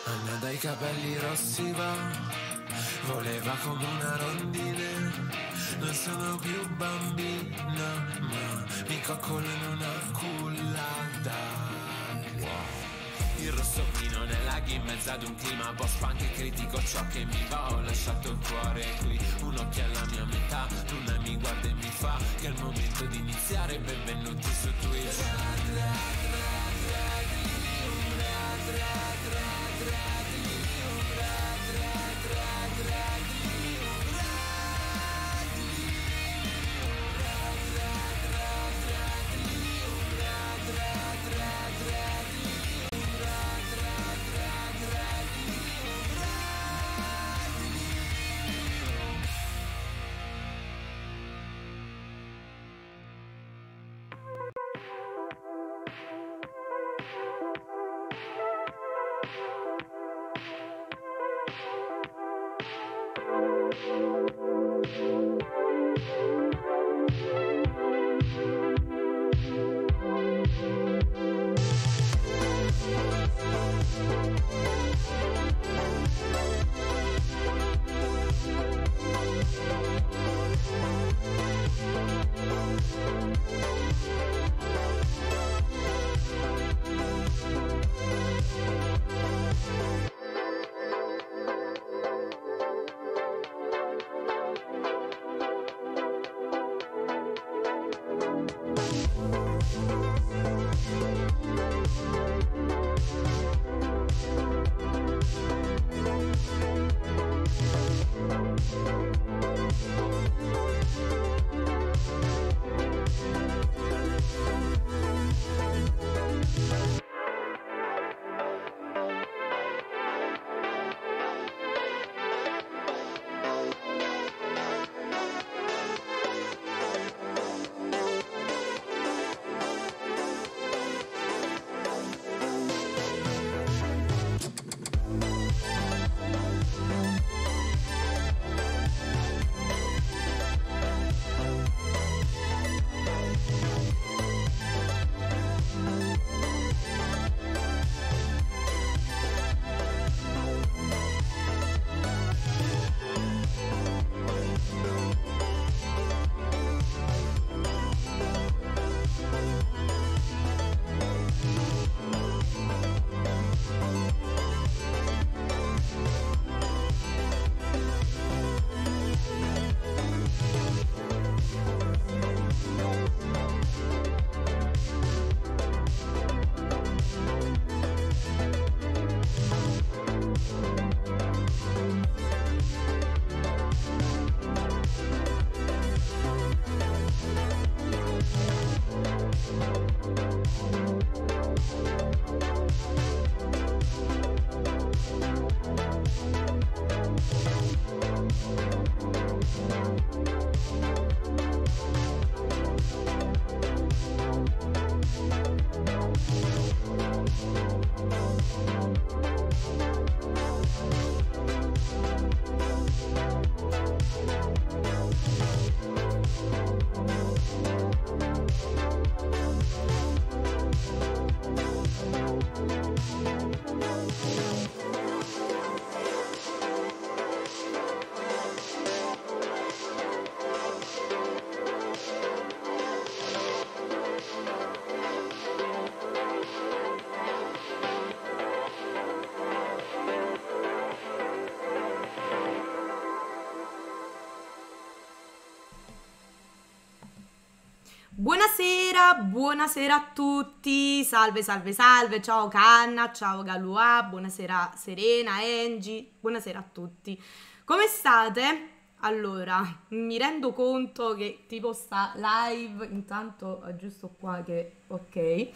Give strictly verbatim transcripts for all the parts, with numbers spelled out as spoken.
Anna dai capelli rossi va, voleva come una rondine. Non sono più bambina, ma mi coccolo in una culla, dai. Wow. Il rosso vino nell'aghi in mezzo ad un clima post punk e critico ciò che mi va. Ho lasciato il cuore qui, un occhio alla mia metà. Luna mi guarda e mi fa che è il momento di iniziare. Benvenuti su Twitch. Buonasera, buonasera a tutti, salve salve salve, ciao Canna, ciao Galua, buonasera Serena, Angie, buonasera a tutti. Come state? Allora, mi rendo conto che tipo sta live, intanto è giusto qua che, ok,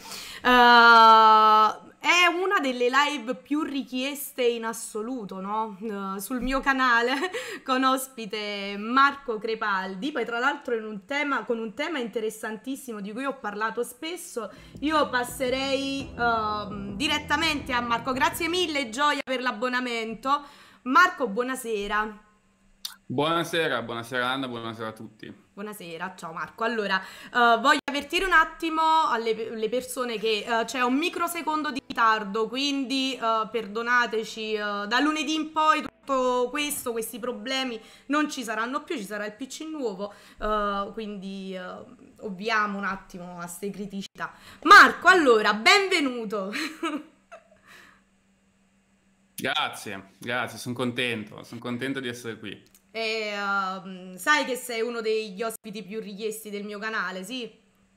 uh, è una delle live più richieste in assoluto, no? Uh, sul mio canale con ospite Marco Crepaldi, poi tra l'altro in un tema, con un tema interessantissimo di cui ho parlato spesso. Io passerei uh, direttamente a Marco. Grazie mille Gioia per l'abbonamento. Marco, buonasera. Buonasera, buonasera Anna, buonasera a tutti. Buonasera, ciao Marco. Allora, uh, voglio avvertire un attimo alle le persone che uh, c'è un microsecondo di ritardo, quindi uh, perdonateci, uh, da lunedì in poi tutto questo, questi problemi non ci saranno più, ci sarà il P C nuovo, uh, quindi uh, ovviamo un attimo a ste criticità. Marco, allora, benvenuto! Grazie, grazie, sono contento, sono contento di essere qui. E uh, sai che sei uno degli ospiti più richiesti del mio canale, sì?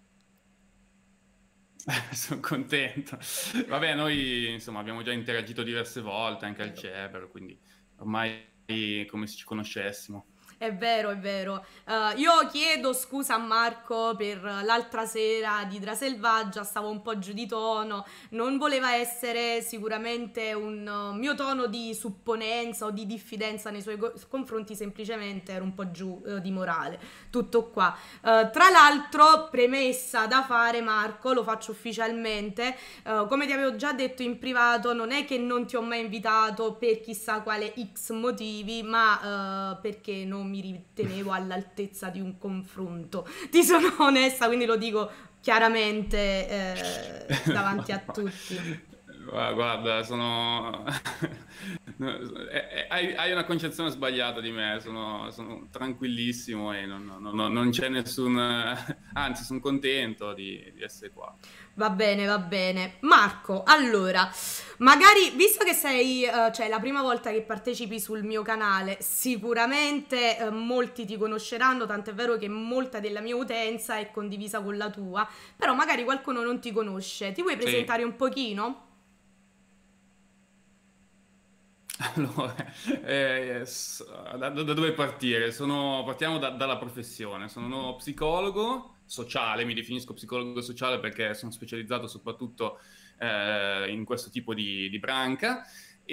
Sono contento. Vabbè, noi insomma abbiamo già interagito diverse volte anche al Ceber, quindi ormai è come se ci conoscessimo. È vero, è vero. Uh, io chiedo scusa a Marco per l'altra sera di Idra Selvaggia, stavo un po' giù di tono, non voleva essere sicuramente un uh, mio tono di supponenza o di diffidenza nei suoi co- confronti, semplicemente ero un po' giù uh, di morale. Tutto qua. Uh, tra l'altro, premessa da fare, Marco, lo faccio ufficialmente, uh, come ti avevo già detto in privato, non è che non ti ho mai invitato per chissà quale X motivi, ma uh, perché non mi ritenevo all'altezza di un confronto. Ti sono onesta, quindi lo dico chiaramente eh, davanti a tutti. Guarda, sono... hai, hai una concezione sbagliata di me, sono, sono tranquillissimo e non, non, non c'è nessun... Anzi, sono contento di, di essere qua. Va bene, va bene. Marco, allora, magari, visto che sei, uh, cioè, la prima volta che partecipi sul mio canale, sicuramente uh, molti ti conosceranno, tant'è vero che molta della mia utenza è condivisa con la tua, però magari qualcuno non ti conosce. Ti vuoi presentare sì. un pochino? Allora, eh, da, da dove partire? Sono, partiamo da, dalla professione. Sono uno psicologo sociale, mi definisco psicologo sociale perché sono specializzato soprattutto eh, in questo tipo di, di branca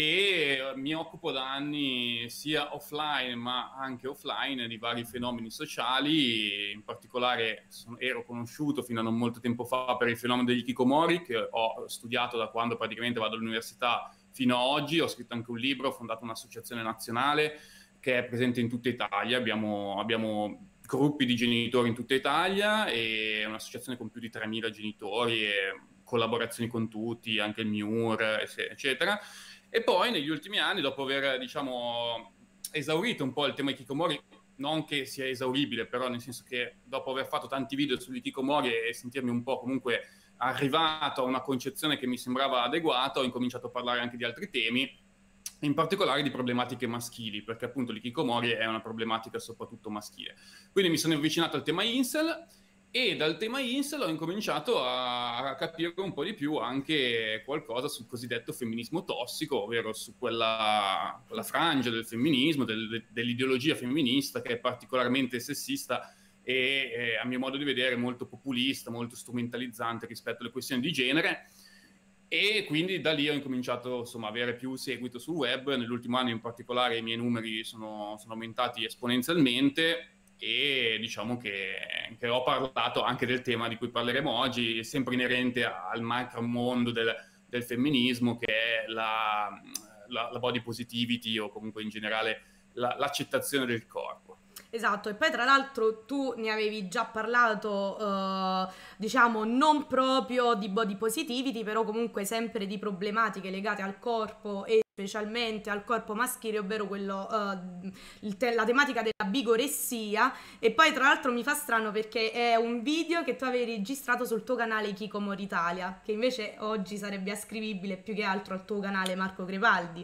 e mi occupo da anni sia offline ma anche offline di vari fenomeni sociali. In particolare sono, ero conosciuto fino a non molto tempo fa per il fenomeno degli hikikomori, che ho studiato da quando praticamente vado all'università fino ad oggi. Ho scritto anche un libro, ho fondato un'associazione nazionale che è presente in tutta Italia. Abbiamo, abbiamo gruppi di genitori in tutta Italia e un'associazione con più di tremila genitori e collaborazioni con tutti, anche il M I U R, eccetera. E poi negli ultimi anni, dopo aver, diciamo, esaurito un po' il tema hikikomori, non che sia esauribile, però nel senso che dopo aver fatto tanti video sugli hikikomori e sentirmi un po' comunque arrivato a una concezione che mi sembrava adeguata, ho incominciato a parlare anche di altri temi, in particolare di problematiche maschili, perché appunto l'ikikomori è una problematica soprattutto maschile. Quindi mi sono avvicinato al tema incel e dal tema incel ho incominciato a, a capire un po' di più anche qualcosa sul cosiddetto femminismo tossico, ovvero su quella, quella frangia del femminismo, del, dell'ideologia femminista che è particolarmente sessista e eh, a mio modo di vedere molto populista, molto strumentalizzante rispetto alle questioni di genere. E quindi da lì ho incominciato insomma a avere più seguito sul web. Nell'ultimo anno in particolare i miei numeri sono, sono aumentati esponenzialmente e diciamo che, che ho parlato anche del tema di cui parleremo oggi, sempre inerente al macro mondo del, del femminismo, che è la, la, la body positivity o comunque in generale la, l'accettazione del corpo. Esatto, e poi tra l'altro tu ne avevi già parlato, eh, diciamo, non proprio di body positivity, però comunque sempre di problematiche legate al corpo e specialmente al corpo maschile, ovvero quello, eh, il te- la tematica della bigoressia. E poi tra l'altro mi fa strano perché è un video che tu avevi registrato sul tuo canale Hikikomori Italia, che invece oggi sarebbe ascrivibile più che altro al tuo canale Marco Crepaldi.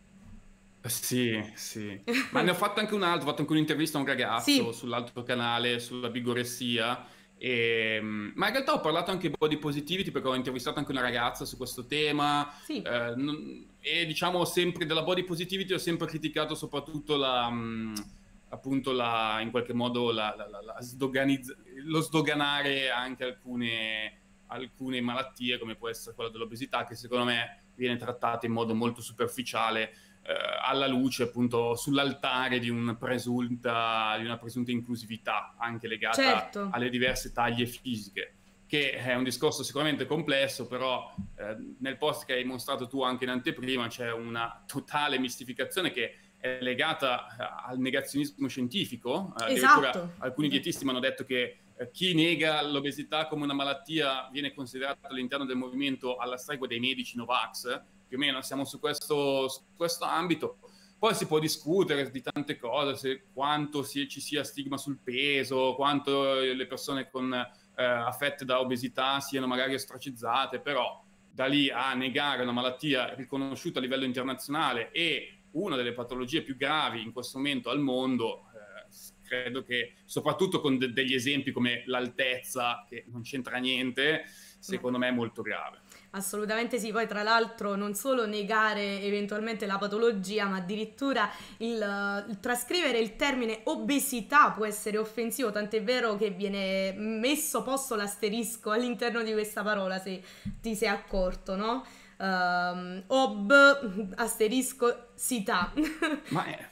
Sì, sì, ma ne ho fatto anche un altro, ho fatto anche un'intervista a un ragazzo sì. sull'altro canale, sulla bigoressia, e, ma in realtà ho parlato anche di body positivity perché ho intervistato anche una ragazza su questo tema, sì. eh, non, e diciamo sempre della body positivity ho sempre criticato soprattutto la, mh, appunto la, in qualche modo la, la, la, la sdoganizz- lo sdoganare anche alcune, alcune malattie come può essere quella dell'obesità, che secondo me viene trattata in modo molto superficiale, alla luce appunto sull'altare di, un presunta, di una presunta inclusività anche legata certo. alle diverse taglie fisiche, che è un discorso sicuramente complesso, però eh, nel post che hai mostrato tu anche in anteprima c'è una totale mistificazione che è legata al negazionismo scientifico. Addirittura esatto. alcuni dietisti mi hanno detto che eh, chi nega l'obesità come una malattia viene considerato all'interno del movimento alla stregua dei medici Novax, più o meno siamo su questo, su questo ambito. Poi si può discutere di tante cose, se quanto si, ci sia stigma sul peso, quanto le persone con, eh, affette da obesità siano magari ostracizzate, però da lì a negare una malattia riconosciuta a livello internazionale e una delle patologie più gravi in questo momento al mondo, eh, credo che soprattutto con de- degli esempi come l'altezza, che non c'entra niente, secondo me è molto grave. Assolutamente sì, poi tra l'altro non solo negare eventualmente la patologia, ma addirittura il, il trascrivere il termine obesità può essere offensivo, tant'è vero che viene messo, posto l'asterisco all'interno di questa parola, se ti sei accorto, no? Um, ob asterisco sità. Ma è...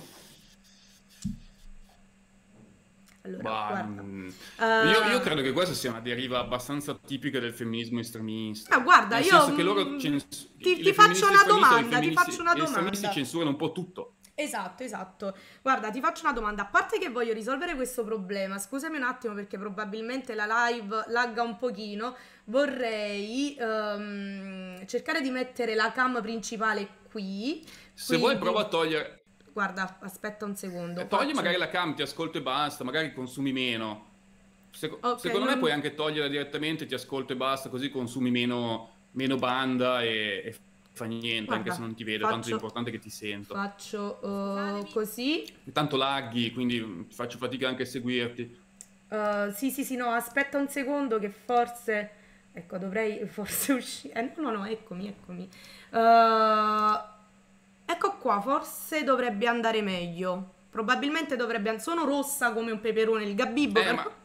Allora, bah, guarda. Uh, io, io credo che questa sia una deriva abbastanza tipica del femminismo estremista. Ah, guarda, nel io senso che loro cens- ti, ti faccio una domanda, ti faccio una Gli estremisti domanda. censurano un po' tutto. Esatto, esatto. Guarda, ti faccio una domanda. A parte che voglio risolvere questo problema, scusami un attimo perché probabilmente la live lagga un pochino. Vorrei um, cercare di mettere la cam principale qui. Se quindi... vuoi prova a togliere... Guarda, aspetta un secondo. Eh, togli faccio... magari la cam, ti ascolto e basta, magari consumi meno. Seco- okay, secondo non... me puoi anche toglierla direttamente, ti ascolto e basta, così consumi meno, meno banda e, e fa niente, guarda, anche se non ti vedo, faccio... tanto è importante che ti sento. Faccio uh, così. Tanto laghi, quindi faccio fatica anche a seguirti. Uh, sì, sì, sì, no, aspetta un secondo che forse... Ecco, dovrei forse uscire... Eh, no, no, no, eccomi, eccomi. Uh... Ecco qua, forse dovrebbe andare meglio. Probabilmente dovrebbe andare... Sono rossa come un peperone, il gabibbo, eh, però... ma...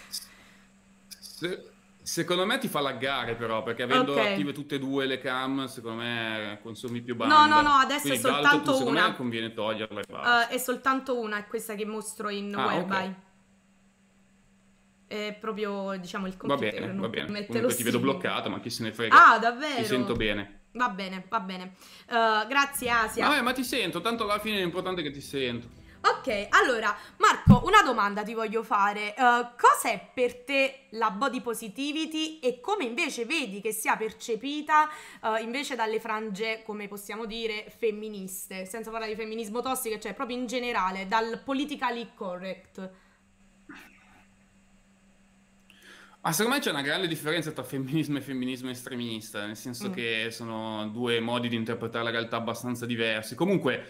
Se... Secondo me ti fa laggare però, perché avendo okay. attive tutte e due le cam, secondo me consumi più banda. No, no, no, adesso quindi è soltanto tu, secondo una. Me conviene toglierla e basta. Uh, è soltanto una, è questa che mostro in ah, whereby. Okay. È proprio, diciamo, il computer. Va bene, non va bene. Comunque ti sì. vedo bloccato, ma chi se ne frega. Ah, davvero? Ti sento bene. Va bene, va bene. Uh, grazie Asia. Vabbè, ma ti sento, tanto alla fine è importante che ti sento. Ok, allora, Marco, una domanda ti voglio fare. Uh, cos'è per te la body positivity e come invece vedi che sia percepita uh, invece dalle frange, come possiamo dire, femministe? Senza parlare di femminismo tossico, cioè proprio in generale, dal politically correct. Ma secondo me c'è una grande differenza tra femminismo e femminismo estremista, nel senso mm. che sono due modi di interpretare la realtà abbastanza diversi. Comunque,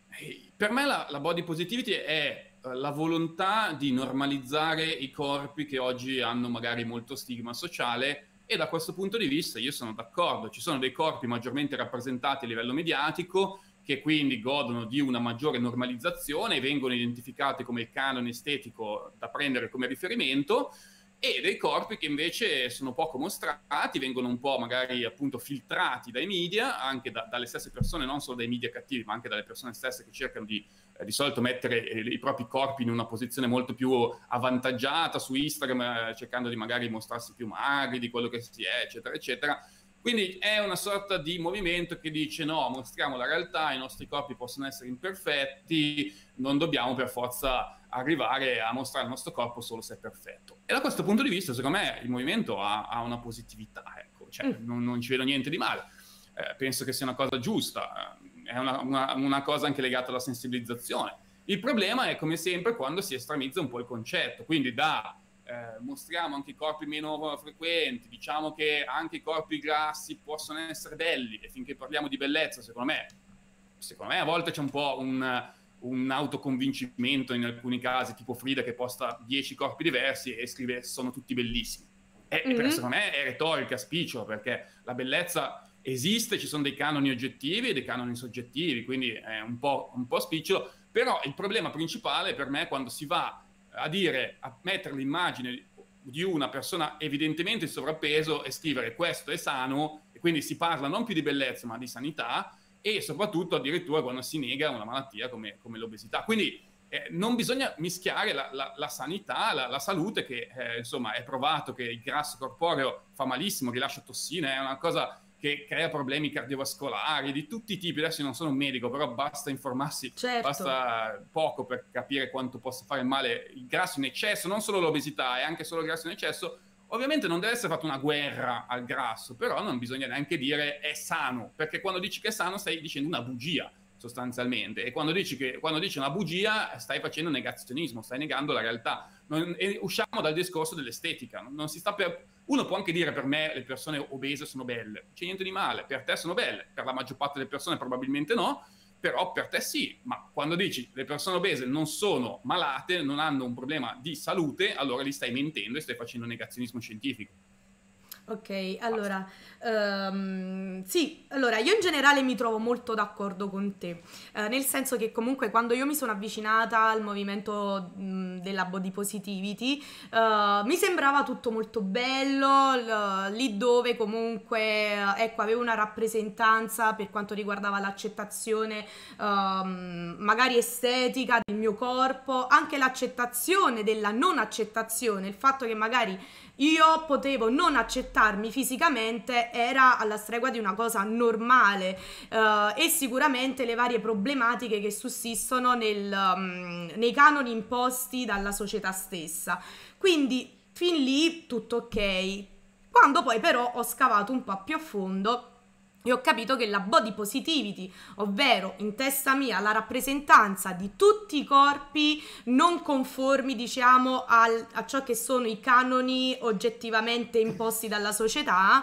per me la, la body positivity è la volontà di normalizzare i corpi che oggi hanno magari molto stigma sociale, e da questo punto di vista io sono d'accordo. Ci sono dei corpi maggiormente rappresentati a livello mediatico, che quindi godono di una maggiore normalizzazione e vengono identificati come il canone estetico da prendere come riferimento, e dei corpi che invece sono poco mostrati, vengono un po' magari appunto filtrati dai media, anche da, dalle stesse persone, non solo dai media cattivi, ma anche dalle persone stesse che cercano di, eh, di solito mettere eh, i propri corpi in una posizione molto più avvantaggiata su Instagram, eh, cercando di magari mostrarsi più magri di quello che si è, eccetera, eccetera. Quindi è una sorta di movimento che dice no, mostriamo la realtà, i nostri corpi possono essere imperfetti, non dobbiamo per forza arrivare a mostrare il nostro corpo solo se è perfetto. E da questo punto di vista, secondo me, il movimento ha, ha una positività, ecco, cioè mm. non, non ci vedo niente di male. Eh, penso che sia una cosa giusta, è una, una, una cosa anche legata alla sensibilizzazione. Il problema è, come sempre, quando si estremizza un po' il concetto, quindi da eh, mostriamo anche i corpi meno frequenti, diciamo che anche i corpi grassi possono essere belli, e finché parliamo di bellezza, secondo me, secondo me a volte c'è un po' un... un autoconvincimento in alcuni casi, tipo Frida che posta dieci corpi diversi e scrive sono tutti bellissimi. E mm-hmm. secondo me è retorica, spiccio, perché la bellezza esiste, ci sono dei canoni oggettivi e dei canoni soggettivi, quindi è un po', un po' spicciolo, però il problema principale per me è quando si va a dire, a mettere l'immagine di una persona evidentemente in sovrappeso e scrivere questo è sano, e quindi si parla non più di bellezza ma di sanità, e soprattutto addirittura quando si nega una malattia come, come l'obesità. Quindi eh, non bisogna mischiare la, la, la sanità, la, la salute, che eh, insomma è provato che il grasso corporeo fa malissimo, rilascia tossine, è una cosa che crea problemi cardiovascolari di tutti i tipi. Adesso io non sono un medico, però basta informarsi, certo. basta poco per capire quanto possa fare male il grasso in eccesso, non solo l'obesità, è anche solo il grasso in eccesso. Ovviamente non deve essere fatta una guerra al grasso, però non bisogna neanche dire è sano, perché quando dici che è sano stai dicendo una bugia sostanzialmente, e quando dici, che, quando dici una bugia stai facendo negazionismo, stai negando la realtà. Non, e usciamo dal discorso dell'estetica, non, non si sta per... Uno può anche dire per me le persone obese sono belle, non c'è niente di male, per te sono belle, per la maggior parte delle persone probabilmente no, però per te sì. Ma quando dici le persone obese non sono malate, non hanno un problema di salute, allora li stai mentendo e stai facendo negazionismo scientifico. Ok, allora, ehm, sì, allora io in generale mi trovo molto d'accordo con te, eh, nel senso che comunque quando io mi sono avvicinata al movimento mh, della body positivity, eh, mi sembrava tutto molto bello, l- lì dove comunque, eh, ecco, avevo una rappresentanza per quanto riguardava l'accettazione, ehm, magari estetica del mio corpo, anche l'accettazione della non accettazione, il fatto che magari io potevo non accettarmi fisicamente era alla stregua di una cosa normale, eh, e sicuramente le varie problematiche che sussistono nel, um, nei canoni imposti dalla società stessa. Quindi fin lì tutto ok. Quando poi però ho scavato un po' più a fondo e ho capito che la body positivity, ovvero in testa mia la rappresentanza di tutti i corpi non conformi, diciamo, al, a ciò che sono i canoni oggettivamente imposti dalla società.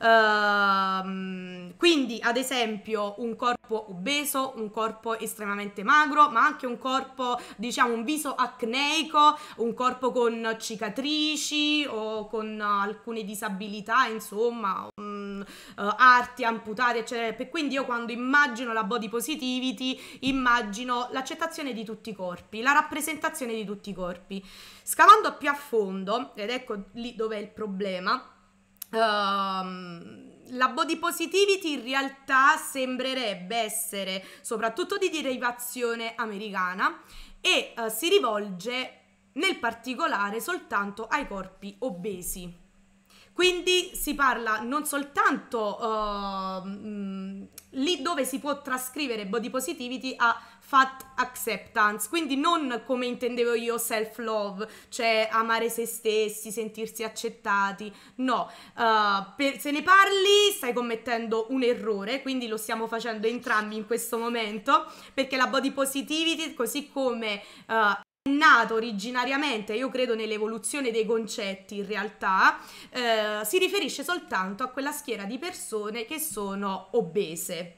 Uh, quindi ad esempio un corpo obeso, un corpo estremamente magro, ma anche un corpo, diciamo, un viso acneico, un corpo con cicatrici o con uh, alcune disabilità, insomma, um, uh, arti amputati, eccetera. Quindi io quando immagino la body positivity immagino l'accettazione di tutti i corpi, la rappresentazione di tutti i corpi. Scavando più a fondo, ed ecco lì dov'è il problema, Uh, la body positivity in realtà sembrerebbe essere soprattutto di derivazione americana e uh, si rivolge nel particolare soltanto ai corpi obesi. Quindi si parla non soltanto uh, mh, lì dove si può trascrivere body positivity a fat acceptance, quindi non come intendevo io self love, cioè amare se stessi, sentirsi accettati, no, uh, per, se ne parli stai commettendo un errore, quindi lo stiamo facendo entrambi in questo momento, perché la body positivity, così come uh, è nato originariamente, io credo nell'evoluzione dei concetti in realtà, eh, si riferisce soltanto a quella schiera di persone che sono obese.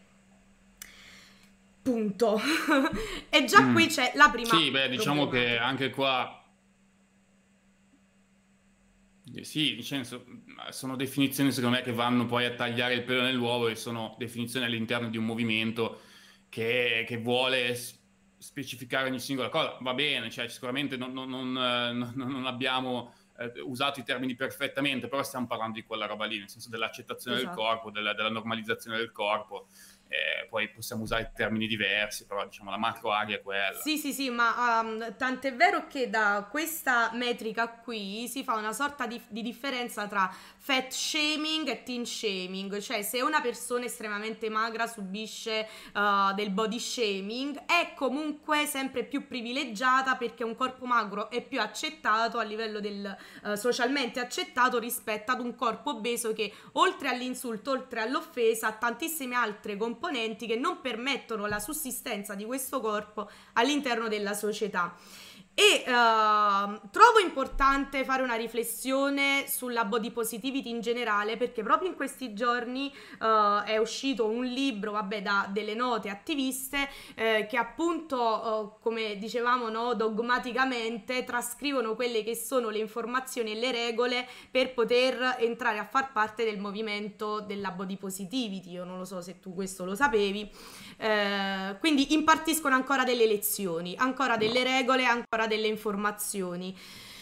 Punto. E già Mm. qui c'è la prima Sì, beh, diciamo che anche qua sì, nel senso, sono definizioni secondo me che vanno poi a tagliare il pelo nell'uovo e sono definizioni all'interno di un movimento che, che vuole s- specificare ogni singola cosa. Va bene, cioè sicuramente non, non- non, eh, non- non abbiamo eh, usato i termini perfettamente, però stiamo parlando di quella roba lì, nel senso dell'accettazione del Esatto. corpo, della, della normalizzazione del corpo. Eh, poi possiamo usare termini diversi, però diciamo la macro area è quella. Sì, sì, sì, ma um, tant'è vero che da questa metrica qui si fa una sorta di, di differenza tra fat shaming e teen shaming, cioè se una persona estremamente magra subisce uh, del body shaming è comunque sempre più privilegiata perché un corpo magro è più accettato a livello del uh, socialmente accettato rispetto ad un corpo obeso che oltre all'insulto, oltre all'offesa ha tantissime altre componenti che non permettono la sussistenza di questo corpo all'interno della società. E uh, trovo importante fare una riflessione sulla body positivity in generale, perché proprio in questi giorni uh, è uscito un libro, vabbè, da delle note attiviste eh, che appunto, uh, come dicevamo, no, dogmaticamente trascrivono quelle che sono le informazioni e le regole per poter entrare a far parte del movimento della body positivity. Io non lo so se tu questo lo sapevi. Eh, quindi impartiscono ancora delle lezioni, ancora delle regole, ancora delle informazioni.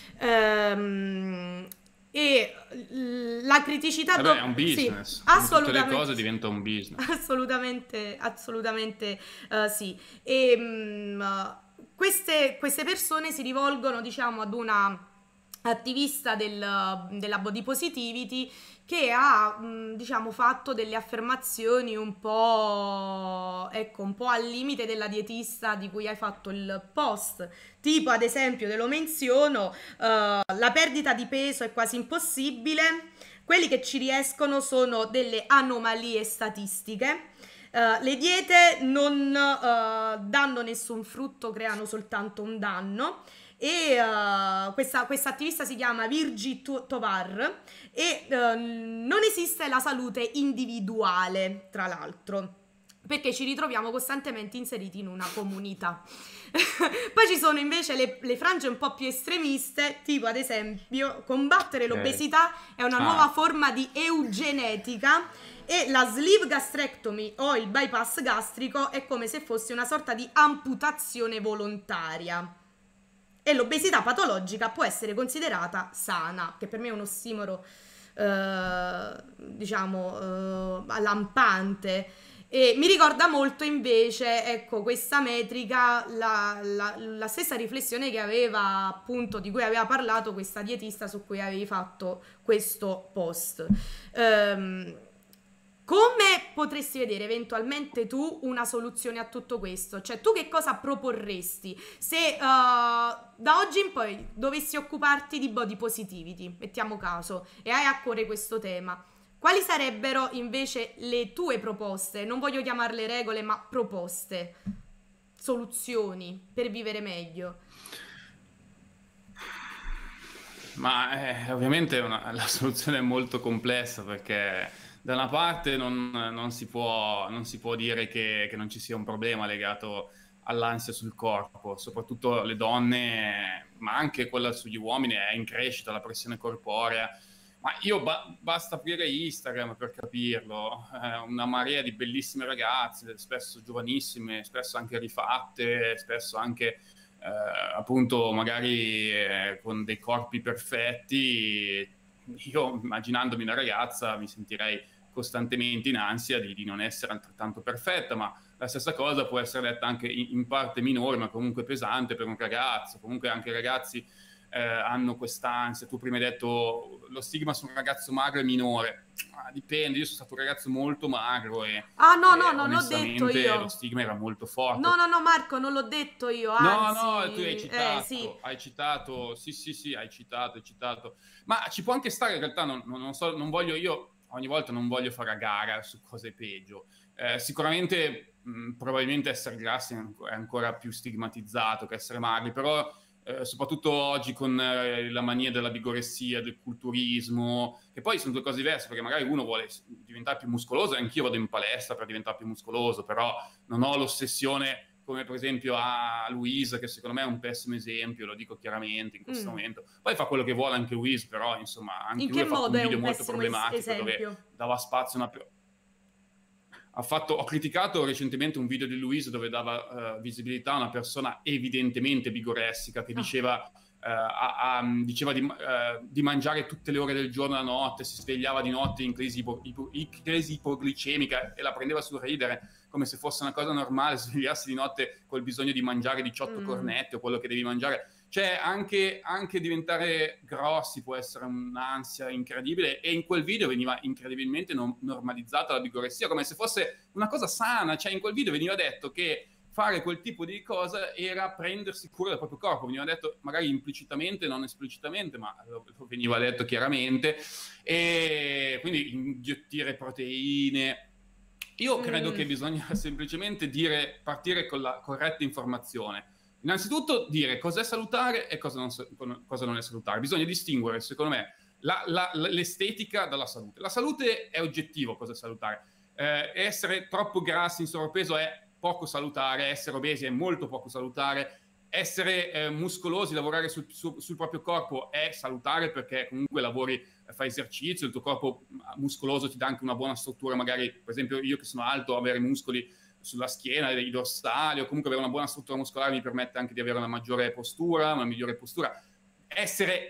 Ehm, e la criticità Vabbè, do- è un business. sì, Come tutte le assolutamente, cose diventa un business. assolutamente, assolutamente eh, sì. E mh, queste, queste persone si rivolgono, diciamo, ad una attivista del, della body positivity, che ha, mh, diciamo, fatto delle affermazioni un po', ecco, un po' al limite della dietista di cui hai fatto il post. Tipo, ad esempio, te lo menziono, eh, la perdita di peso è quasi impossibile, quelli che ci riescono sono delle anomalie statistiche. Uh, le diete non uh, danno nessun frutto, creano soltanto un danno. E uh, questa, questa attivista si chiama Virgi Tovar e uh, non esiste la salute individuale, tra l'altro, perché ci ritroviamo costantemente inseriti in una comunità. Poi ci sono invece le, le frange un po' più estremiste, tipo ad esempio combattere Ok. l'obesità è una Ah. nuova forma di eugenetica e la sleeve gastrectomy o il bypass gastrico è come se fosse una sorta di amputazione volontaria. E l'obesità patologica può essere considerata sana, che per me è un ossimoro, eh, diciamo, eh, lampante. E mi ricorda molto invece, ecco, questa metrica, la, la- la stessa riflessione che aveva, appunto, di cui aveva parlato questa dietista su cui avevi fatto questo post. Ehm, come potresti vedere eventualmente tu una soluzione a tutto questo? Cioè, tu che cosa proporresti se eh, da oggi in poi dovessi occuparti di body positivity, mettiamo caso, e hai a cuore questo tema? Quali sarebbero invece le tue proposte? Non voglio chiamarle regole, ma proposte, soluzioni per vivere meglio. Ma eh, ovviamente una- la soluzione è molto complessa perché da una parte non, non si può, non si può dire che, che non ci sia un problema legato all'ansia sul corpo, soprattutto le donne, ma anche quella sugli uomini è in crescita, la pressione corporea. Ma io ba- basta aprire Instagram per capirlo, eh, una marea di bellissime ragazze, spesso giovanissime, spesso anche rifatte, spesso anche eh, appunto magari eh, con dei corpi perfetti. Io immaginandomi una ragazza mi sentirei costantemente in ansia di, di non essere altrettanto perfetta, ma la stessa cosa può essere detta anche in, in parte minore, ma comunque pesante per un ragazzo. Comunque anche i ragazzi eh, hanno quest'ansia. Tu prima hai detto lo stigma su un ragazzo magro è minore. Ah, dipende, io sono stato un ragazzo molto magro e, Ah, no, no, e non l'ho detto onestamente lo io. stigma era molto No, forte. no, no, Marco, non l'ho detto io, No, anzi, no, tu hai eh, sì. citato, hai citato, sì, sì, sì, hai citato, hai citato. Ma ci può anche stare, in realtà, non, non- non so, non voglio io, ogni volta non voglio fare a gara su cosa è peggio. Eh, sicuramente, mh, probabilmente essere grassi è anco- è ancora più stigmatizzato che essere magri, però eh, soprattutto oggi con eh, la mania della vigoressia, del culturismo, che poi sono due cose diverse, perché magari uno vuole s- diventare più muscoloso, e anch'io vado in palestra per diventare più muscoloso, però non ho l'ossessione come per esempio a Louise, che secondo me è un pessimo esempio, lo dico chiaramente in questo Mm. momento. Poi fa quello che vuole anche Louise, però insomma anche In lui che ha fatto modo un è video un molto pessimo es- problematico dove esempio? dava spazio a una... per- ha fatto, ho criticato recentemente un video di Louise dove dava uh, visibilità a una persona evidentemente vigoressica che Ah. diceva, uh, a, a, diceva di, uh, di mangiare tutte le ore del giorno la notte, si svegliava di notte in crisi, ipo, ipo, in crisi ipoglicemica e la prendeva sul ridere come se fosse una cosa normale svegliarsi di notte col bisogno di mangiare diciotto mm. cornette o quello che devi mangiare. Cioè anche, anche diventare grossi può essere un'ansia incredibile e in quel video veniva incredibilmente non, normalizzata la vigoressia come se fosse una cosa sana. Cioè in quel video veniva detto che fare quel tipo di cosa era prendersi cura del proprio corpo, veniva detto magari implicitamente, non esplicitamente, ma lo, lo veniva detto chiaramente, e quindi inghiottire proteine. Io credo mm. che bisogna semplicemente dire, partire con la corretta informazione. Innanzitutto dire cosa è salutare e cosa non, cosa non è salutare. Bisogna distinguere, secondo me, la, la, l'estetica dalla salute. La salute è oggettivo cosa è salutare. Eh, essere troppo grassi in sovrappeso è poco salutare, essere obesi è molto poco salutare, essere eh, muscolosi, lavorare sul, sul, sul proprio corpo è salutare perché comunque lavori, fai esercizio, il tuo corpo muscoloso ti dà anche una buona struttura, magari per esempio io che sono alto, avere muscoli sulla schiena, i dorsali o comunque avere una buona struttura muscolare mi permette anche di avere una maggiore postura, una migliore postura. Essere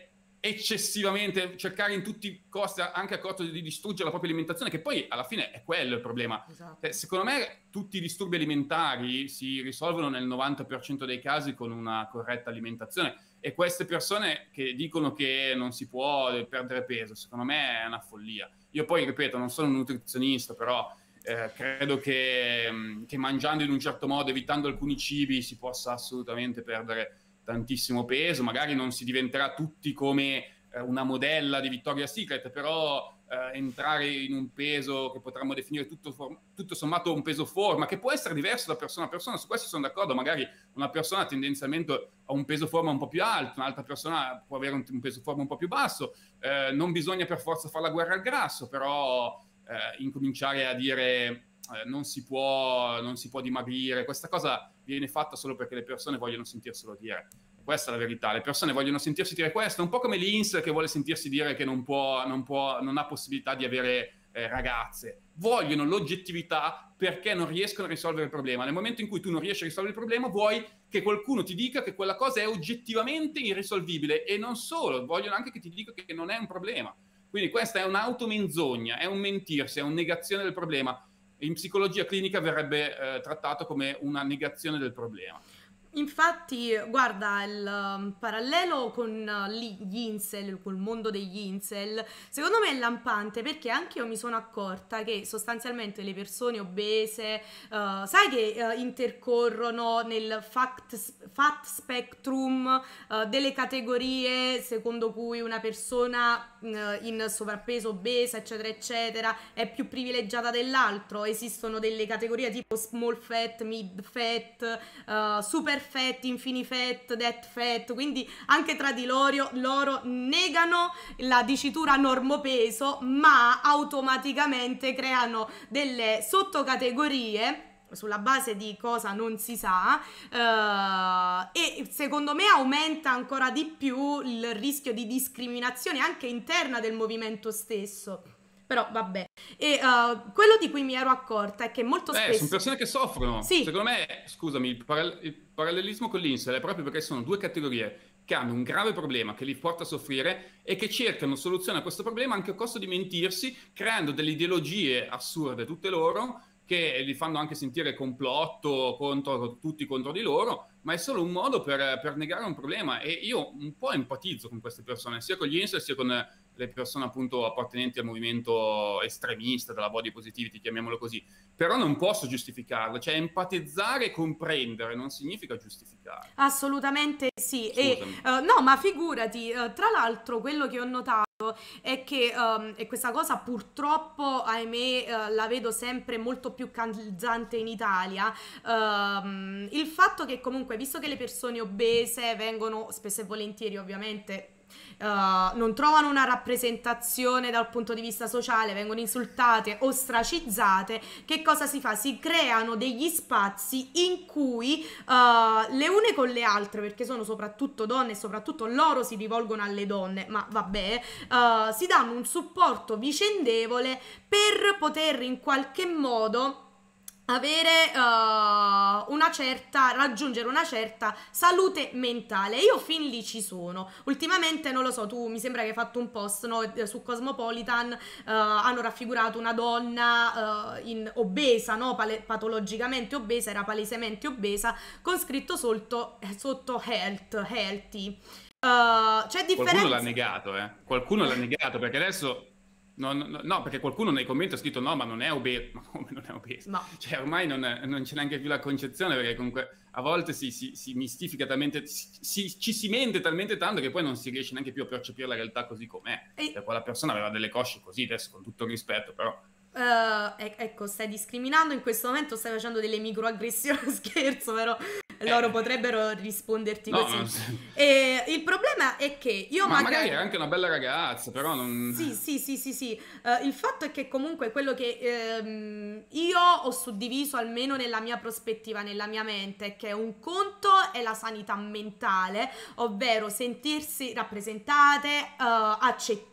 eccessivamente, cercare in tutti i costi, anche a costo di distruggere la propria alimentazione, che poi alla fine è quello il problema. Esatto. Eh, secondo me tutti i disturbi alimentari si risolvono nel novanta per cento dei casi con una corretta alimentazione, e queste persone che dicono che non si può perdere peso, secondo me è una follia. Io poi, ripeto, non sono un nutrizionista, però eh, credo che, che mangiando in un certo modo, evitando alcuni cibi, si possa assolutamente perdere tantissimo peso. Magari non si diventerà tutti come eh, una modella di Victoria's Secret, però eh, entrare in un peso che potremmo definire tutto, tutto sommato un peso forma, che può essere diverso da persona a persona, su questo sono d'accordo. Magari una persona tendenzialmente ha un peso forma un po' più alto, un'altra persona può avere un, un peso forma un po' più basso. Eh, non bisogna per forza fare la guerra al grasso, però eh, incominciare a dire Eh, non si può, non si può dimagrire, questa cosa viene fatta solo perché le persone vogliono sentirselo dire. Questa è la verità, le persone vogliono sentirsi dire questo, è un po' come Linz che vuole sentirsi dire che non può, non può, non ha possibilità di avere eh, ragazze. Vogliono l'oggettività perché non riescono a risolvere il problema. Nel momento in cui tu non riesci a risolvere il problema, vuoi che qualcuno ti dica che quella cosa è oggettivamente irrisolvibile, e non solo, vogliono anche che ti dica che non è un problema. Quindi questa è un'automenzogna, è un mentirsi, è una negazione del problema. In psicologia clinica verrebbe eh, trattato come una negazione del problema. Infatti, guarda, il um, parallelo con uh, gli incel, col mondo degli incel, secondo me è lampante, perché anche io mi sono accorta che sostanzialmente le persone obese, uh, sai che uh, intercorrono nel fact, fat spectrum uh, delle categorie secondo cui una persona uh, in sovrappeso, obesa, eccetera, eccetera, è più privilegiata dell'altro. Esistono delle categorie tipo small fat, mid fat, uh, super fat, infini fat, death fat, quindi anche tra di loro, loro negano la dicitura normopeso, ma automaticamente creano delle sottocategorie sulla base di cosa non si sa, uh, e secondo me aumenta ancora di più il rischio di discriminazione anche interna del movimento stesso. Però vabbè, e uh, quello di cui mi ero accorta è che molto eh, spesso sono persone che soffrono. Sì. Secondo me, scusami, il, parall- il parallelismo con l'incel è proprio perché sono due categorie che hanno un grave problema che li porta a soffrire e che cercano soluzione a questo problema anche a costo di mentirsi, creando delle ideologie assurde tutte loro, che li fanno anche sentire complotto contro tutti contro di loro, ma è solo un modo per, per negare un problema. E io un po' empatizzo con queste persone, sia con gli incel sia con le persone appunto appartenenti al movimento estremista della body positivity, chiamiamolo così, però non posso giustificarlo, cioè empatizzare e comprendere non significa giustificare. Assolutamente sì. E, uh, no, ma figurati, uh, tra l'altro quello che ho notato è che, um, e questa cosa purtroppo, ahimè, uh, la vedo sempre molto più calzante in Italia, um, il fatto che comunque, visto che le persone obese vengono spesso e volentieri ovviamente Uh, non trovano una rappresentazione dal punto di vista sociale, vengono insultate, ostracizzate, che cosa si fa? Si creano degli spazi in cui uh, le une con le altre, perché sono soprattutto donne e soprattutto loro si rivolgono alle donne, ma vabbè, uh, si danno un supporto vicendevole per poter in qualche modo avere uh, una certa, raggiungere una certa salute mentale. Io fin lì ci sono. Ultimamente, non lo so, tu mi sembra che hai fatto un post, no, su Cosmopolitan, uh, hanno raffigurato una donna uh, in obesa, no, Pale- patologicamente obesa, era palesemente obesa, con scritto sotto, sotto health, healthy. Uh, c'è differenza. Qualcuno l'ha negato, eh. Qualcuno l'ha negato, perché adesso No, no, no, perché qualcuno nei commenti ha scritto no, ma non è obeso. Ma come non è obeso? No. Cioè ormai non, è, non c'è neanche più la concezione, perché comunque a volte si, si, si mistifica talmente, si, si, ci si mente talmente tanto che poi non si riesce neanche più a percepire la realtà così com'è. E... Cioè, quella persona aveva delle cosce così, adesso con tutto il rispetto, però... Uh, ecco, stai discriminando in questo momento, stai facendo delle microaggressioni, scherzo, però loro eh. potrebbero risponderti no, così. Non so. E il problema è che io Ma magari... magari era anche una bella ragazza, però non... Sì, sì, sì, sì, sì. Uh, il fatto è che comunque quello che ehm, io ho suddiviso, almeno nella mia prospettiva, nella mia mente, è che un conto è la sanità mentale, ovvero sentirsi rappresentate, uh,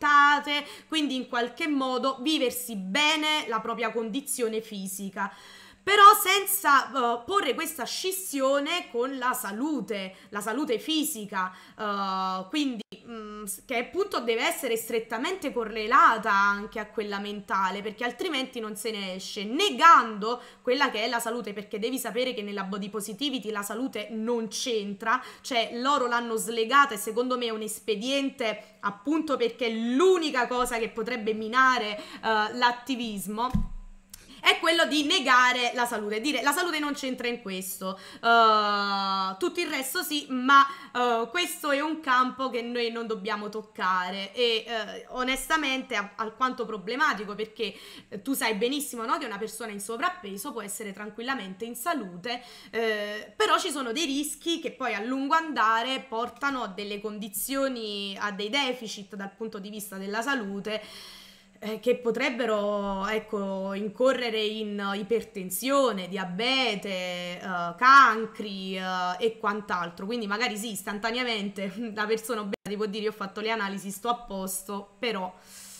accettate, quindi in qualche modo viversi bene la propria condizione fisica. però senza uh, porre questa scissione con la salute, la salute fisica, uh, quindi mh, che appunto deve essere strettamente correlata anche a quella mentale, perché altrimenti non se ne esce, negando quella che è la salute, perché devi sapere che nella body positivity la salute non c'entra, cioè loro l'hanno slegata e secondo me è un espediente appunto perché è l'unica cosa che potrebbe minare uh, l'attivismo, è quello di negare la salute, dire la salute non c'entra in questo, uh, tutto il resto sì, ma uh, questo è un campo che noi non dobbiamo toccare e uh, onestamente è alquanto problematico, perché uh, tu sai benissimo, no, che una persona in sovrappeso può essere tranquillamente in salute, uh, però ci sono dei rischi che poi a lungo andare portano a delle condizioni, a dei deficit dal punto di vista della salute, Eh, che potrebbero, ecco, incorrere in uh, ipertensione, diabete, uh, cancri uh, e quant'altro. Quindi magari sì, istantaneamente la persona obesa ti può dire io ho fatto le analisi, sto a posto, però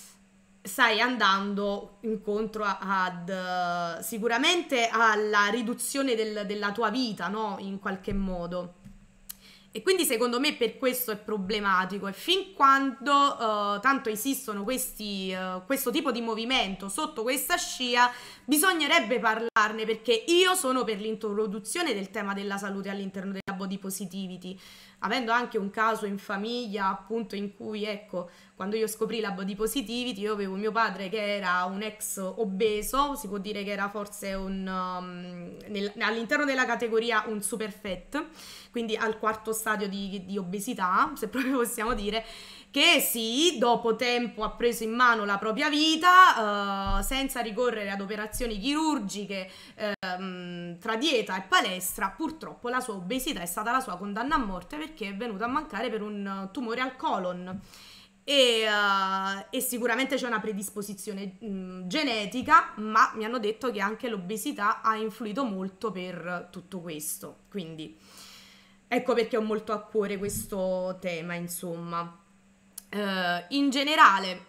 stai andando incontro a- ad uh, sicuramente alla riduzione del- della tua vita, no? In qualche modo. E quindi secondo me per questo è problematico, e fin quando uh, tanto esistono questi, uh, questo tipo di movimento sotto questa scia, bisognerebbe parlarne, perché io sono per l'introduzione del tema della salute all'interno della body positivity, avendo anche un caso in famiglia appunto in cui, ecco, quando io scoprì la body positivity, io avevo mio padre che era un ex obeso, si può dire che era forse un um, nel- all'interno della categoria un super fat, quindi al quarto stadio di, di obesità, se proprio possiamo dire, che sì, dopo tempo ha preso in mano la propria vita, eh, senza ricorrere ad operazioni chirurgiche, ehm, tra dieta e palestra. Purtroppo la sua obesità è stata la sua condanna a morte, perché è venuta a mancare per un tumore al colon. E, eh, e sicuramente c'è una predisposizione mh, genetica, ma mi hanno detto che anche l'obesità ha influito molto per tutto questo. Quindi ecco perché ho molto a cuore questo tema, insomma. Eh, in generale,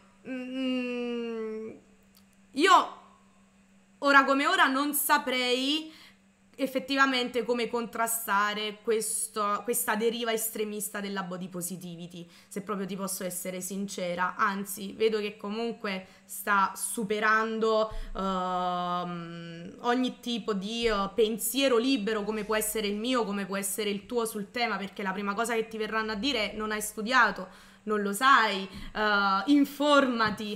mm, io ora come ora non saprei effettivamente come contrastare questo- questa deriva estremista della body positivity, se proprio ti posso essere sincera. Anzi, vedo che comunque sta superando ehm, ogni tipo di eh, pensiero libero, come può essere il mio, come può essere il tuo sul tema, perché la prima cosa che ti verranno a dire è non hai studiato, non lo sai, eh, informati,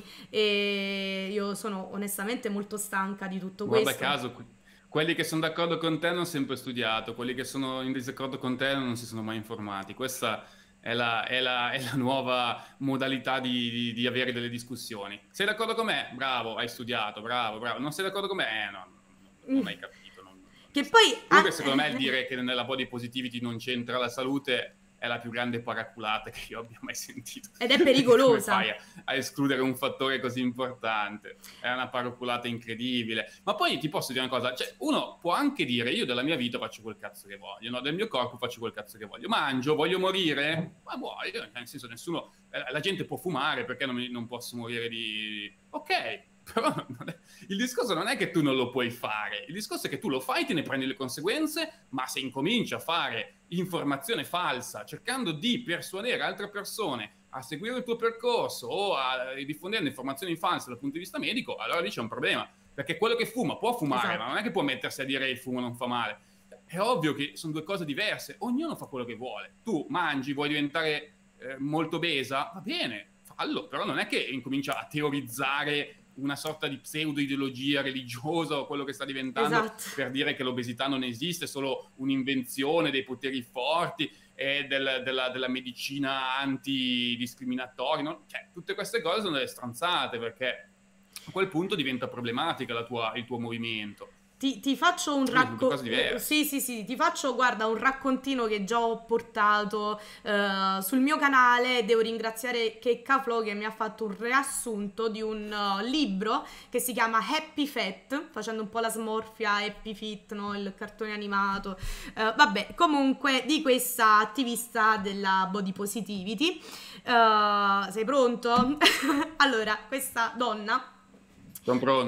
e io sono onestamente molto stanca di tutto Guarda questo. caso, que- quelli che sono d'accordo con te hanno sempre studiato, quelli che sono in disaccordo con te non si sono mai informati. Questa è la, è la- è la nuova modalità di, di- di avere delle discussioni. Sei d'accordo con me? Bravo, hai studiato, bravo, bravo. Non sei d'accordo con me? Eh, no, no, non hai capito. non- non Che sei- poi Comunque, ah, secondo me, il dire che nella body positivity non c'entra la salute è la più grande paraculata che io abbia mai sentito. ed è Come pericolosa. fai a, a escludere un fattore così importante? È una paraculata incredibile. Ma poi ti posso dire una cosa, cioè uno può anche dire io della mia vita faccio quel cazzo che voglio, no? Del mio corpo faccio quel cazzo che voglio, mangio, voglio morire? Ma vuoi, nel senso nessuno, eh, la gente può fumare, perché non, mi- non posso morire di... Ok, però non è- il discorso non è che tu non lo puoi fare, il discorso è che tu lo fai, te ne prendi le conseguenze, ma se incominci a fare informazione falsa, cercando di persuadere altre persone a seguire il tuo percorso o a diffondere informazioni false dal punto di vista medico, allora lì c'è un problema, perché quello che fuma può fumare, Esatto. ma non è che può mettersi a dire il fumo non fa male. È ovvio che sono due cose diverse, ognuno fa quello che vuole. Tu mangi, vuoi diventare eh, molto obesa, va bene, fallo, però non è che incomincia a teorizzare una sorta di pseudo-ideologia religiosa o quello che sta diventando, Esatto. per dire che l'obesità non esiste, è solo un'invenzione dei poteri forti e del- della, della medicina antidiscriminatoria, no? Cioè, tutte queste cose sono delle stronzate, perché a quel punto diventa problematica la tua- il tuo movimento. Ti, ti faccio un Sono due cose raccontino. diverse. Sì, sì, sì, ti faccio, guarda, un raccontino che già ho portato eh, sul mio canale. Devo ringraziare Checca Flow che mi ha fatto un riassunto di un eh, libro che si chiama Happy Fat, facendo un po' la smorfia Happy Fit, no? Il cartone animato. Eh, vabbè, comunque, di questa attivista della body positivity. Eh, sei pronto? Allora, questa donna Sono pronto.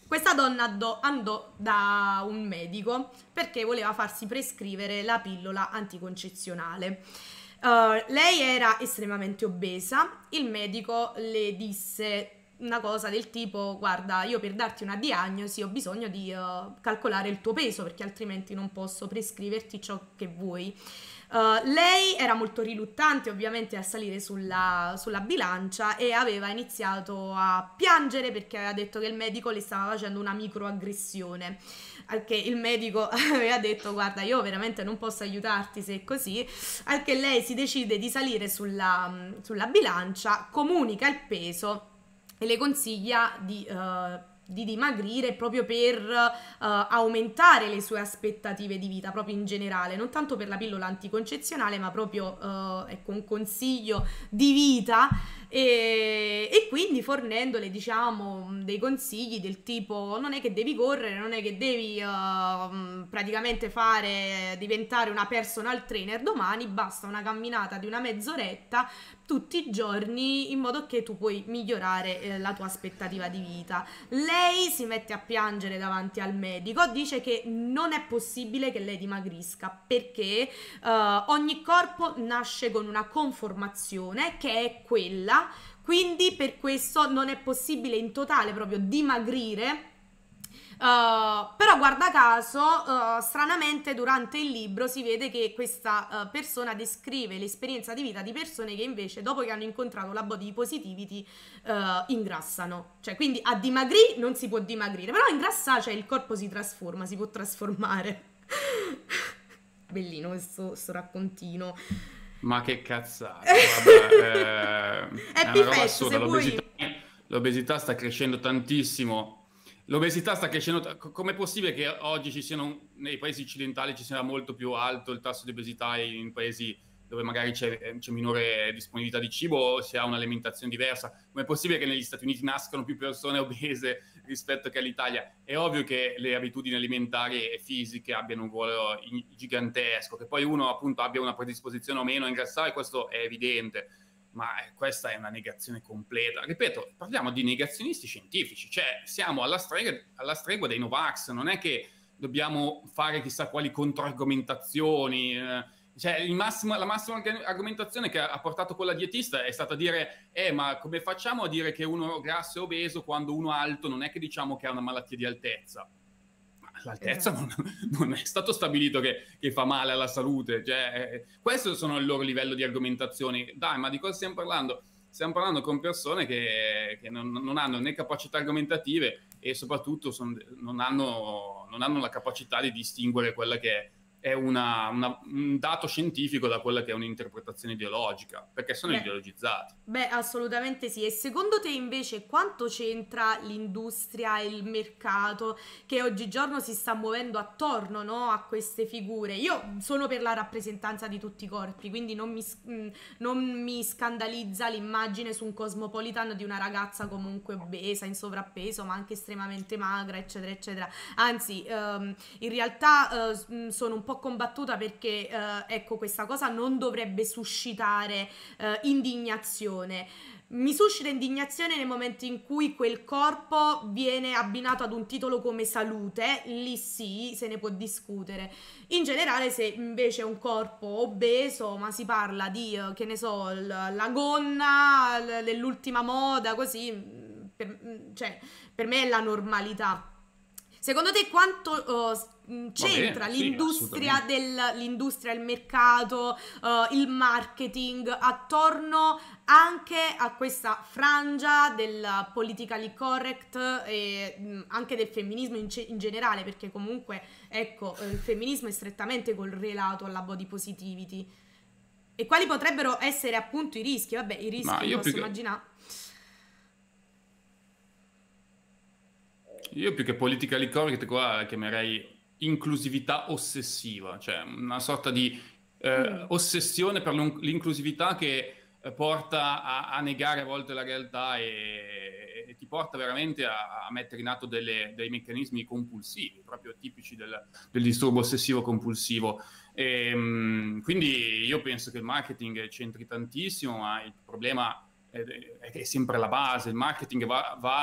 Questa donna andò, andò da un medico perché voleva farsi prescrivere la pillola anticoncezionale. Uh, lei era estremamente obesa, il medico le disse una cosa del tipo: guarda, io per darti una diagnosi ho bisogno di uh, calcolare il tuo peso, perché altrimenti non posso prescriverti ciò che vuoi. Uh, lei era molto riluttante ovviamente a salire sulla, sulla bilancia e aveva iniziato a piangere perché aveva detto che il medico le stava facendo una microaggressione. Al che il medico aveva detto: guarda, io veramente non posso aiutarti se è così. Al che lei si decide di salire sulla, sulla bilancia, comunica il peso e le consiglia di, uh, di dimagrire proprio per uh, aumentare le sue aspettative di vita, proprio in generale, non tanto per la pillola anticoncezionale, ma proprio uh, ecco, un consiglio di vita. E, e quindi fornendole, diciamo, dei consigli del tipo: non è che devi correre, non è che devi uh, praticamente fare, diventare una personal trainer domani, basta una camminata di una mezz'oretta tutti i giorni in modo che tu puoi migliorare eh, la tua aspettativa di vita. Lei si mette a piangere davanti al medico, dice che non è possibile che lei dimagrisca perché uh, ogni corpo nasce con una conformazione che è quella, quindi per questo non è possibile in totale proprio dimagrire. Uh, però guarda caso, uh, stranamente durante il libro si vede che questa uh, persona descrive l'esperienza di vita di persone che invece dopo che hanno incontrato la body positivity uh, ingrassano, cioè quindi a dimagrire non si può dimagrire, però ingrassare, cioè il corpo si trasforma, si può trasformare. Bellino questo sto raccontino. Ma che cazzata, vabbè, eh, è, è una perfetto, roba assurda. L'obesità, vuoi... l'obesità sta crescendo tantissimo. L'obesità sta crescendo, com'è possibile che oggi ci siano, nei paesi occidentali ci sia molto più alto il tasso di obesità in paesi dove magari c'è, c'è minore disponibilità di cibo o si ha un'alimentazione diversa? Com'è possibile che negli Stati Uniti nascano più persone obese rispetto che all'Italia? È ovvio che le abitudini alimentari e fisiche abbiano un ruolo gigantesco, che poi uno appunto abbia una predisposizione o meno a ingrassare, questo è evidente. Ma questa è una negazione completa. Ripeto, parliamo di negazionisti scientifici, cioè siamo alla stregua, alla stregua dei Novax, non è che dobbiamo fare chissà quali controargomentazioni. Cioè, il massimo, la massima argomentazione che ha portato quella dietista è stata dire: eh, ma come facciamo a dire che uno grasso è obeso quando uno alto non è che diciamo che ha una malattia di altezza? L'altezza non, non è stato stabilito che, che fa male alla salute, cioè, eh, questo sono il loro livello di argomentazioni. Dai, ma di cosa stiamo parlando? Stiamo parlando con persone che, che non, non hanno né capacità argomentative e soprattutto son, non, hanno, non hanno la capacità di distinguere quella che è è una, una, un dato scientifico da quella che è un'interpretazione ideologica, perché sono beh, ideologizzati. Beh, assolutamente sì. E secondo te invece quanto c'entra l'industria e il mercato che oggigiorno si sta muovendo attorno, no, a queste figure? Io sono per la rappresentanza di tutti i corpi, quindi non mi, non mi scandalizza l'immagine su un Cosmopolitan di una ragazza comunque obesa, in sovrappeso, ma anche estremamente magra, eccetera, eccetera. Anzi, ehm, in realtà eh, sono un po' combattuta perché eh, ecco, questa cosa non dovrebbe suscitare eh, indignazione. Mi suscita indignazione nel momento in cui quel corpo viene abbinato ad un titolo come salute, lì sì, se ne può discutere. In generale, se invece è un corpo obeso, ma si parla di, che ne so, la gonna dell'ultima moda, così, per, cioè, per me è la normalità. Secondo te quanto uh, c'entra Vabbè, l'industria, sì, del, l'industria, il mercato, uh, il marketing attorno anche a questa frangia del politically correct e mh, anche del femminismo in, in generale, perché comunque ecco, il femminismo è strettamente correlato alla body positivity. E quali potrebbero essere appunto i rischi? Vabbè, i rischi li posso che... immaginare. Io più che politically correct qua chiamerei inclusività ossessiva, cioè una sorta di eh, Mm. ossessione per l'inclusività che eh, porta a, a negare a volte la realtà e, e ti porta veramente a, a mettere in atto delle, dei meccanismi compulsivi, proprio tipici del, del disturbo ossessivo compulsivo. E, mh, quindi io penso che il marketing c'entri tantissimo, ma il problema è, è sempre la base. Il marketing va... va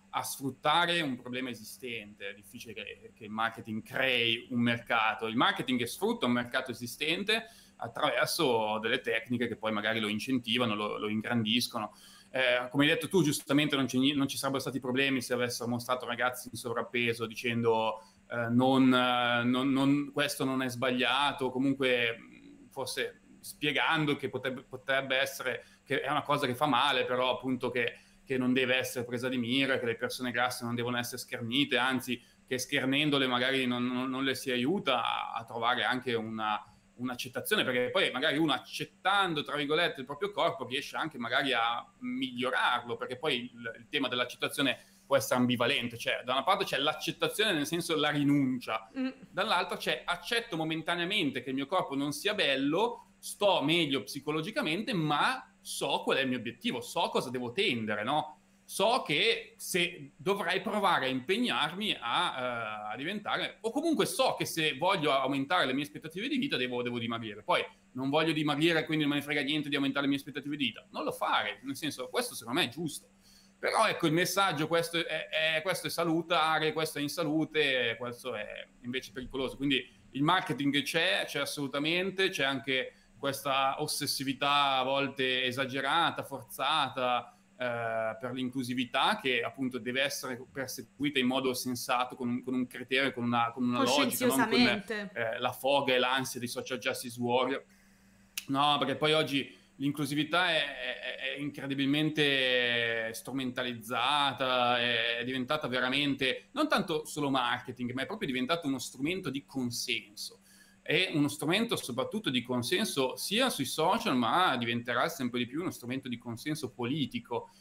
a sfruttare un problema esistente. È difficile che, che il marketing crei un mercato. Il marketing sfrutta un mercato esistente attraverso delle tecniche che poi magari lo incentivano, lo, lo ingrandiscono. Eh, come hai detto tu, giustamente non, non ci sarebbero stati problemi se avessero mostrato ragazzi in sovrappeso dicendo eh, non, eh, non, non, questo non è sbagliato, comunque forse spiegando che potrebbe, potrebbe essere, che è una cosa che fa male, però appunto che, che non deve essere presa di mira, che le persone grasse non devono essere schernite, anzi che schernendole magari non, non, non le si aiuta a, a trovare anche una, un'accettazione, perché poi magari uno accettando, tra virgolette, il proprio corpo riesce anche magari a migliorarlo, perché poi il, il tema dell'accettazione può essere ambivalente, cioè da una parte c'è l'accettazione nel senso la rinuncia, mm. dall'altra c'è accetto momentaneamente che il mio corpo non sia bello, sto meglio psicologicamente, ma so qual è il mio obiettivo, so cosa devo tendere, no? So che se dovrei provare a impegnarmi a, uh, a diventare, o comunque so che se voglio aumentare le mie aspettative di vita devo, devo dimagrire. Poi non voglio dimagrire, quindi non me ne frega niente di aumentare le mie aspettative di vita. Non lo fare, nel senso, questo secondo me è giusto. Però ecco, il messaggio, questo è, è, questo è salutare, questo è in salute, questo è invece pericoloso. Quindi il marketing c'è, c'è assolutamente, c'è anche questa ossessività a volte esagerata, forzata, eh, per l'inclusività, che appunto deve essere perseguita in modo sensato, con un, con un criterio, con una, con una logica, non con eh, la foga e l'ansia dei social justice warrior. No, perché poi oggi l'inclusività è, è, è incredibilmente strumentalizzata, è, è diventata veramente, non tanto solo marketing, ma è proprio diventato uno strumento di consenso. È uno strumento soprattutto di consenso sia sui social, ma diventerà sempre di più uno strumento di consenso politico.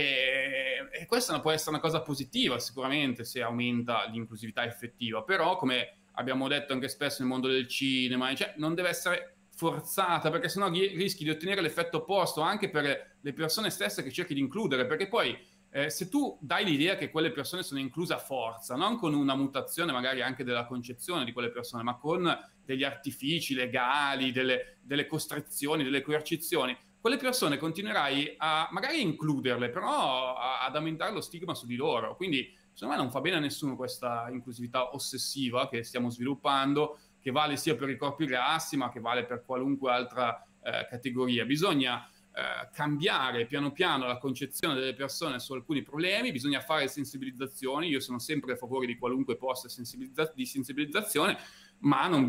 E, e questa può essere una cosa positiva sicuramente se aumenta l'inclusività effettiva, però come abbiamo detto anche spesso nel mondo del cinema, cioè, non deve essere forzata, perché sennò rischi di ottenere l'effetto opposto anche per le persone stesse che cerchi di includere, perché poi Eh, se tu dai l'idea che quelle persone sono incluse a forza, non con una mutazione magari anche della concezione di quelle persone, ma con degli artifici legali, delle, delle costrizioni, delle coercizioni, quelle persone continuerai a magari includerle, però a, ad aumentare lo stigma su di loro. Quindi secondo me non fa bene a nessuno questa inclusività ossessiva che stiamo sviluppando, che vale sia per i corpi grassi, ma che vale per qualunque altra eh, categoria. Bisogna Eh, cambiare piano piano la concezione delle persone su alcuni problemi, bisogna fare sensibilizzazioni. Io sono sempre a favore di qualunque posta sensibilizza- di sensibilizzazione, ma non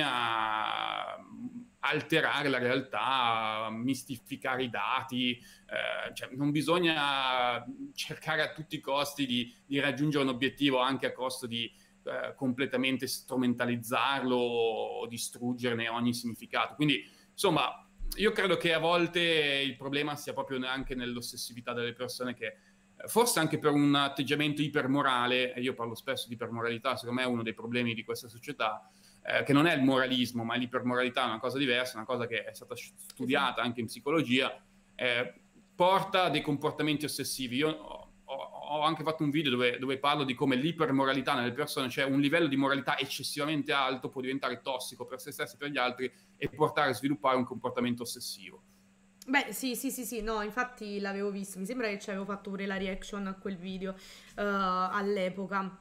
bisogna alterare la realtà, mistificare i dati, eh, cioè non bisogna cercare a tutti i costi di, di raggiungere un obiettivo anche a costo di eh, completamente strumentalizzarlo o distruggerne ogni significato. Quindi insomma, io credo che a volte il problema sia proprio anche nell'ossessività delle persone, che forse anche per un atteggiamento ipermorale, e io parlo spesso di ipermoralità, secondo me è uno dei problemi di questa società, eh, che non è il moralismo, ma l'ipermoralità è una cosa diversa, una cosa che è stata studiata anche in psicologia, eh, porta a dei comportamenti ossessivi. Io ho, ho anche fatto un video dove, dove parlo di come l'ipermoralità nelle persone, cioè un livello di moralità eccessivamente alto, può diventare tossico per se stessi e per gli altri e portare a sviluppare un comportamento ossessivo. Beh, sì, sì, sì, sì, no, infatti l'avevo visto, mi sembra che ci avevo fatto pure la reaction a quel video uh, all'epoca.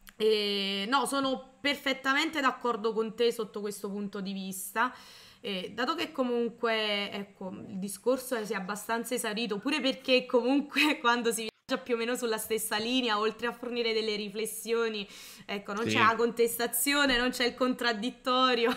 E no, sono perfettamente d'accordo con te sotto questo punto di vista. E dato che comunque, ecco, il discorso si è abbastanza esaurito, pure perché comunque quando si viaggia più o meno sulla stessa linea, oltre a fornire delle riflessioni, ecco, non sì. c'è la contestazione, non c'è il contraddittorio,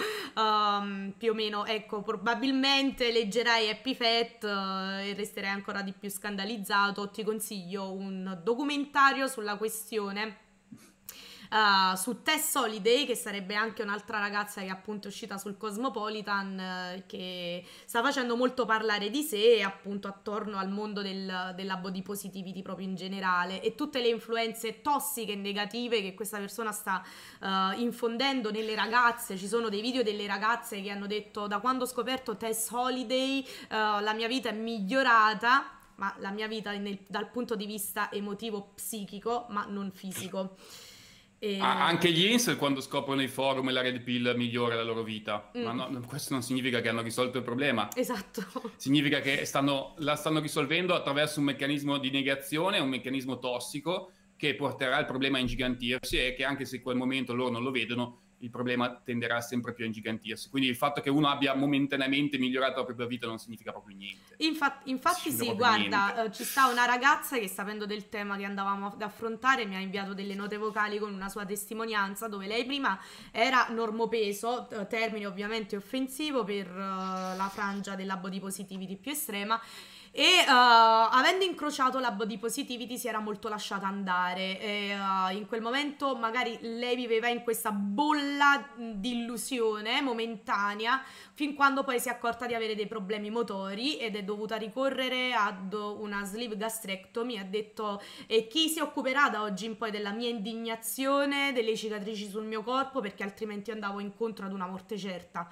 um, più o meno, ecco, probabilmente leggerai Happy Fat uh, e resterai ancora di più scandalizzato. Ti consiglio un documentario sulla questione. Uh, su Tess Holiday, che sarebbe anche un'altra ragazza che è appunto uscita sul Cosmopolitan, uh, che sta facendo molto parlare di sé appunto attorno al mondo del, della body positivity proprio in generale, e tutte le influenze tossiche e negative che questa persona sta uh, infondendo nelle ragazze. Ci sono dei video delle ragazze che hanno detto: da quando ho scoperto Tess Holiday uh, la mia vita è migliorata, ma la mia vita nel, dal punto di vista emotivo psichico, ma non fisico. E... Ah, anche gli incel quando scoprono i forum e la red pill migliora la loro vita, Mm. ma no, questo non significa che hanno risolto il problema. Esatto. Significa che stanno, la stanno risolvendo attraverso un meccanismo di negazione, un meccanismo tossico che porterà il problema a ingigantirsi e che anche se in quel momento loro non lo vedono, il problema tenderà sempre più a ingigantirsi. Quindi il fatto che uno abbia momentaneamente migliorato la propria vita non significa proprio niente. Infatti, infatti sì, guarda, eh, ci sta una ragazza che, sapendo del tema che andavamo ad affrontare, mi ha inviato delle note vocali con una sua testimonianza dove lei prima era normopeso, eh, termine ovviamente offensivo per eh, la frangia della body positivity più estrema, e uh, avendo incrociato la body positivity si era molto lasciata andare e, uh, in quel momento magari lei viveva in questa bolla di illusione momentanea fin quando poi si è accorta di avere dei problemi motori ed è dovuta ricorrere ad una sleeve gastrectomy. Ha detto: e chi si occuperà da oggi in poi della mia indignazione, delle cicatrici sul mio corpo, perché altrimenti andavo incontro ad una morte certa.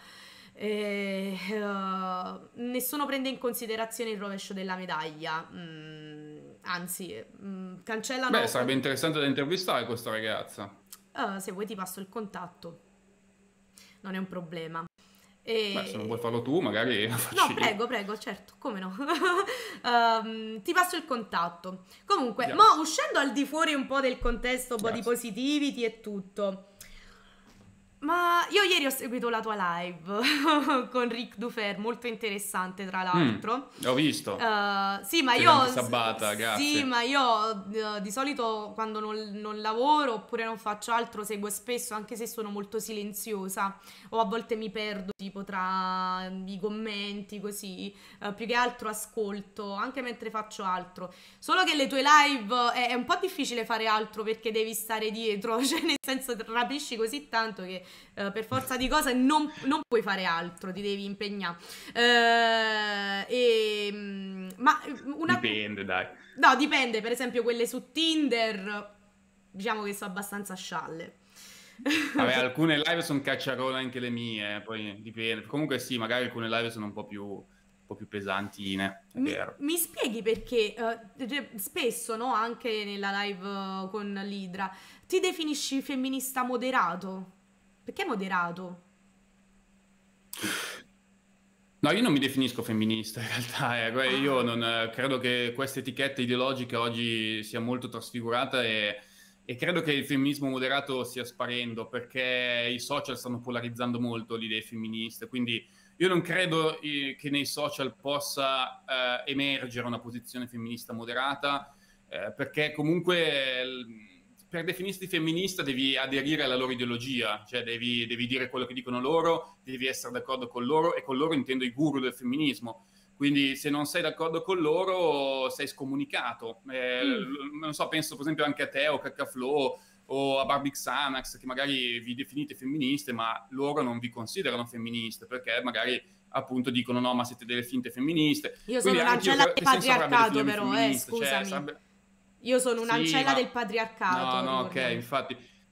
E, uh, nessuno prende in considerazione il rovescio della medaglia, mm, anzi mm, cancellano. Beh, sarebbe interessante da intervistare questa ragazza. Uh, se vuoi ti passo il contatto, non è un problema. E... Beh, se non vuoi farlo tu, magari lo faccio No, io. prego, prego, certo, come no. um, ti passo il contatto. Comunque, Andiamo. mo uscendo al di fuori un po' del contesto body Grazie. positivity e tutto, ma io ieri ho seguito la tua live con Rick Dufer, molto interessante tra l'altro. Mm, ho visto. Uh, sì, ma Sei io anche sabbata, sì, grazie. ma io uh, di solito quando non, non lavoro oppure non faccio altro seguo spesso, anche se sono molto silenziosa o a volte mi perdo tipo tra i commenti così, uh, più che altro ascolto anche mentre faccio altro. Solo che le tue live è, è un po' difficile fare altro perché devi stare dietro, cioè nel senso rapisci così tanto che Uh, per forza di cose non, non puoi fare altro, ti devi impegnare. Uh, e, ma una... Dipende, dai. No, dipende, per esempio quelle su Tinder, diciamo che sono abbastanza scialle. Vabbè, alcune live sono cacciarone anche le mie, poi dipende. Comunque sì, magari alcune live sono un po' più, un po' più pesantine, è mi, vero. mi spieghi perché uh, spesso, no, anche nella live uh, con l'Idra, ti definisci femminista moderato? Perché moderato? No, io non mi definisco femminista in realtà, eh. Io non, eh, credo che questa etichetta ideologica oggi sia molto trasfigurata e, e credo che il femminismo moderato stia sparendo perché i social stanno polarizzando molto le idee femministe, quindi io non credo eh, che nei social possa eh, emergere una posizione femminista moderata eh, perché comunque... L- per definirti femminista devi aderire alla loro ideologia, cioè devi, devi dire quello che dicono loro, devi essere d'accordo con loro, e con loro intendo i guru del femminismo. Quindi se non sei d'accordo con loro sei scomunicato. Eh, mm. Non so, penso per esempio anche a te o Cacaflow o a Barbie Xanax, che magari vi definite femministe, ma loro non vi considerano femministe, perché magari appunto dicono no, ma siete delle finte femministe. Io sono un'ancella del patriarcato però, eh, scusami. Cioè, sarebbe... Io sono un'ancella sì, ma... del patriarcato. No, no, ok, infatti.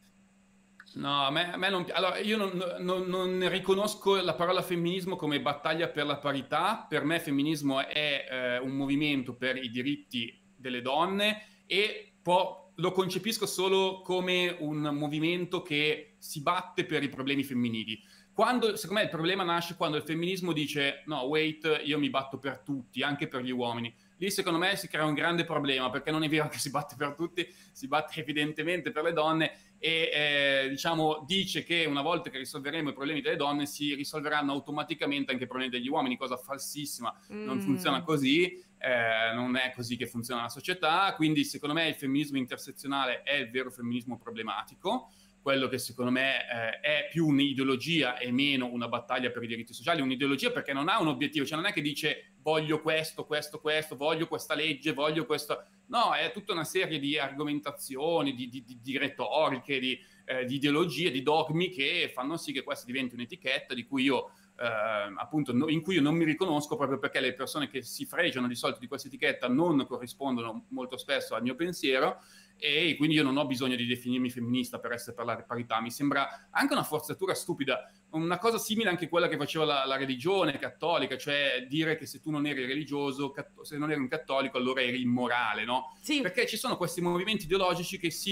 No, a me, a me non... Allora, io non, non, non riconosco la parola femminismo come battaglia per la parità. Per me femminismo è eh, un movimento per i diritti delle donne e può, lo concepisco solo come un movimento che si batte per i problemi femminili. Quando, secondo me il problema nasce quando il femminismo dice no, wait, io mi batto per tutti, anche per gli uomini. Lì secondo me si crea un grande problema, perché non è vero che si batte per tutti, si batte evidentemente per le donne e eh, diciamo dice che una volta che risolveremo i problemi delle donne si risolveranno automaticamente anche i problemi degli uomini, cosa falsissima, mm. non funziona così, eh, non è così che funziona la società, quindi secondo me il femminismo intersezionale è il vero femminismo problematico, quello che secondo me eh, è più un'ideologia e meno una battaglia per i diritti sociali, un'ideologia perché non ha un obiettivo, cioè non è che dice voglio questo, questo, questo, voglio questa legge, voglio questo... No, è tutta una serie di argomentazioni, di, di, di, di retoriche, di, eh, di ideologie, di dogmi che fanno sì che questa diventi un'etichetta di cui io, eh, appunto, no, in cui io non mi riconosco proprio perché le persone che si fregiano di solito di questa etichetta non corrispondono molto spesso al mio pensiero e quindi io non ho bisogno di definirmi femminista per essere per la parità. Mi sembra anche una forzatura stupida, una cosa simile anche a quella che faceva la, la religione cattolica, cioè dire che se tu non eri religioso, se non eri un cattolico allora eri immorale, no? Sì. Perché ci sono questi movimenti ideologici che si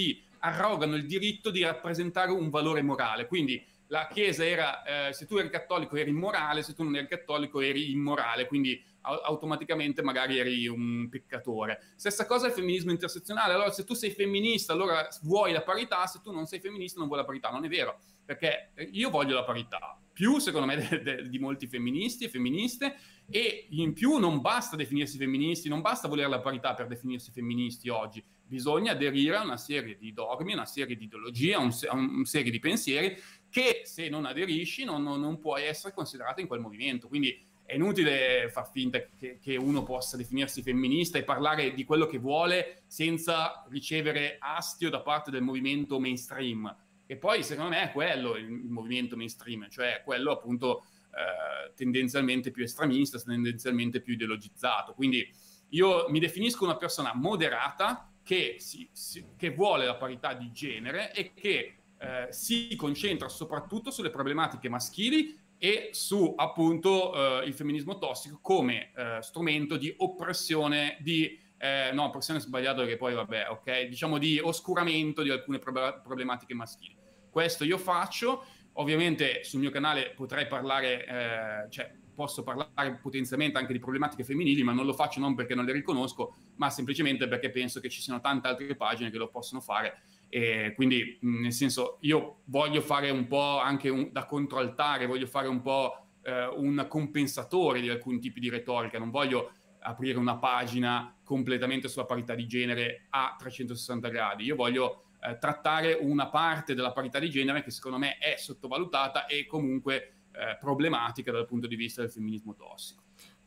arrogano il diritto di rappresentare un valore morale. Quindi la Chiesa era, eh, se tu eri cattolico eri immorale, se tu non eri cattolico eri immorale, quindi au- automaticamente magari eri un peccatore. Stessa cosa il femminismo intersezionale. Allora se tu sei femminista allora vuoi la parità, se tu non sei femminista non vuoi la parità. Non è vero, perché io voglio la parità, più secondo me de- de- di molti femministi e femministe, e in più non basta definirsi femministi, non basta volere la parità per definirsi femministi oggi, bisogna aderire a una serie di dogmi, a una serie di ideologie, a, un, a una serie di pensieri che se non aderisci non, non, non puoi essere considerato in quel movimento. Quindi è inutile far finta che, che uno possa definirsi femminista e parlare di quello che vuole senza ricevere astio da parte del movimento mainstream. E poi secondo me è quello il, il movimento mainstream, cioè quello appunto eh, tendenzialmente più estremista, tendenzialmente più ideologizzato. Quindi io mi definisco una persona moderata che, si, si, che vuole la parità di genere e che eh, si concentra soprattutto sulle problematiche maschili e su appunto eh, il femminismo tossico come eh, strumento di oppressione, di eh, no, oppressione è sbagliato perché poi vabbè, ok, diciamo di oscuramento di alcune prob- problematiche maschili. Questo io faccio, ovviamente sul mio canale potrei parlare, eh, cioè posso parlare potenzialmente anche di problematiche femminili, ma non lo faccio non perché non le riconosco, ma semplicemente perché penso che ci siano tante altre pagine che lo possono fare. E quindi, nel senso, io voglio fare un po' anche un, da controaltare, voglio fare un po' eh, un compensatore di alcuni tipi di retorica, non voglio aprire una pagina completamente sulla parità di genere a trecentosessanta gradi, io voglio eh, trattare una parte della parità di genere che secondo me è sottovalutata e comunque eh, problematica dal punto di vista del femminismo tossico.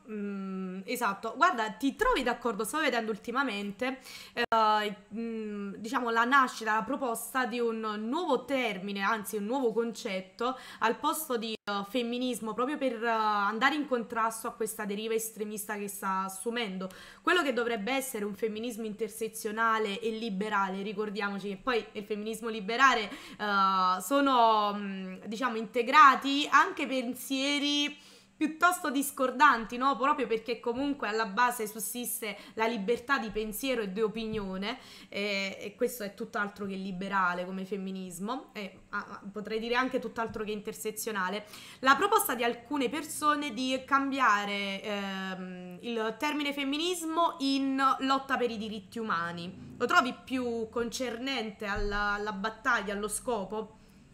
Mm, esatto, guarda, ti trovi d'accordo? Sto vedendo ultimamente eh, mm, diciamo la nascita, la proposta di un nuovo termine, anzi un nuovo concetto al posto di uh, femminismo, proprio per uh, andare in contrasto a questa deriva estremista che sta assumendo quello che dovrebbe essere un femminismo intersezionale e liberale. Ricordiamoci che poi il femminismo liberale uh, sono mm, diciamo integrati anche pensieri piuttosto discordanti, no? Proprio perché comunque alla base sussiste la libertà di pensiero e di opinione, e, e questo è tutt'altro che liberale come femminismo, e ah, potrei dire anche tutt'altro che intersezionale. La proposta di alcune persone di cambiare ehm, il termine femminismo in lotta per i diritti umani, lo trovi più concernente alla, alla battaglia, allo scopo?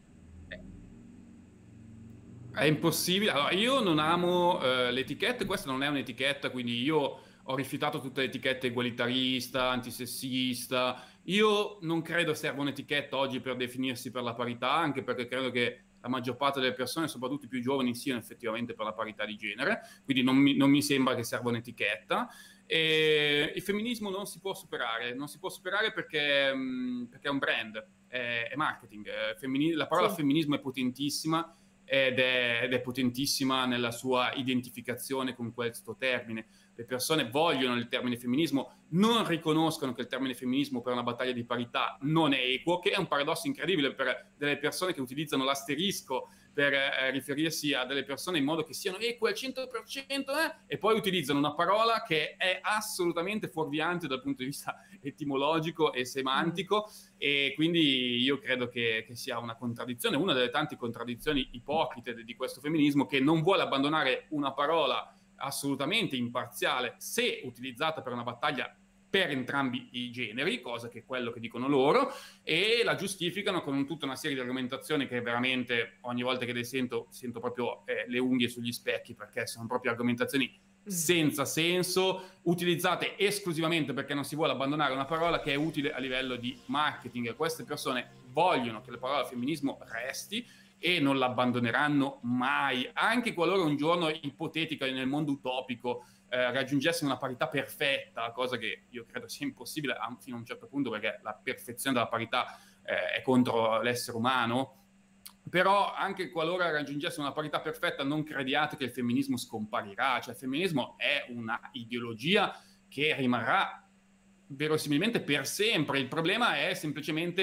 È impossibile. Allora, io non amo eh, le etichette, questa non è un'etichetta, quindi io ho rifiutato tutte le etichette egualitarista, antisessista. Io non credo serva un'etichetta oggi per definirsi per la parità, anche perché credo che la maggior parte delle persone, soprattutto i più giovani, siano effettivamente per la parità di genere, quindi non mi, non mi sembra che serva un'etichetta. E il femminismo non si può superare, non si può superare perché, mh, perché è un brand, è, è marketing. È femmini- la parola sì. Femminismo è potentissima, Ed è, ed è potentissima nella sua identificazione con questo termine. Le persone vogliono il termine femminismo, non riconoscono che il termine femminismo per una battaglia di parità non è equo, che è un paradosso incredibile per delle persone che utilizzano l'asterisco per eh, riferirsi a delle persone in modo che siano eque al cento per cento eh, e poi utilizzano una parola che è assolutamente fuorviante dal punto di vista etimologico e semantico, e quindi io credo che, che sia una contraddizione, una delle tante contraddizioni ipocrite di questo femminismo, che non vuole abbandonare una parola assolutamente imparziale se utilizzata per una battaglia per entrambi i generi, cosa che è quello che dicono loro, e la giustificano con tutta una serie di argomentazioni che veramente ogni volta che le sento sento proprio eh, le unghie sugli specchi, perché sono proprio argomentazioni senza senso, utilizzate esclusivamente perché non si vuole abbandonare una parola che è utile a livello di marketing. Queste persone vogliono che la parola femminismo resti e non l'abbandoneranno mai, anche qualora un giorno ipotetica nel mondo utopico eh, raggiungessimo una parità perfetta, cosa che io credo sia impossibile fino a un certo punto, perché la perfezione della parità eh, è contro l'essere umano. Però anche qualora raggiungessimo una parità perfetta, non crediate che il femminismo scomparirà. Cioè il femminismo è una ideologia che rimarrà verosimilmente per sempre. Il problema è semplicemente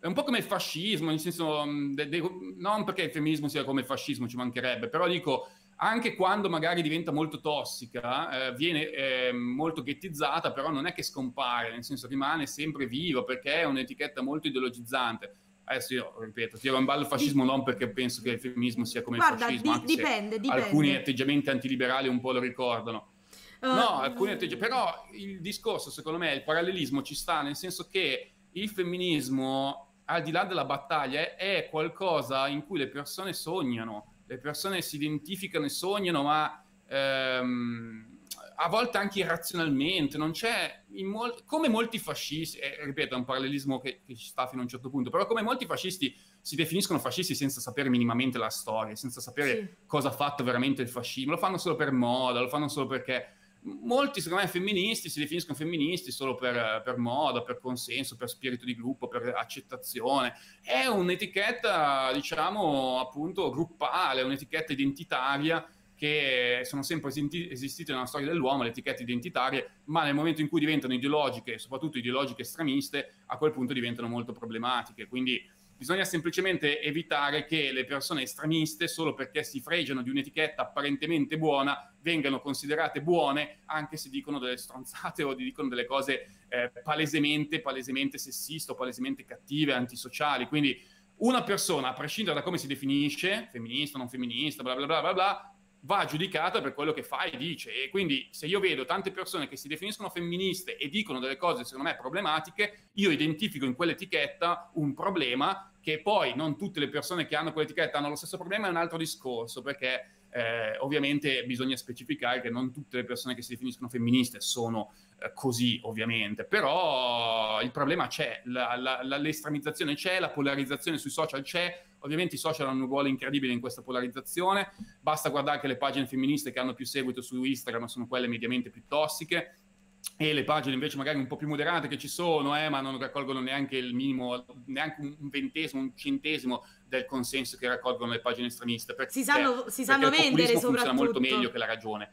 è un po' come il fascismo, nel senso, de, de, non perché il femminismo sia come il fascismo, ci mancherebbe, però dico, anche quando magari diventa molto tossica, eh, viene eh, molto ghettizzata, però non è che scompare, nel senso rimane sempre vivo, perché è un'etichetta molto ideologizzante. Adesso io, ripeto, tiro in ballo il fascismo non perché penso che il femminismo sia come Guarda, il fascismo, di, anche dipende, se dipende. alcuni atteggiamenti antiliberali un po' lo ricordano. Uh, no, alcuni atteggiamenti, però il discorso, secondo me, il parallelismo ci sta, nel senso che il femminismo, al di là della battaglia, è qualcosa in cui le persone sognano, le persone si identificano e sognano, ma ehm, a volte anche irrazionalmente, non c'è, in mol- come molti fascisti, eh, ripeto, è un parallelismo che, che ci sta fino a un certo punto, però come molti fascisti si definiscono fascisti senza sapere minimamente la storia, senza sapere sì. cosa ha fatto veramente il fascismo, lo fanno solo per moda, lo fanno solo perché... Molti, secondo me, femministi si definiscono femministi solo per, per moda, per consenso, per spirito di gruppo, per accettazione. È un'etichetta, diciamo, appunto, gruppale, un'etichetta identitaria che sono sempre esistite nella storia dell'uomo, le etichette identitarie, ma nel momento in cui diventano ideologiche, soprattutto ideologiche estremiste, a quel punto diventano molto problematiche. Quindi bisogna semplicemente evitare che le persone estremiste, solo perché si fregiano di un'etichetta apparentemente buona, vengano considerate buone anche se dicono delle stronzate o dicono delle cose eh, palesemente, palesemente sessiste o palesemente cattive, antisociali. Quindi una persona, a prescindere da come si definisce, femminista, non femminista, bla bla bla bla bla, va giudicata per quello che fa e dice. E quindi se io vedo tante persone che si definiscono femministe e dicono delle cose secondo me problematiche, io identifico in quell'etichetta un problema, che poi non tutte le persone che hanno quell'etichetta hanno lo stesso problema, è un altro discorso, perché eh, ovviamente bisogna specificare che non tutte le persone che si definiscono femministe sono eh, così, ovviamente, però il problema c'è, la, la, la, l'estremizzazione c'è, la polarizzazione sui social c'è. Ovviamente i social hanno un ruolo incredibile in questa polarizzazione, basta guardare che le pagine femministe che hanno più seguito su Instagram sono quelle mediamente più tossiche, e le pagine invece magari un po' più moderate che ci sono, eh, ma non raccolgono neanche il minimo, neanche un ventesimo, un centesimo del consenso che raccolgono le pagine estremiste. Perché, si sanno, si sanno perché vendere, il populismo soprattutto. funziona molto meglio che la ragione.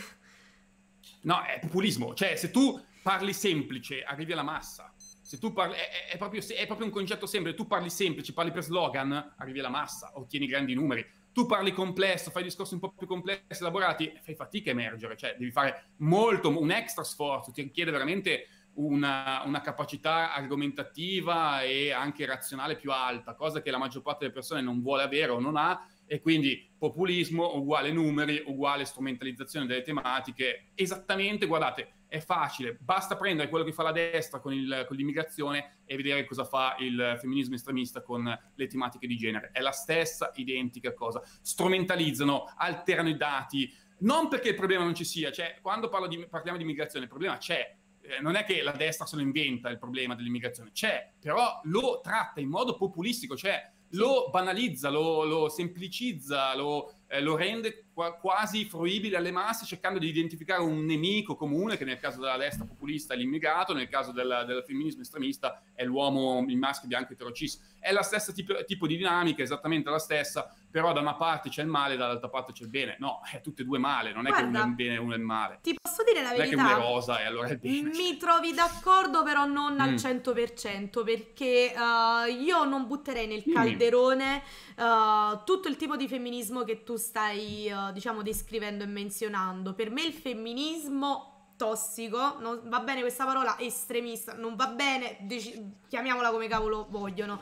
No, è populismo, cioè se tu parli semplice arrivi alla massa. Se tu parli, è, è, proprio, è proprio un concetto semplice, tu parli semplice, parli per slogan, arrivi alla massa, ottieni grandi numeri. Tu parli complesso, fai discorsi un po' più complessi, elaborati, fai fatica a emergere, cioè devi fare molto, un extra sforzo, ti richiede veramente una, una capacità argomentativa e anche razionale più alta, cosa che la maggior parte delle persone non vuole avere o non ha, e quindi populismo uguale numeri, uguale strumentalizzazione delle tematiche. Esattamente, guardate, è facile, basta prendere quello che fa la destra con, il, con l'immigrazione e vedere cosa fa il femminismo estremista con le tematiche di genere. È la stessa identica cosa. Strumentalizzano, alterano i dati, non perché il problema non ci sia, cioè quando parlo di, parliamo di immigrazione il problema c'è, eh, non è che la destra se lo inventa il problema dell'immigrazione, c'è, però lo tratta in modo populistico, cioè lo banalizza, lo, lo semplicizza, lo, eh, lo rende qua, quasi fruibile alle masse, cercando di identificare un nemico comune, che nel caso della destra populista è l'immigrato, nel caso del, del femminismo estremista è l'uomo, il maschio bianco eterocis. È la stessa tipo, tipo di dinamica, esattamente la stessa, però da una parte c'è il male, dall'altra parte c'è il bene. No, è tutte e due male, non è Guarda, che uno è il bene e uno è il male. Ti posso dire la verità? Non è che uno è rosa e allora è il bene. Mi trovi d'accordo, però non mm. al cento per cento, perché uh, io non butterei nel Dimmi. calderone uh, tutto il tipo di femminismo che tu stai, uh, diciamo, descrivendo e menzionando. Per me il femminismo tossico, non va bene questa parola, estremista, non va bene, dec- chiamiamola come cavolo vogliono,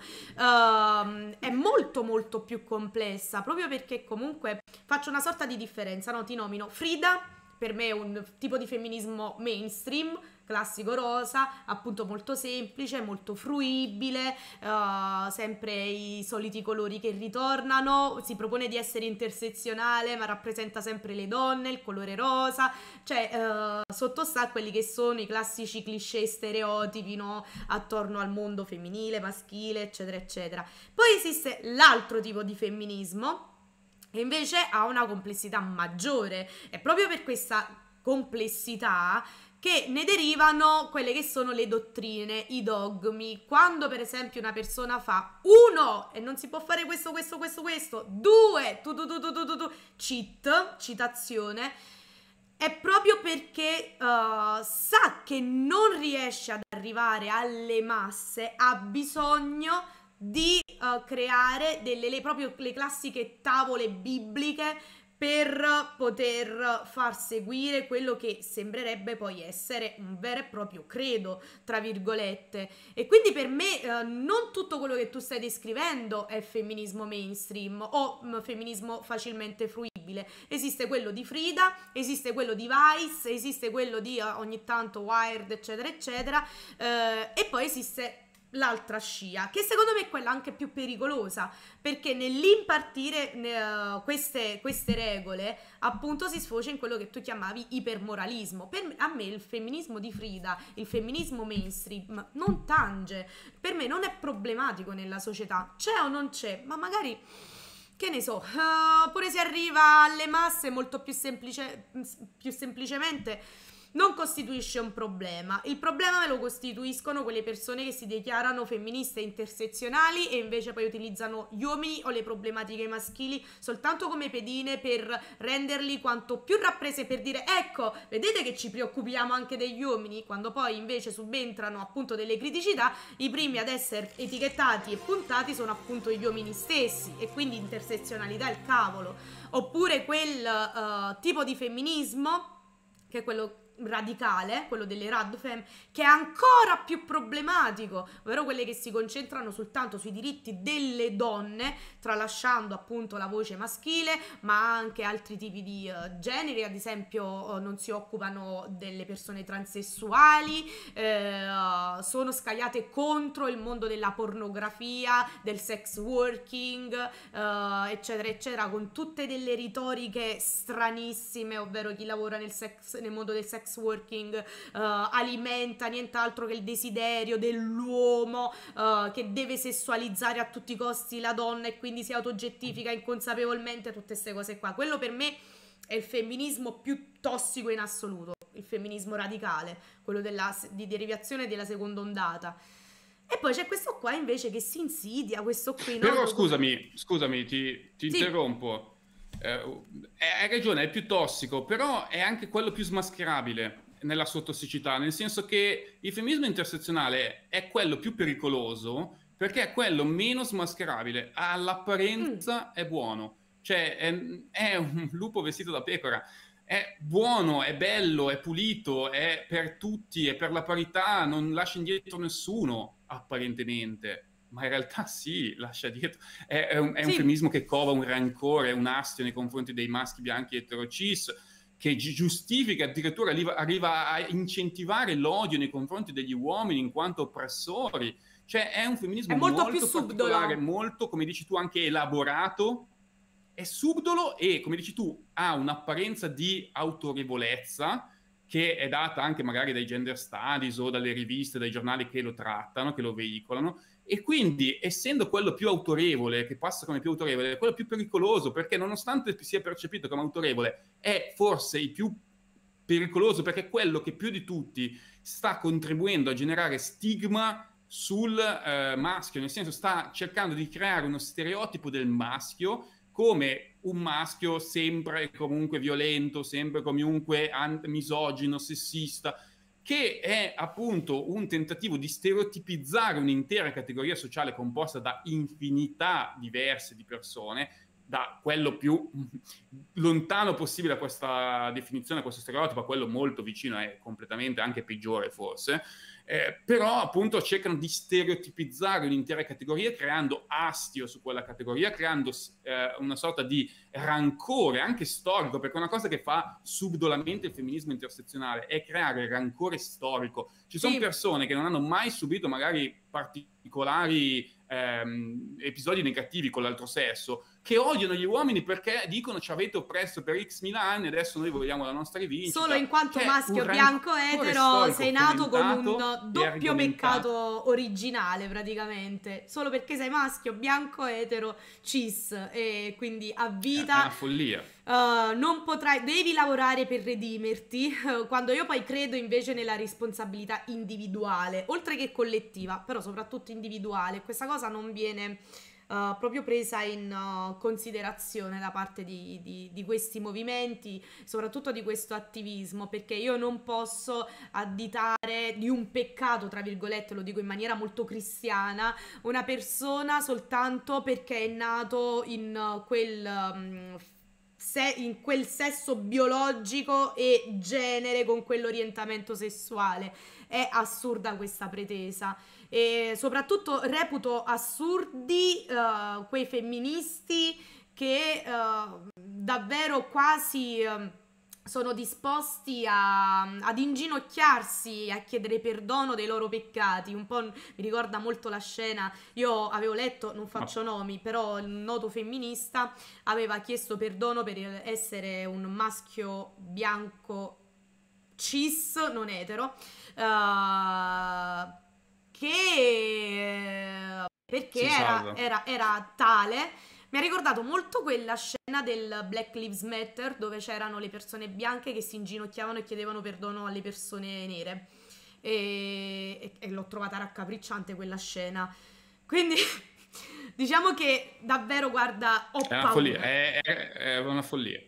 uh, è molto molto più complessa, proprio perché comunque faccio una sorta di differenza, no? Ti nomino Frida, per me è un tipo di femminismo mainstream, classico rosa, appunto molto semplice, molto fruibile, uh, sempre i soliti colori che ritornano, si propone di essere intersezionale ma rappresenta sempre le donne, il colore rosa, cioè uh, sottostà a quelli che sono i classici cliché stereotipi, no? Attorno al mondo femminile, maschile, eccetera eccetera. Poi esiste l'altro tipo di femminismo che invece ha una complessità maggiore, e proprio per questa complessità che ne derivano quelle che sono le dottrine, i dogmi. Quando per esempio una persona fa uno e non si può fare questo, questo, questo, questo, due, tu, tu, tu, tu, tu, tu, tu, cheat, citazione, è proprio perché uh, sa che non riesce ad arrivare alle masse, ha bisogno di uh, creare delle le, proprio le classiche tavole bibliche per poter far seguire quello che sembrerebbe poi essere un vero e proprio credo, tra virgolette. E quindi per me eh, non tutto quello che tu stai descrivendo è femminismo mainstream o mh, femminismo facilmente fruibile. Esiste quello di Frida, esiste quello di Vice, esiste quello di uh, ogni tanto Wired, eccetera, eccetera, eh, e poi esiste l'altra scia, che secondo me è quella anche più pericolosa, perché nell'impartire uh, queste, queste regole appunto si sfocia in quello che tu chiamavi ipermoralismo. Per me, a me il femminismo di Frida, il femminismo mainstream non tange, per me non è problematico nella società, c'è o non c'è, ma magari che ne so, uh, pure se arriva alle masse molto più semplice, più semplicemente non costituisce un problema. Il problema me lo costituiscono quelle persone che si dichiarano femministe intersezionali e invece poi utilizzano gli uomini o le problematiche maschili soltanto come pedine per renderli quanto più rapprese, per dire ecco, vedete che ci preoccupiamo anche degli uomini, quando poi invece subentrano appunto delle criticità, i primi ad essere etichettati e puntati sono appunto gli uomini stessi, e quindi intersezionalità è il cavolo. Oppure quel uh, tipo di femminismo che è quello radicale, quello delle radfem, che è ancora più problematico, ovvero quelle che si concentrano soltanto sui diritti delle donne, tralasciando appunto la voce maschile, ma anche altri tipi di uh, generi, ad esempio uh, non si occupano delle persone transessuali, eh, uh, sono scagliate contro il mondo della pornografia, del sex working, uh, eccetera eccetera, con tutte delle retoriche stranissime, ovvero chi lavora nel sex, nel mondo del sex working uh, alimenta nient'altro che il desiderio dell'uomo uh, che deve sessualizzare a tutti i costi la donna e quindi si autogettifica inconsapevolmente, tutte queste cose qua. Quello per me è il femminismo più tossico in assoluto, il femminismo radicale, quello della, di derivazione della seconda ondata. E poi c'è questo qua invece che si insidia, questo qui, però no? scusami, scusami, ti, ti Sì. interrompo. Eh, hai ragione, è più tossico, però è anche quello più smascherabile nella sua tossicità, nel senso che il femminismo intersezionale è quello più pericoloso perché è quello meno smascherabile, all'apparenza mm. è buono, cioè è, è un lupo vestito da pecora, è buono, è bello, è pulito, è per tutti, è per la parità, non lascia indietro nessuno apparentemente. Ma in realtà sì, lascia dietro. È, è, un, è sì. un femminismo che cova un rancore, un astio nei confronti dei maschi bianchi eterocis, che gi- giustifica, addirittura arriva, arriva a incentivare l'odio nei confronti degli uomini in quanto oppressori. Cioè è un femminismo è molto, molto più particolare, subdolo. Molto, come dici tu, anche elaborato. È subdolo e, come dici tu, ha un'apparenza di autorevolezza che è data anche magari dai gender studies o dalle riviste, dai giornali che lo trattano, che lo veicolano. E quindi, essendo quello più autorevole, che passa come più autorevole, è quello più pericoloso, perché nonostante sia percepito come autorevole, è forse il più pericoloso, perché è quello che più di tutti sta contribuendo a generare stigma sul eh, maschio, nel senso sta cercando di creare uno stereotipo del maschio come un maschio sempre comunque violento, sempre comunque misogino, sessista, che è appunto un tentativo di stereotipizzare un'intera categoria sociale composta da infinità diverse di persone, da quello più lontano possibile da questa definizione, a questo stereotipo, a quello molto vicino, è completamente anche peggiore forse, eh, però appunto cercano di stereotipizzare un'intera categoria creando astio su quella categoria, creando eh, una sorta di rancore anche storico, perché una cosa che fa subdolamente il femminismo intersezionale è creare rancore storico. Ci sono sì. persone che non hanno mai subito magari particolari ehm, episodi negativi con l'altro sesso, che odiano gli uomini perché dicono ci avete oppresso per x mila anni, adesso noi vogliamo la nostra rivincita. Solo in quanto maschio bianco etero sei nato con un doppio peccato originale praticamente, solo perché sei maschio bianco etero cis, e quindi a vita è una follia. Uh, non potrai, devi lavorare per redimerti, uh, quando io poi credo invece nella responsabilità individuale, oltre che collettiva, però soprattutto individuale. Questa cosa non viene uh, proprio presa in uh, considerazione da parte di, di, di questi movimenti, soprattutto di questo attivismo, perché io non posso additare di un peccato, tra virgolette, lo dico in maniera molto cristiana, una persona soltanto perché è nato in uh, quel... Um, se in quel sesso biologico e genere con quell'orientamento sessuale. È assurda questa pretesa e soprattutto reputo assurdi uh, quei femministi che uh, davvero quasi uh, sono disposti a, ad inginocchiarsi, a chiedere perdono dei loro peccati. Un po' mi ricorda molto la scena, io avevo letto, non faccio nomi, però il noto femminista aveva chiesto perdono per essere un maschio bianco cis, non etero, uh, che perché era, era, era tale. Mi ha ricordato molto quella scena del Black Lives Matter dove c'erano le persone bianche che si inginocchiavano e chiedevano perdono alle persone nere e, e, e l'ho trovata raccapricciante quella scena, quindi diciamo che davvero, guarda, ho è una paura. follia, è, è, è una follia.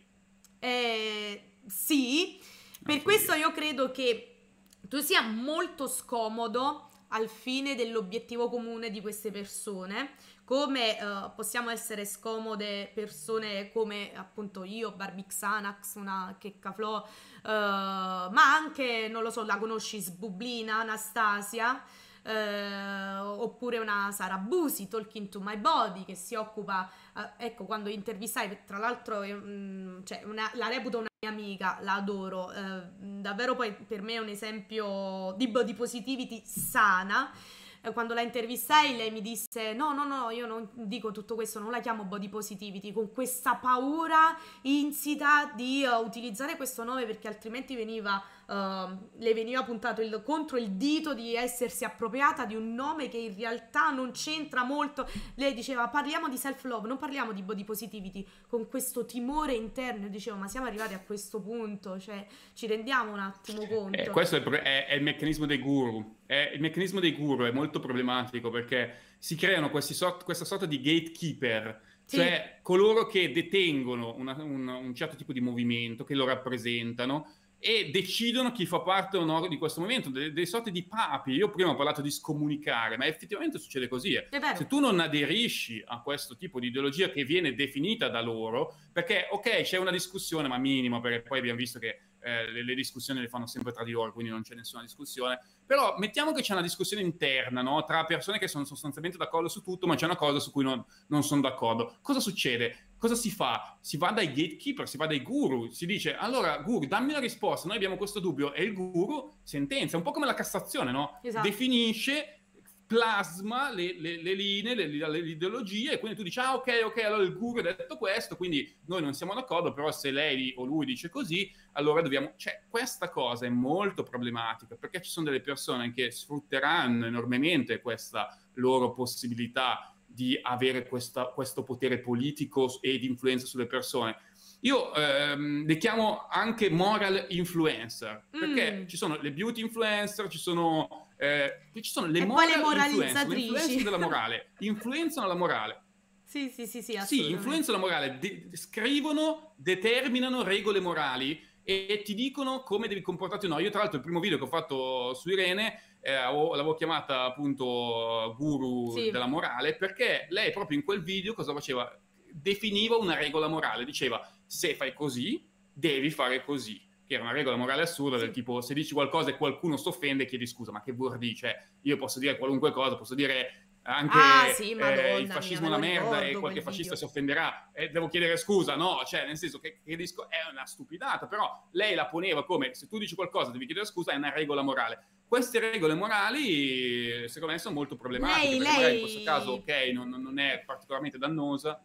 Eh, sì, per questo io credo che tu sia molto scomodo al fine dell'obiettivo comune di queste persone, come uh, possiamo essere scomode persone come appunto io, Barbie Xanax, una Checca Flo, uh, ma anche, non lo so, la conosci, Sbublina, Anastasia, uh, oppure una Sara Busi, Talking to My Body, che si occupa, uh, ecco, quando intervistai, tra l'altro, um, cioè una, la reputo una mia amica, la adoro, uh, davvero poi per me è un esempio di body positivity sana. Quando la intervistai lei mi disse no no no, io non dico tutto questo, non la chiamo body positivity, con questa paura insita di uh, utilizzare questo nome perché altrimenti veniva uh, le veniva puntato il, contro il dito di essersi appropriata di un nome che in realtà non c'entra molto. Lei diceva parliamo di self love, non parliamo di body positivity, con questo timore interno. Io dicevo ma siamo arrivati a questo punto, cioè ci rendiamo un attimo conto. Eh, questo è, è, è il meccanismo dei guru. È, il meccanismo dei guru è molto problematico perché si creano questi sort, questa sorta di gatekeeper, sì, cioè coloro che detengono una, un, un certo tipo di movimento, che lo rappresentano e decidono chi fa parte o no di questo movimento, delle, delle sorte di papi. Io prima ho parlato di scomunicare, ma effettivamente succede così. Eh. Se tu non aderisci a questo tipo di ideologia che viene definita da loro, perché ok, c'è una discussione, ma minima, perché poi abbiamo visto che eh, le, le discussioni le fanno sempre tra di loro, quindi non c'è nessuna discussione. Però mettiamo che c'è una discussione interna, no? Tra persone che sono sostanzialmente d'accordo su tutto, ma c'è una cosa su cui non, non sono d'accordo. Cosa succede? Cosa si fa? Si va dai gatekeeper, si va dai guru, si dice allora guru dammi una risposta, noi abbiamo questo dubbio, e il guru sentenza, un po' come la Cassazione, no? Esatto. Definisce, plasma le, le, le linee, le, le ideologie, e quindi tu dici ah ok ok, allora il guru ha detto questo, quindi noi non siamo d'accordo, però se lei o lui dice così allora dobbiamo... Cioè questa cosa è molto problematica perché ci sono delle persone che sfrutteranno enormemente questa loro possibilità di avere questa, questo potere politico e di influenza sulle persone. Io ehm, le chiamo anche moral influencer, perché mm. ci sono le beauty influencer, ci sono, eh, ci sono le e moral poi le influencer, le influencer della morale, influenzano la morale. Sì, sì, sì, sì, sì, influenzano la morale, de- scrivono, determinano regole morali e ti dicono come devi comportarti o no. Io tra l'altro il primo video che ho fatto su Irene eh, l'avevo chiamata appunto guru sì. della morale, perché lei proprio in quel video cosa faceva? Definiva una regola morale, diceva se fai così devi fare così, che era una regola morale assurda sì. del tipo se dici qualcosa e qualcuno si offende chiedi scusa, ma che vuol dire? Cioè, io posso dire qualunque cosa, posso dire anche ah, sì, Madonna, eh, il fascismo è una merda e qualche fascista video. si offenderà e devo chiedere scusa, no, cioè nel senso che, che disco, è una stupidata, però lei la poneva come se tu dici qualcosa devi chiedere scusa, è una regola morale. Queste regole morali secondo me sono molto problematiche, lei, perché lei... in questo caso ok, non, non è particolarmente dannosa.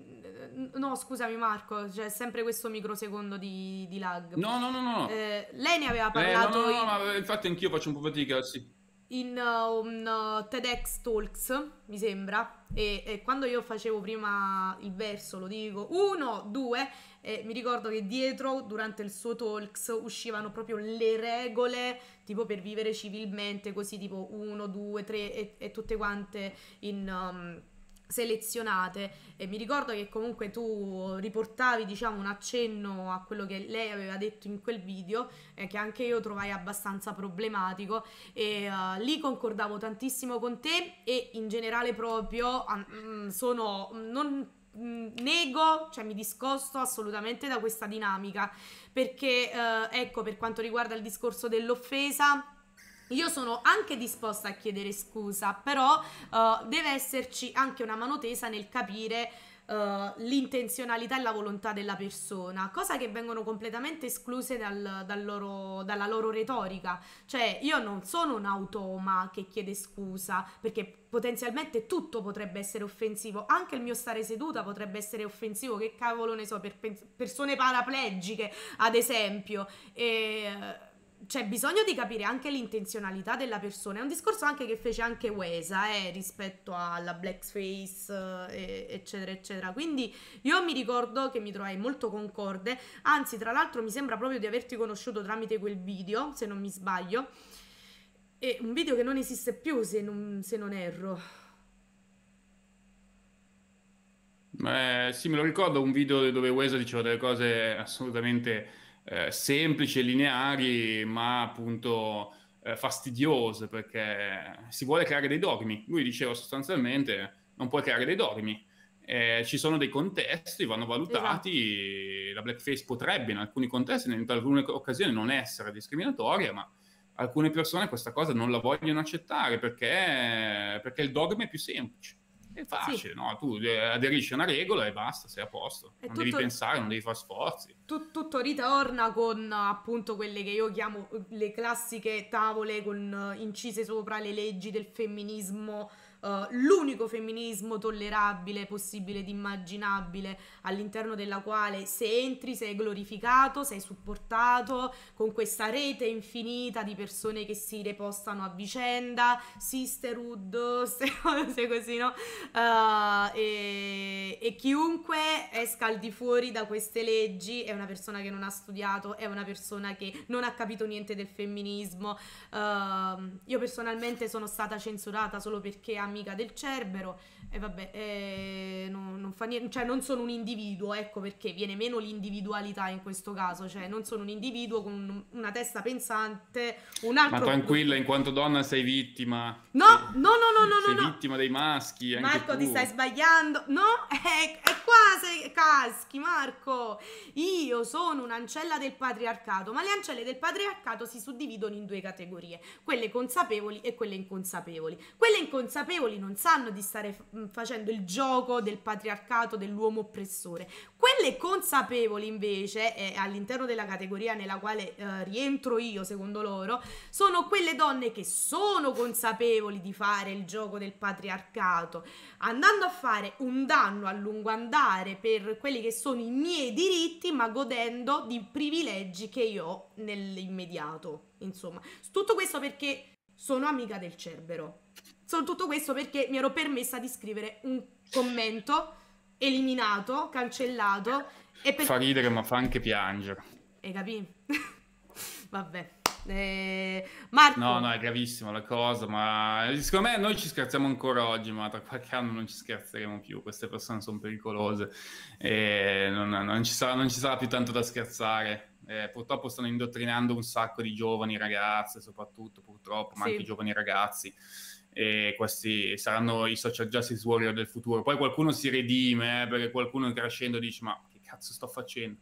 No, scusami Marco, c'è sempre questo microsecondo di, di lag. No, no, no, no. Eh, lei ne aveva parlato... Eh, no, no, no, no, in... infatti anch'io faccio un po' fatica, sì. In uh, un uh, TEDx Talks, mi sembra, e, e quando io facevo prima il verso, lo dico, uno, due, e mi ricordo che dietro, durante il suo Talks, uscivano proprio le regole, tipo per vivere civilmente, così tipo uno, due, tre, e, e tutte quante in... Um, selezionate. E mi ricordo che comunque tu riportavi, diciamo, un accenno a quello che lei aveva detto in quel video, eh, che anche io trovai abbastanza problematico, e uh, lì concordavo tantissimo con te, e in generale proprio um, sono non mm, nego, cioè mi discosto assolutamente da questa dinamica, perché uh, ecco, per quanto riguarda il discorso dell'offesa, io sono anche disposta a chiedere scusa, però uh, deve esserci anche una mano tesa nel capire uh, l'intenzionalità e la volontà della persona, cosa che vengono completamente escluse dal, dal loro, dalla loro retorica. Cioè, io non sono un automa che chiede scusa, perché potenzialmente tutto potrebbe essere offensivo, anche il mio stare seduta potrebbe essere offensivo, che cavolo ne so, per pe- persone paraplegiche, ad esempio. E c'è bisogno di capire anche l'intenzionalità della persona. È un discorso anche che fece anche Wesa, eh, rispetto alla blackface, eh, eccetera eccetera. Quindi io mi ricordo che mi trovai molto concorde, anzi tra l'altro mi sembra proprio di averti conosciuto tramite quel video, se non mi sbaglio, e un video che non esiste più, se non, se non erro. Eh, sì, me lo ricordo, un video dove Wesa diceva delle cose assolutamente eh, semplici e lineari, ma appunto eh, fastidiose, perché si vuole creare dei dogmi. Lui diceva sostanzialmente non puoi creare dei dogmi. Eh, ci sono dei contesti, vanno valutati. Esatto. La blackface potrebbe in alcuni contesti, in alcune occasioni non essere discriminatoria, ma alcune persone questa cosa non la vogliono accettare perché, perché il dogma è più semplice. È facile, sì. No? Tu aderisci a una regola e basta, sei a posto. È non tutto, devi pensare, non devi fare sforzi. Tu, tutto ritorna con appunto quelle che io chiamo le classiche tavole con incise sopra le leggi del femminismo, uh, l'unico femminismo tollerabile, possibile ed immaginabile, all'interno della quale se entri sei glorificato, sei supportato, con questa rete infinita di persone che si repostano a vicenda, sisterhood, queste cose così, no? Uh, e, e chiunque esca al di fuori da queste leggi è una persona che non ha studiato, è una persona che non ha capito niente del femminismo. Uh, io personalmente sono stata censurata solo perché amica del Cerbero, e vabbè, eh, non, non fa niente, cioè non sono un individuo, ecco perché viene meno l'individualità in questo caso, cioè non sono un individuo con una testa pensante, un altro... Ma tranquilla, in quanto donna sei vittima. No, sei, no, no, no, no, sei no, no. vittima dei maschi, anche Marco, tu. ti stai sbagliando. No, è, è qua sei caschi, Marco. Io sono un'ancella del patriarcato, ma le ancelle del patriarcato si suddividono in due categorie, quelle consapevoli e quelle inconsapevoli. Quelle inconsapevoli non sanno di stare f- facendo il gioco del patriarcato, dell'uomo oppressore. Quelle consapevoli invece, e all'interno della categoria nella quale eh, rientro io secondo loro, sono quelle donne che sono consapevoli di fare il gioco del patriarcato, andando a fare un danno a lungo andare per quelli che sono i miei diritti, ma godendo di privilegi che io ho nell'immediato. Insomma, tutto questo perché sono amica del Cerbero. Sono tutto questo perché mi ero permessa di scrivere un commento eliminato, cancellato, e per... Fa ridere ma fa anche piangere. Hai capito? Vabbè. Eh, Marco. No, no, è gravissima la cosa, ma secondo me noi ci scherziamo ancora oggi, ma tra qualche anno non ci scherzeremo più. Queste persone sono pericolose e non, non, ci, sarà, non ci sarà più tanto da scherzare. Eh, purtroppo stanno indottrinando un sacco di giovani ragazze, soprattutto purtroppo, ma sì, anche i giovani ragazzi. E questi saranno i social justice warrior del futuro. Poi qualcuno si redime, eh, perché qualcuno crescendo dice ma che cazzo sto facendo?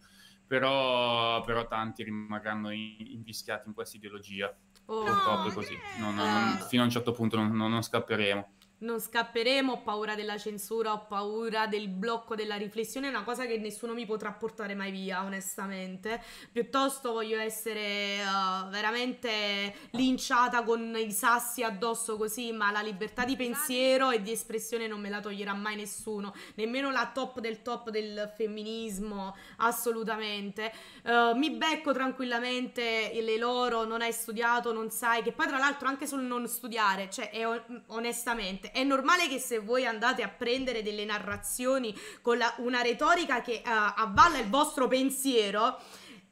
Però, però tanti rimarranno invischiati in questa ideologia. Oh, purtroppo è così. Non, non, fino a un certo punto non, non, non scapperemo. Non scapperemo, ho paura della censura, ho paura del blocco della riflessione, è una cosa che nessuno mi potrà portare mai via, onestamente. Piuttosto voglio essere uh, veramente linciata con i sassi addosso così, ma la libertà di pensiero e di espressione non me la toglierà mai nessuno, nemmeno la top del top del femminismo, assolutamente. Uh, mi becco tranquillamente le loro, non hai studiato, non sai, che poi tra l'altro anche sul non studiare, cioè è on- onestamente è normale che se voi andate a prendere delle narrazioni con la, una retorica che uh, avvalla il vostro pensiero,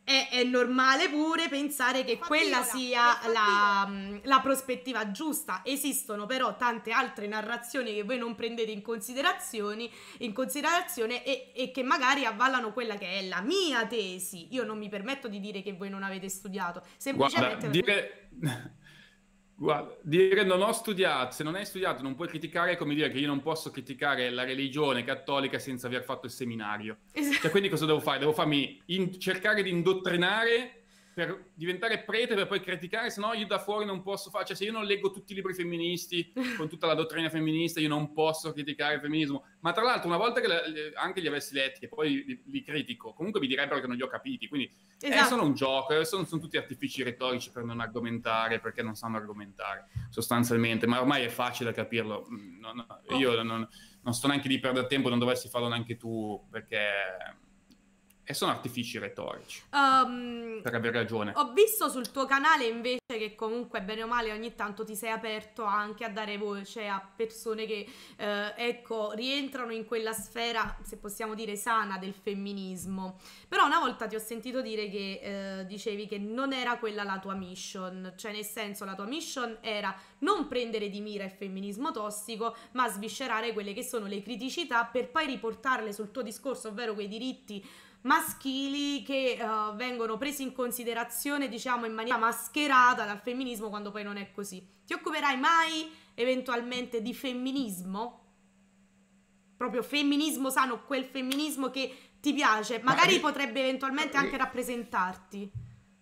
è, è normale pure pensare che quella sia la, la prospettiva giusta. Esistono però tante altre narrazioni che voi non prendete in considerazione, in considerazione e, e che magari avvallano quella che è la mia tesi. Io non mi permetto di dire che voi non avete studiato, semplicemente... Guarda, dire... Guarda, dire non ho studiato, se non hai studiato non puoi criticare, è come dire che io non posso criticare la religione cattolica senza aver fatto il seminario. Esatto. Cioè, quindi cosa devo fare? Devo farmi in- cercare di indottrinare per diventare prete per poi criticare, se no io da fuori non posso fare, cioè se io non leggo tutti i libri femministi con tutta la dottrina femminista io non posso criticare il femminismo, ma tra l'altro una volta che le, le, anche li avessi letti e poi li, li critico, comunque mi direbbero che non li ho capiti, quindi esatto. È solo un gioco, sono, sono tutti artifici retorici per non argomentare, perché non sanno argomentare sostanzialmente, ma ormai è facile capirlo. No, no, io non, non sto neanche lì per perdere tempo, non dovresti farlo neanche tu, perché... E sono artifici retorici, um, per aver ragione. Ho visto sul tuo canale invece che comunque bene o male ogni tanto ti sei aperto anche a dare voce a persone che eh, ecco rientrano in quella sfera, se possiamo dire, sana del femminismo. Però una volta ti ho sentito dire che eh, dicevi che non era quella la tua mission, cioè nel senso la tua mission era non prendere di mira il femminismo tossico, ma sviscerare quelle che sono le criticità per poi riportarle sul tuo discorso, ovvero quei diritti maschili che uh, vengono presi in considerazione, diciamo, in maniera mascherata dal femminismo, quando poi non è così. Ti occuperai mai eventualmente di femminismo? Proprio femminismo sano, quel femminismo che ti piace, magari Ma... potrebbe eventualmente anche rappresentarti.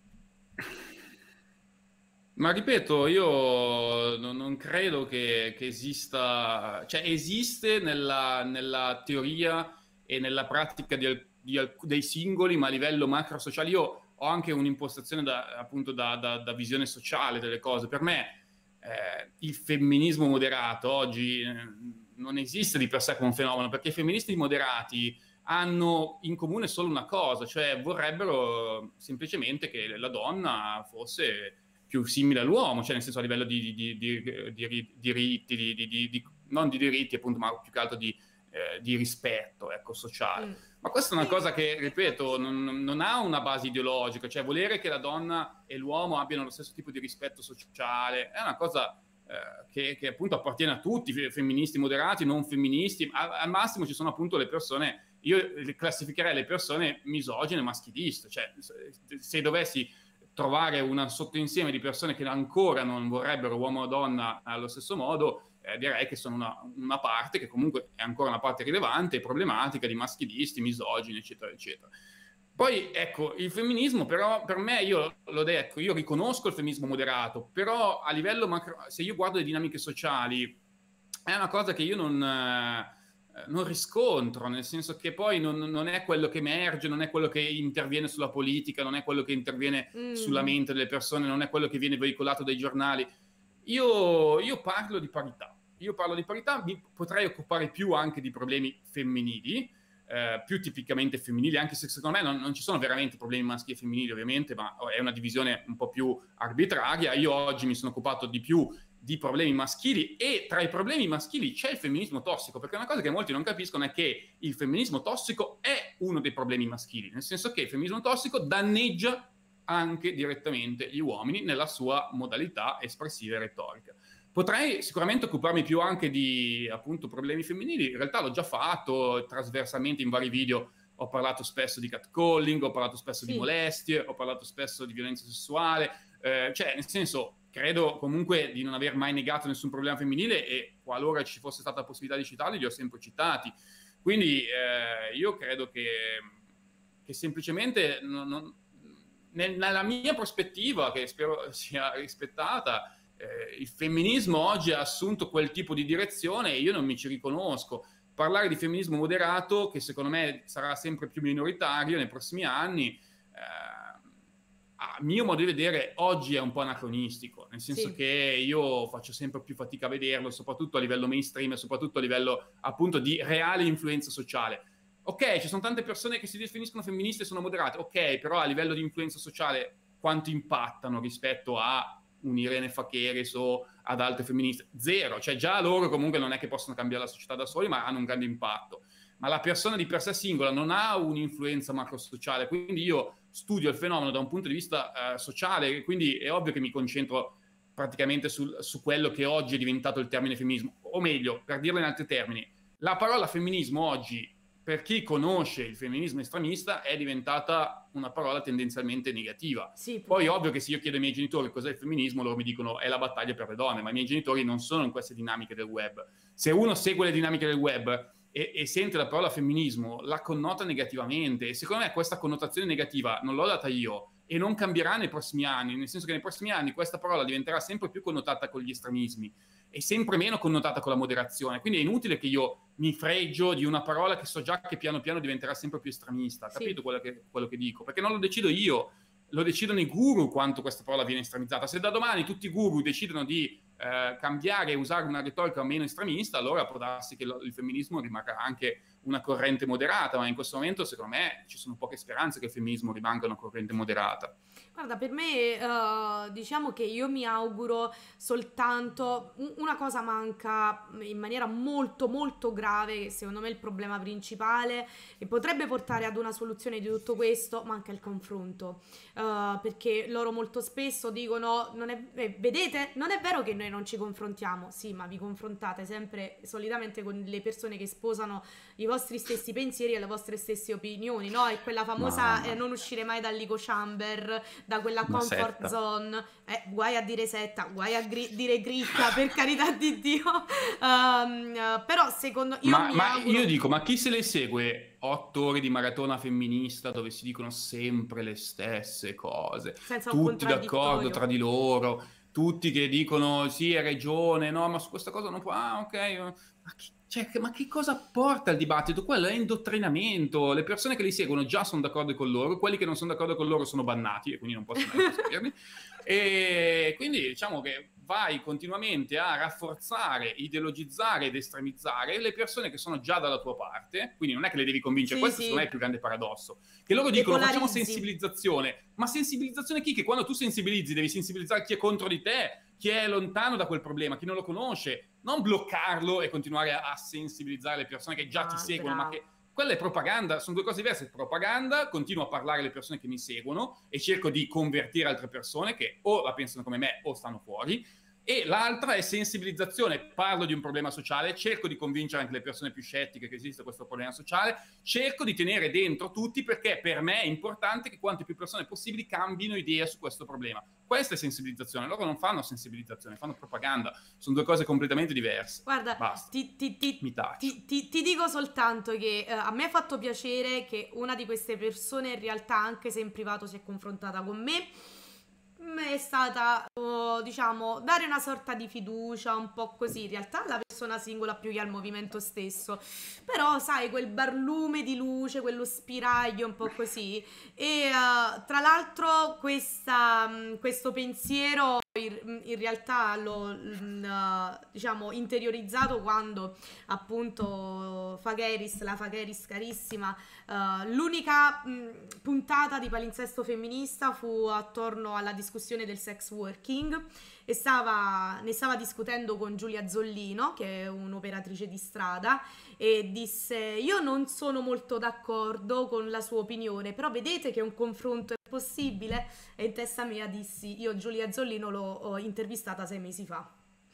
Ma ripeto, io non, non credo che, che esista, cioè esiste nella, nella teoria e nella pratica di alcuni Di, dei singoli, ma a livello macro sociale. Io ho anche un'impostazione da, appunto da, da, da visione sociale delle cose. Per me eh, il femminismo moderato oggi eh, non esiste di per sé come un fenomeno, perché i femministi moderati hanno in comune solo una cosa, cioè vorrebbero semplicemente che la donna fosse più simile all'uomo, cioè nel senso a livello di, di, di, di, di diritti, di, di, di, di, non di diritti appunto, ma più che altro di, eh, di rispetto, ecco, sociale. Mm. Ma questa è una cosa che, ripeto, non, non ha una base ideologica, cioè volere che la donna e l'uomo abbiano lo stesso tipo di rispetto sociale è una cosa eh, che, che appunto appartiene a tutti, femministi moderati, non femministi. Al, al massimo ci sono appunto le persone, io classificherei le persone misogine, maschiliste, cioè se, se dovessi trovare un sottoinsieme di persone che ancora non vorrebbero uomo o donna allo stesso modo, Eh, direi che sono una, una parte che comunque è ancora una parte rilevante e problematica di maschilisti, misogini, eccetera, eccetera. Poi, ecco, il femminismo però, per me, io l'ho detto, io riconosco il femminismo moderato, però a livello macro, se io guardo le dinamiche sociali, è una cosa che io non, eh, non riscontro, nel senso che poi non, non è quello che emerge, non è quello che interviene sulla politica, non è quello che interviene mm. sulla mente delle persone, non è quello che viene veicolato dai giornali. Io, io parlo di parità, io parlo di parità, mi potrei occupare più anche di problemi femminili, eh, più tipicamente femminili, anche se secondo me non, non ci sono veramente problemi maschili e femminili ovviamente, ma è una divisione un po' più arbitraria. Io oggi mi sono occupato di più di problemi maschili e tra i problemi maschili c'è il femminismo tossico, perché una cosa che molti non capiscono è che il femminismo tossico è uno dei problemi maschili, nel senso che il femminismo tossico danneggia anche direttamente gli uomini nella sua modalità espressiva e retorica. Potrei sicuramente occuparmi più anche di appunto problemi femminili, in realtà l'ho già fatto trasversalmente in vari video, ho parlato spesso di catcalling, ho parlato spesso sì. di molestie, ho parlato spesso di violenza sessuale, eh, cioè nel senso credo comunque di non aver mai negato nessun problema femminile e qualora ci fosse stata la possibilità di citarli li ho sempre citati, quindi eh, io credo che, che semplicemente non, non nella mia prospettiva, che spero sia rispettata, eh, il femminismo oggi ha assunto quel tipo di direzione e io non mi ci riconosco. Parlare di femminismo moderato, che secondo me sarà sempre più minoritario nei prossimi anni, eh, a mio modo di vedere oggi è un po' anacronistico, nel senso sì. che io faccio sempre più fatica a vederlo, soprattutto a livello mainstream e soprattutto a livello appunto di reale influenza sociale. Ok, ci sono tante persone che si definiscono femministe e sono moderate, ok, però a livello di influenza sociale quanto impattano rispetto a un'Irene Fakeres o ad altre femministe? Zero, cioè già loro comunque non è che possono cambiare la società da soli, ma hanno un grande impatto. Ma la persona di per sé singola non ha un'influenza macrosociale, quindi io studio il fenomeno da un punto di vista eh, sociale, quindi è ovvio che mi concentro praticamente sul, su quello che oggi è diventato il termine femminismo, o meglio, per dirlo in altri termini, la parola femminismo oggi, per chi conosce il femminismo estremista, è diventata una parola tendenzialmente negativa. Sì, Poi ovvio che se io chiedo ai miei genitori cos'è il femminismo, loro mi dicono è la battaglia per le donne, ma i miei genitori non sono in queste dinamiche del web. Se uno segue le dinamiche del web e, e sente la parola femminismo, la connota negativamente, e secondo me questa connotazione negativa non l'ho data io e non cambierà nei prossimi anni, nel senso che nei prossimi anni questa parola diventerà sempre più connotata con gli estremismi e sempre meno connotata con la moderazione, quindi è inutile che io mi fregio di una parola che so già che piano piano diventerà sempre più estremista, capito sì. quello che, quello che dico? Perché non lo decido io, lo decidono i guru quanto questa parola viene estremizzata. Se da domani tutti i guru decidono di eh, cambiare e usare una retorica meno estremista, allora può darsi che lo, il femminismo rimarrà anche una corrente moderata, ma in questo momento secondo me ci sono poche speranze che il femminismo rimanga una corrente moderata. Guarda, per me uh, diciamo che io mi auguro soltanto una cosa manca in maniera molto molto grave, che secondo me è il problema principale e potrebbe portare ad una soluzione di tutto questo, manca il confronto, uh, perché loro molto spesso dicono non è, eh, vedete, non è vero che noi non ci confrontiamo, sì, ma vi confrontate sempre solitamente con le persone che sposano i vostri stessi pensieri e le vostre stesse opinioni, no? È quella famosa eh, non uscire mai dall'eco chamber, da quella Una comfort setta. zone, eh, guai a dire setta, guai a gri- dire cricca, per carità di Dio. Um, uh, però secondo io Ma, mi ma auguro... io dico, ma chi se le segue otto ore di maratona femminista dove si dicono sempre le stesse cose, senza un tutti d'accordo contraddittorio. tra di loro, tutti che dicono sì, hai ragione, no, ma su questa cosa non può, ah, ok, ma chi, cioè, ma che cosa porta il dibattito? Quello è indottrinamento, le persone che li seguono già sono d'accordo con loro, quelli che non sono d'accordo con loro sono bannati e quindi non possono neanche seguirli, e quindi diciamo che vai continuamente a rafforzare, ideologizzare ed estremizzare le persone che sono già dalla tua parte, quindi non è che le devi convincere, Sì, questo sì. secondo me è il più grande paradosso, che loro Le dicono facciamo polarizzi. sensibilizzazione, ma sensibilizzazione chi? Che quando tu sensibilizzi devi sensibilizzare chi è contro di te, chi è lontano da quel problema, chi non lo conosce, non bloccarlo e continuare a, a sensibilizzare le persone che già Ah, ti seguono, bravo. ma che quella è propaganda, sono due cose diverse. Propaganda, continuo a parlare alle persone che mi seguono e cerco di convertire altre persone che o la pensano come me o stanno fuori, e l'altra è sensibilizzazione, parlo di un problema sociale, cerco di convincere anche le persone più scettiche che esiste questo problema sociale, cerco di tenere dentro tutti perché per me è importante che quante più persone possibili cambino idea su questo problema. Questa è sensibilizzazione, loro non fanno sensibilizzazione, fanno propaganda, sono due cose completamente diverse. Guarda, Basta. ti, ti, ti, Mi taccio. ti, ti, ti dico soltanto che eh, a me ha fatto piacere che una di queste persone in realtà, anche se in privato si è confrontata con me, è stata, oh, diciamo, dare una sorta di fiducia, un po' così, in realtà la persona singola più che al movimento stesso, però sai, quel barlume di luce, quello spiraglio un po' così, e uh, tra l'altro questa, mh, questo pensiero in, in realtà l'ho mh, uh, diciamo interiorizzato quando appunto Fagheris, la Fagheris carissima, uh, l'unica mh, puntata di Palinsesto Femminista fu attorno alla discussione del sex working e stava, ne stava discutendo con Giulia Zollino, che è un'operatrice di strada, e disse: io non sono molto d'accordo con la sua opinione, però vedete che un confronto è possibile? E in testa mia dissi: io Giulia Zollino l'ho intervistata sei mesi fa.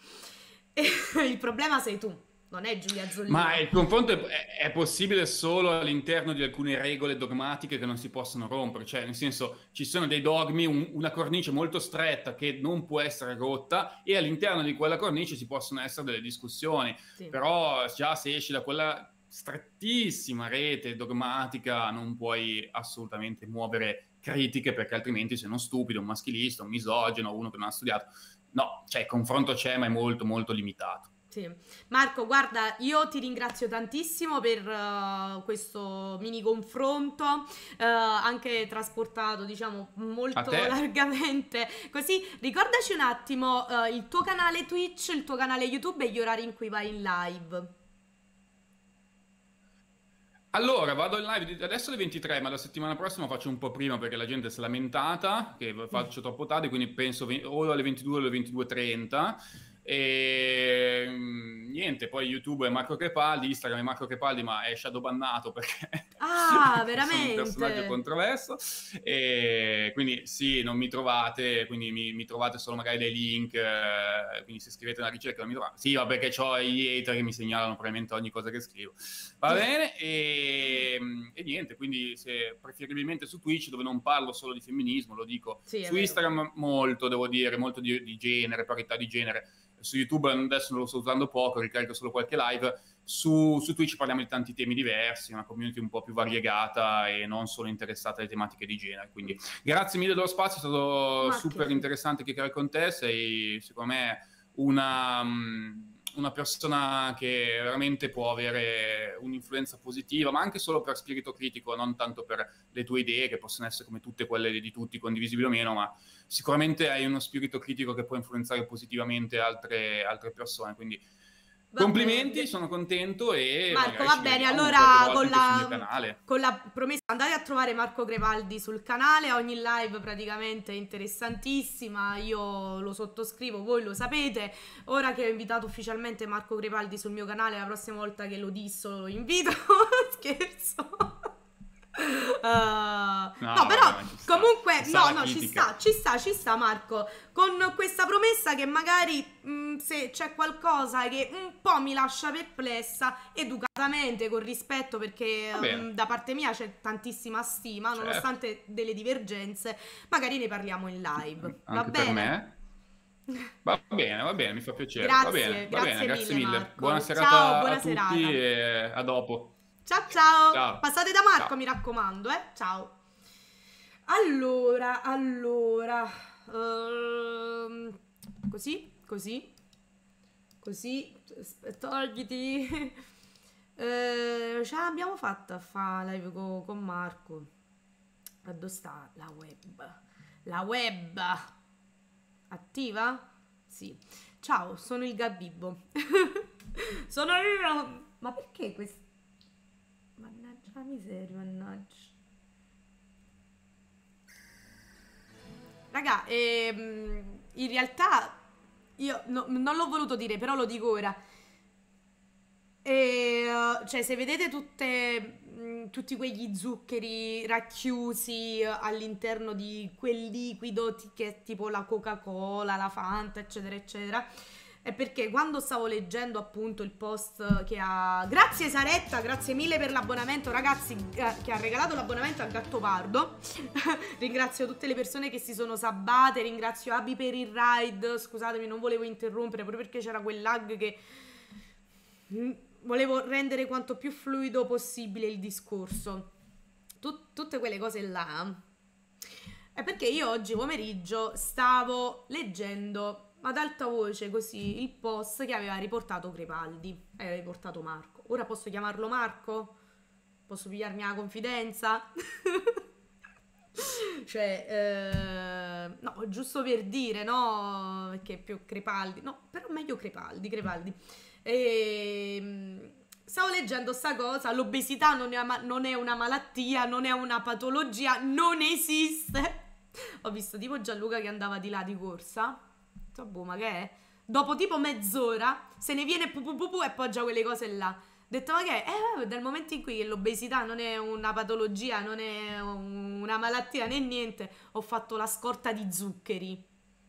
E il problema sei tu, non è Giulia Zollino. Ma il confronto è, è possibile solo all'interno di alcune regole dogmatiche che non si possono rompere, cioè nel senso ci sono dei dogmi, un, una cornice molto stretta che non può essere rotta e all'interno di quella cornice ci possono essere delle discussioni, Sì. però già se esci da quella strettissima rete dogmatica non puoi assolutamente muovere critiche, perché altrimenti sei uno stupido, un maschilista, un misogino, uno che non ha studiato. No, cioè il confronto c'è, ma è molto molto limitato. Sì. Marco, guarda, io ti ringrazio tantissimo per uh, questo mini confronto, uh, anche trasportato, diciamo, molto largamente. Così, ricordaci un attimo uh, il tuo canale Twitch, il tuo canale YouTube e gli orari in cui vai in live. Allora, vado in live adesso alle ventitré, ma la settimana prossima faccio un po' prima perché la gente si è lamentata che faccio troppo tardi, quindi penso o alle ventidue o alle ventidue e trenta. E mm, niente, poi YouTube è Marco Crepaldi, Instagram è Marco Crepaldi, ma è shadowbannato perché Ah, sono un personaggio veramente? controverso. E quindi sì, non mi trovate, quindi mi, mi trovate solo magari dei link, eh, quindi se scrivete una ricerca non mi trovate. Sì, ma perché ho gli hater che mi segnalano probabilmente ogni cosa che scrivo. Va bene, e, e niente, quindi se preferibilmente su Twitch, dove non parlo solo di femminismo, lo dico. Sì, è Su vero. Instagram molto, devo dire, molto di, di genere, parità di genere. Su YouTube adesso non lo sto usando poco, ricarico solo qualche live. Su, su Twitch parliamo di tanti temi diversi, una community un po' più variegata e non solo interessata alle tematiche di genere. Quindi grazie mille dello spazio, è stato Ma super che... interessante chiacchierare con te, sei secondo me una, una persona che veramente può avere un'influenza positiva, ma anche solo per spirito critico, non tanto per le tue idee, che possono essere come tutte quelle di tutti, condivisibili o meno, ma sicuramente hai uno spirito critico che può influenzare positivamente altre, altre persone, quindi Va complimenti, bene. sono contento e Marco, magari va ci bene, vediamo allora qualche volta con anche sul mio la, canale. con la promessa, andate a trovare Marco Crepaldi sul canale, ogni live praticamente è interessantissima, io lo sottoscrivo, voi lo sapete. Ora che ho invitato ufficialmente Marco Crepaldi sul mio canale, la prossima volta che lo disso lo invito, scherzo. Uh, no, No, però vabbè, ci sta. comunque Ci sta no, la no, ci critica. sta, ci sta, ci sta Marco, con questa promessa che magari mh, se c'è qualcosa che un po' mi lascia perplessa, educatamente, con rispetto, perché Va bene. mh, da parte mia c'è tantissima stima, Certo. nonostante delle divergenze, magari ne parliamo in live. Va Anche per bene? me. Va bene, va bene, mi fa piacere. Grazie, va bene, va grazie bene, grazie mille, mille. Marco. Buona Ciao, serata buona a tutti serata. e a dopo. Ciao ciao, Ciao. passate da Marco, Ciao. mi raccomando, eh. Ciao. Allora, allora, ehm, così, così, così, asp- togliti. Eh, ce l'abbiamo fatta a fare live co- con Marco. Ma dove sta la web? La web attiva? Sì. Ciao, sono il Gabibbo. Sono io. Ma perché questo? Mannaggia la miseria, mannaggia. Raga, ehm, in realtà io no- non l'ho voluto dire, però lo dico ora. E, uh, cioè, se vedete tutte, mh, tutti quegli zuccheri racchiusi uh, all'interno di quel liquido ti- che è tipo la Coca-Cola, la Fanta, eccetera, eccetera, è perché quando stavo leggendo appunto il post che ha... Grazie Saretta, grazie mille per l'abbonamento, ragazzi, eh, che ha regalato l'abbonamento a Gattopardo. Ringrazio tutte le persone che si sono sabbate, ringrazio Abi per il ride, scusatemi, non volevo interrompere, proprio perché c'era quel lag che... Mm, volevo rendere quanto più fluido possibile il discorso. Tut- tutte quelle cose là. È perché io oggi pomeriggio stavo leggendo ad alta voce così il post che aveva riportato Crepaldi. E aveva riportato Marco. Ora posso chiamarlo Marco? Posso pigliarmi la confidenza? Cioè, eh, no, giusto per dire, no? Perché è più Crepaldi. No, però meglio Crepaldi, Crepaldi. E, stavo leggendo sta cosa, l'obesità non è, una, non è una malattia, non è una patologia, non esiste. Ho visto tipo Gianluca che andava di là di corsa. Boh, ma che è? Dopo tipo mezz'ora se ne viene pu pu pu pu e appoggia quelle cose là. Ho detto, ma che è? Eh, dal momento in cui l'obesità non è una patologia, non è una malattia né niente, ho fatto la scorta di zuccheri.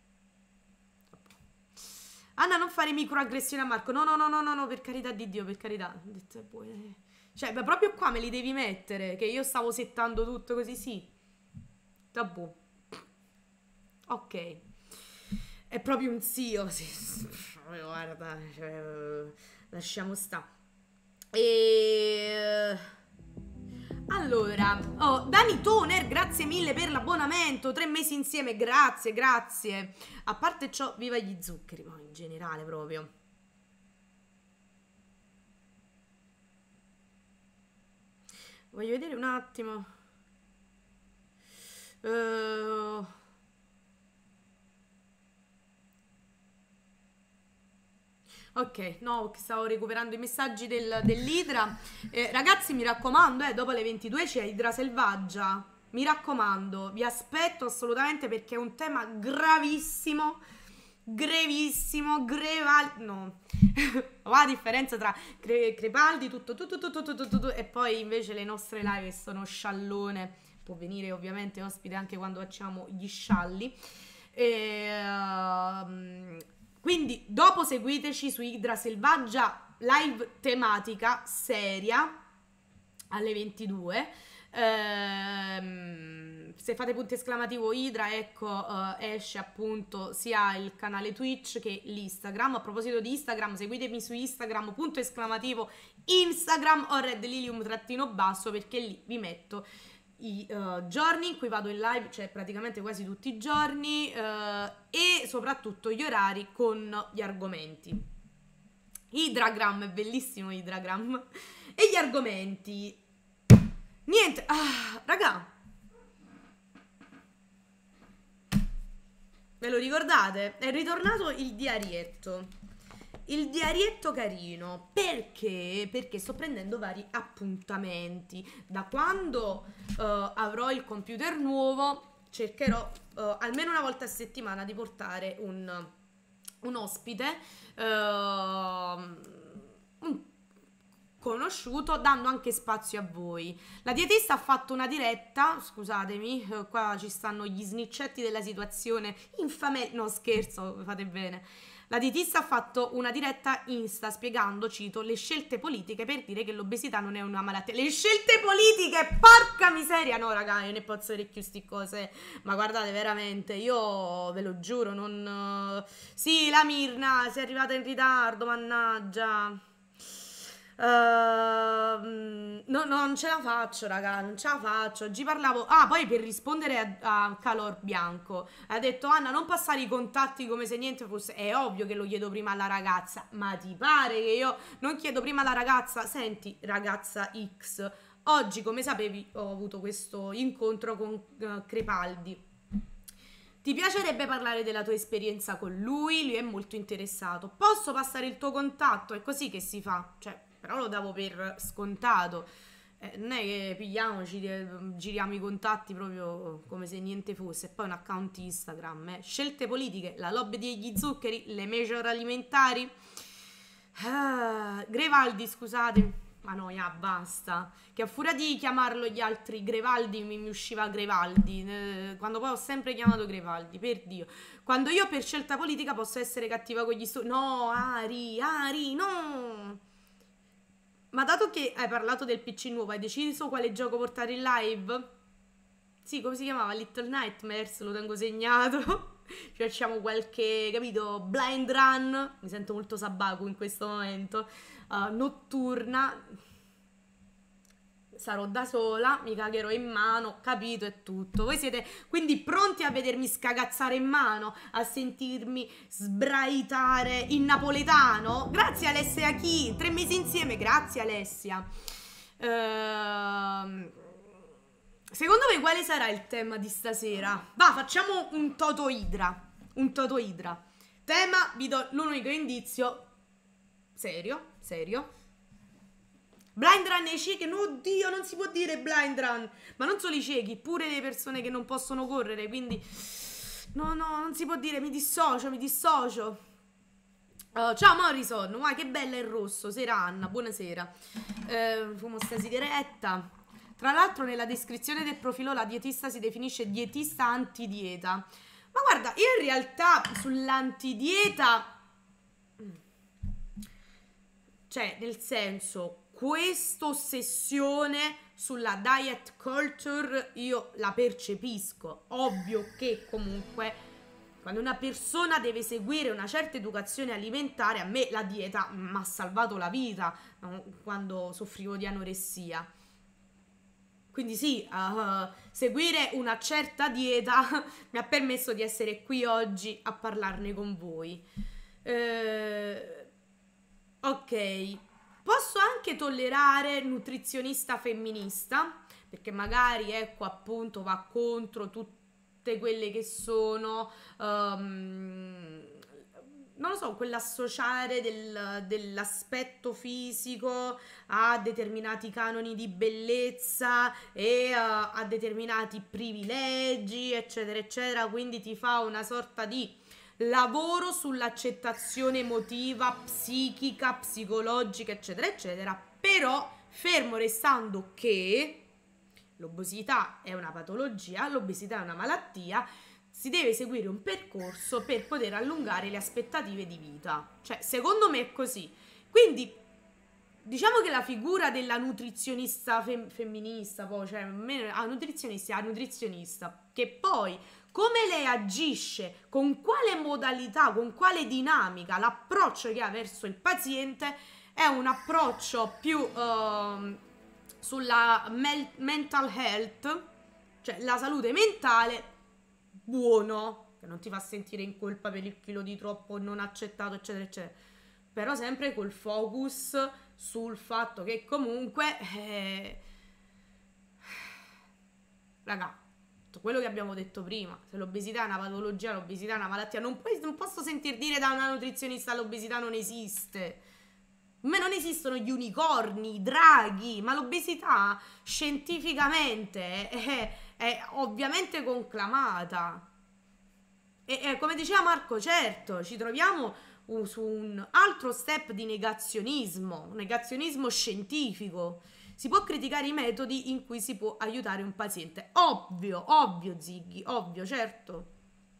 Anna, non fare microaggressioni a Marco. No, no, no, no, no, no, per carità di Dio, per carità. Ho detto, poi... Cioè, ma proprio qua me li devi mettere, che io stavo settando tutto così, sì. Tabù. Ok. È proprio un zio, sì. Guarda, cioè, lasciamo sta. E... Allora, oh, Dani Toner, grazie mille per l'abbonamento, tre mesi insieme, grazie, grazie. A parte ciò, viva gli zuccheri, ma in generale proprio. Voglio vedere un attimo. Uh... Ok, no, stavo recuperando i messaggi del, dell'Idra. Eh, ragazzi, mi raccomando, eh, dopo le ventidue c'è Idra Selvaggia. Mi raccomando, vi aspetto assolutamente perché è un tema gravissimo grevissimo, Grevaldi, no, la differenza tra Cre- Crepaldi, tutto, tutto, tutto, tutto, tutto, tutto, e poi invece le nostre live sono sciallone, può venire ovviamente ospite anche quando facciamo gli scialli, e, uh, quindi dopo seguiteci su Idra Selvaggia, live tematica seria alle ventidue. Ehm, se fate punto esclamativo Idra, ecco, uh, esce appunto sia il canale Twitch che l'Instagram. A proposito di Instagram, seguitemi su Instagram, punto esclamativo Instagram o Red Lilium trattino basso, perché lì vi metto i uh, giorni in cui vado in live, cioè praticamente quasi tutti i giorni, uh, e soprattutto gli orari con gli argomenti. Idragram, è bellissimo Idragram. E gli argomenti, niente, ah, raga, ve lo ricordate? È ritornato il diarietto. Il diarietto carino. Perché? Perché sto prendendo vari appuntamenti. Da quando uh, avrò il computer nuovo, cercherò uh, almeno una volta a settimana di portare un, un ospite, uh, un conosciuto, dando anche spazio a voi. La dietista ha fatto una diretta, scusatemi, eh, qua ci stanno gli sniccetti della situazione, infame, no scherzo, fate bene. La dietista ha fatto una diretta Insta spiegando, cito, le scelte politiche per dire che l'obesità non è una malattia. Le scelte politiche, porca miseria! No raga, io ne posso dire più sti cose, ma guardate veramente, io ve lo giuro, non... Sì, la Mirna, sei arrivata in ritardo, mannaggia. Uh, no, no, non ce la faccio, raga, non ce la faccio. Oggi parlavo. Ah, poi per rispondere a, a Calor Bianco, ha detto Anna, non passare i contatti come se niente fosse. È ovvio che lo chiedo prima alla ragazza. Ma ti pare che io non chiedo prima alla ragazza? Senti, ragazza X, oggi, come sapevi, ho avuto questo incontro con uh, Crepaldi. Ti piacerebbe parlare della tua esperienza con lui? Lui è molto interessato. Posso passare il tuo contatto? È così che si fa, cioè. Però lo davo per scontato, eh, non è che pigliamoci, giriamo i contatti proprio come se niente fosse. E poi un account Instagram, eh. Scelte politiche, la lobby degli zuccheri, le major alimentari, ah, Grevaldi, scusate, ma no, ya, basta, che a furia di chiamarlo gli altri Grevaldi mi, mi usciva Grevaldi, eh, quando poi ho sempre chiamato Grevaldi, per Dio. Quando io per scelta politica posso essere cattiva con gli studi, no, Ari, Ari, no. Ma dato che hai parlato del P C nuovo, hai deciso quale gioco portare in live? Sì, come si chiamava? Little Nightmares, lo tengo segnato. Ci facciamo qualche, capito, blind run. Mi sento molto Sabaku in questo momento. Uh, notturna. Sarò da sola, mi cagherò in mano, capito, è tutto. Voi siete quindi pronti a vedermi scagazzare in mano, a sentirmi sbraitare in napoletano? Grazie Alessia Chi, tre mesi insieme, grazie Alessia. Ehm, secondo voi quale sarà il tema di stasera? Va, facciamo un Toto Idra, un Toto Idra. Tema, vi do l'unico indizio, serio, serio. Blind run ai ciechi, no, oddio, non si può dire blind run, ma non solo i ciechi, pure le persone che non possono correre, quindi no, no, non si può dire, mi dissocio, mi dissocio. Uh, ciao Morrison, wow, che bella il rosso, sera Anna, buonasera. Uh, fumo sta sigaretta. Tra l'altro nella descrizione del profilo la dietista si definisce dietista antidieta. Ma guarda, io in realtà sull'antidieta, cioè nel senso, questa ossessione sulla diet culture io la percepisco. Ovvio che comunque quando una persona deve seguire una certa educazione alimentare, a me la dieta mi ha salvato la vita, no? Quando soffrivo di anoressia. Quindi sì, uh, seguire una certa dieta mi ha permesso di essere qui oggi a parlarne con voi. Uh, ok. Posso anche tollerare nutrizionista femminista, perché magari, ecco, appunto, va contro tutte quelle che sono, um, non lo so, quell'associare del, dell'aspetto fisico a determinati canoni di bellezza e uh, a determinati privilegi, eccetera, eccetera. Quindi ti fa una sorta di lavoro sull'accettazione emotiva, psichica, psicologica, eccetera, eccetera, però fermo restando che l'obesità è una patologia, l'obesità è una malattia, si deve seguire un percorso per poter allungare le aspettative di vita. Cioè, secondo me è così. Quindi, diciamo che la figura della nutrizionista fem- femminista, poi, cioè, a nutrizionista, a nutrizionista, che poi come lei agisce, con quale modalità, con quale dinamica, l'approccio che ha verso il paziente è un approccio più uh, sulla mel- mental health, cioè la salute mentale, buono, che non ti fa sentire in colpa per il chilo di troppo non accettato, eccetera, eccetera. Però sempre col focus sul fatto che comunque... Eh, raga, quello che abbiamo detto prima, se l'obesità è una patologia, l'obesità è una malattia, non, puoi, non posso sentir dire da una nutrizionista l'obesità non esiste. Ma non esistono gli unicorni, i draghi, ma l'obesità scientificamente è, è, è ovviamente conclamata. E, e come diceva Marco, certo, ci troviamo uh, su un altro step di negazionismo, negazionismo scientifico. Si può criticare i metodi in cui si può aiutare un paziente. Ovvio, ovvio, Ziggy, ovvio, certo.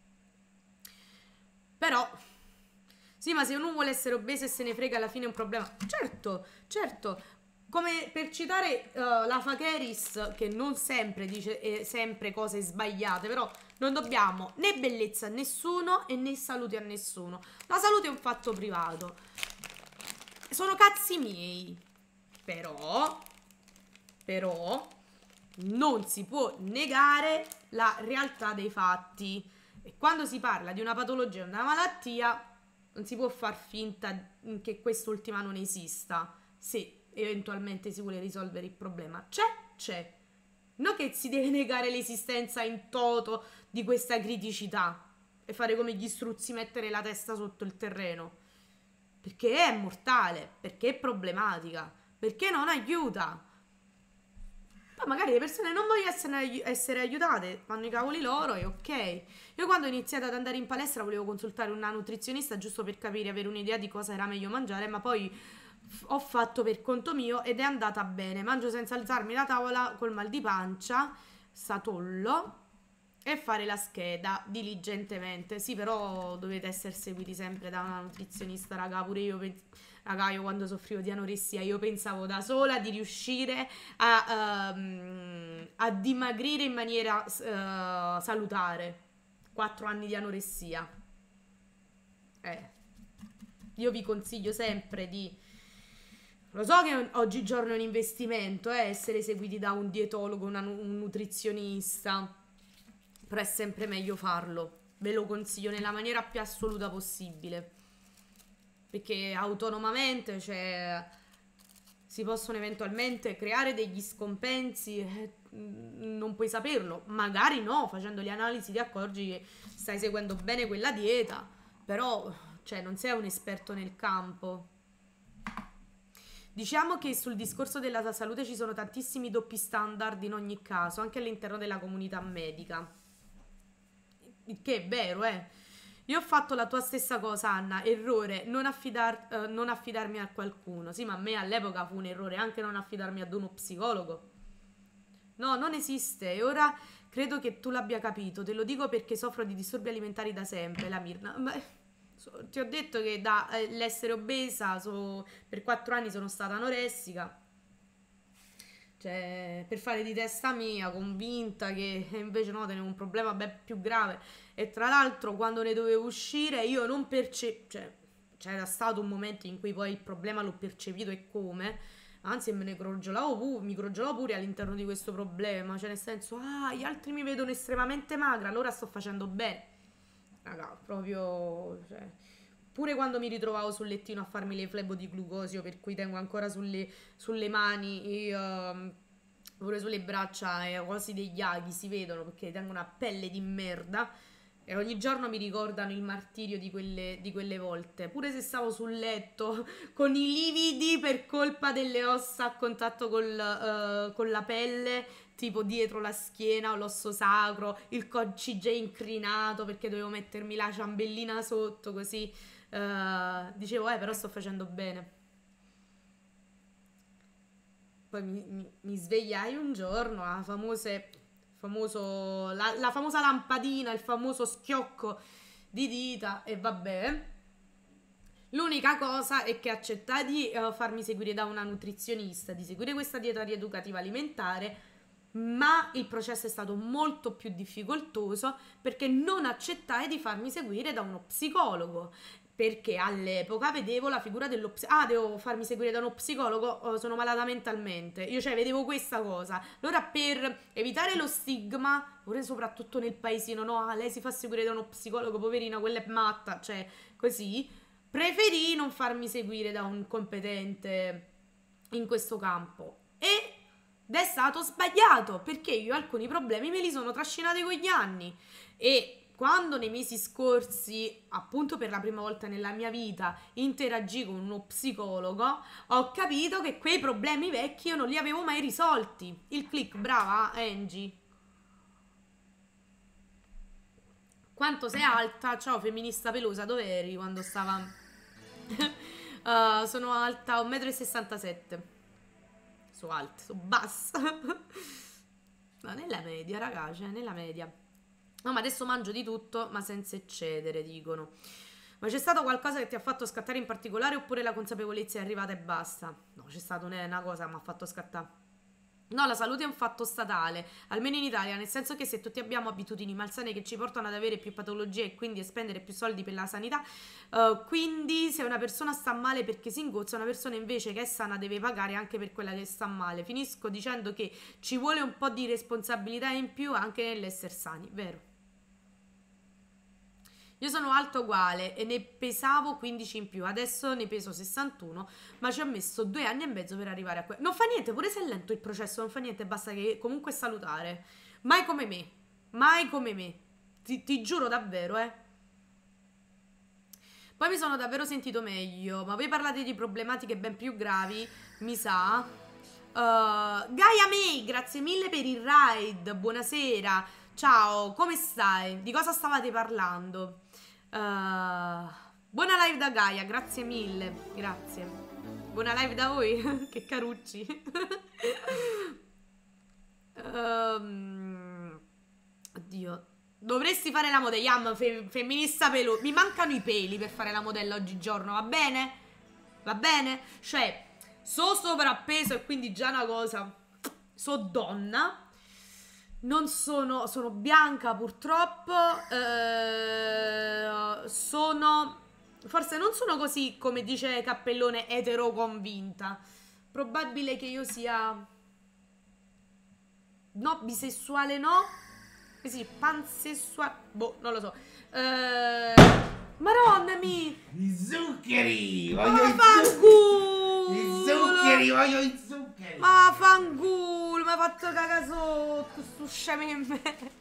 Però, sì, ma se uno vuole essere obeso e se ne frega, alla fine è un problema. Certo, certo. Come per citare uh, la Fakeris, che non sempre dice eh, sempre cose sbagliate, però non dobbiamo né bellezza a nessuno e né salute a nessuno. La salute è un fatto privato. Sono cazzi miei. Però... Però non si può negare la realtà dei fatti. E quando si parla di una patologia o una malattia, non si può far finta che quest'ultima non esista. Se eventualmente si vuole risolvere il problema. C'è, c'è. Non che si deve negare l'esistenza in toto di questa criticità e fare come gli struzzi, mettere la testa sotto il terreno. Perché è mortale, perché è problematica, perché non aiuta. Ma magari le persone non vogliono essere, essere aiutate, fanno i cavoli loro e ok. Io quando ho iniziato ad andare in palestra volevo consultare una nutrizionista giusto per capire, avere un'idea di cosa era meglio mangiare, ma poi f- ho fatto per conto mio ed è andata bene. Mangio senza alzarmi da tavola, col mal di pancia, satollo e fare la scheda diligentemente. Sì, però dovete essere seguiti sempre da una nutrizionista, raga, pure io penso... Raga, io quando soffrivo di anoressia io pensavo da sola di riuscire a, um, a dimagrire in maniera uh, salutare. Quattro anni di anoressia. Eh. Io vi consiglio sempre di... Lo so che oggigiorno è un investimento, eh, essere seguiti da un dietologo, una, un nutrizionista, però è sempre meglio farlo. Ve lo consiglio nella maniera più assoluta possibile. Perché autonomamente, cioè, si possono eventualmente creare degli scompensi, eh, non puoi saperlo, magari no, facendo le analisi ti accorgi che stai seguendo bene quella dieta, però, cioè, non sei un esperto nel campo. Diciamo che sul discorso della salute ci sono tantissimi doppi standard in ogni caso, anche all'interno della comunità medica, il che è vero, eh. Io ho fatto la tua stessa cosa, Anna, errore, non, affidar, uh, non affidarmi a qualcuno. Sì, ma a me all'epoca fu un errore anche non affidarmi ad uno psicologo. No, non esiste e ora credo che tu l'abbia capito. Te lo dico perché soffro di disturbi alimentari da sempre, la Mirna. Ma, so, ti ho detto che dall'essere eh, obesa so, per quattro anni sono stata anoressica. Cioè, per fare di testa mia, convinta che invece no, tenevo un problema ben più grave. E tra l'altro, quando ne dovevo uscire, io non percepivo, cioè, c'era stato un momento in cui poi il problema l'ho percepito e come, anzi me ne crogiolavo pure, mi crogiolavo pure all'interno di questo problema, cioè nel senso, ah, gli altri mi vedono estremamente magra, allora sto facendo bene. Raga, proprio, cioè... Pure quando mi ritrovavo sul lettino a farmi le flebo di glucosio, per cui tengo ancora sulle, sulle mani e uh, pure sulle braccia e quasi degli aghi si vedono perché tengo una pelle di merda e ogni giorno mi ricordano il martirio di quelle, di quelle volte. Pure se stavo sul letto con i lividi per colpa delle ossa a contatto col, uh, con la pelle, tipo dietro la schiena, l'osso sacro, il coccige inclinato perché dovevo mettermi la ciambellina sotto così. Uh, dicevo, eh, però sto facendo bene. Poi mi, mi, mi svegliai un giorno, la famose, famoso, la, la famosa lampadina, il famoso schiocco di dita e vabbè. L'unica cosa è che accettai di uh, farmi seguire da una nutrizionista, di seguire questa dieta rieducativa alimentare, ma il processo è stato molto più difficoltoso perché non accettai di farmi seguire da uno psicologo. Perché all'epoca vedevo la figura dello psicologo. Ah, devo farmi seguire da uno psicologo, oh, sono malata mentalmente. Io cioè vedevo questa cosa. Allora per evitare lo stigma, ora soprattutto nel paesino, no, ah, lei si fa seguire da uno psicologo, poverina, quella è matta, cioè così, preferì non farmi seguire da un competente in questo campo. E ed è stato sbagliato, perché io alcuni problemi me li sono trascinati con gli anni. E quando nei mesi scorsi, appunto per la prima volta nella mia vita, interagì con uno psicologo, ho capito che quei problemi vecchi io non li avevo mai risolti. Il click, brava Angie. Quanto sei alta? Ciao femminista pelosa, dove eri quando stava? uh, sono alta un metro e sessantasette. Sono alta, sono bassa. Ma nella media, raga, cioè nella media. No, ma adesso mangio di tutto, ma senza eccedere, dicono. Ma c'è stato qualcosa che ti ha fatto scattare in particolare oppure la consapevolezza è arrivata e basta? No, c'è stata una cosa che mi ha fatto scattare. No, la salute è un fatto statale, almeno in Italia, nel senso che se tutti abbiamo abitudini malsane che ci portano ad avere più patologie e quindi a spendere più soldi per la sanità, uh, quindi se una persona sta male perché si ingozza, una persona invece che è sana deve pagare anche per quella che sta male. Finisco dicendo che ci vuole un po' di responsabilità in più anche nell'essere sani, vero? Io sono alto uguale e ne pesavo quindici in più, adesso ne peso sessantuno, ma ci ho messo due anni e mezzo per arrivare a quello. Non fa niente, pure se è lento il processo, non fa niente, basta che comunque salutare. Mai come me, mai come me, ti, ti giuro davvero, eh. Poi mi sono davvero sentito meglio, ma voi parlate di problematiche ben più gravi, mi sa. Uh, Gaia May, grazie mille per il ride, buonasera, ciao, come stai? Di cosa stavate parlando? Uh, buona live da Gaia, grazie mille, grazie. Buona live da voi, che carucci. um, Oddio, dovresti fare la modella, Yam, fe femminista pelo. Mi mancano i peli per fare la modella oggigiorno, va bene? Va bene? Cioè, so sovrappeso e quindi già una cosa, so donna. Non sono, sono bianca purtroppo, eh, sono, forse non sono così come dice Cappellone etero convinta, probabile che io sia, no, bisessuale no, così, pansessuale, boh, non lo so, eh, madonnami, i zuccheri, ma voglio i fanculo, i zuccheri, voglio i zuccheri. ma fanculo, mi ha fatto cagare sotto, sto scemo in me.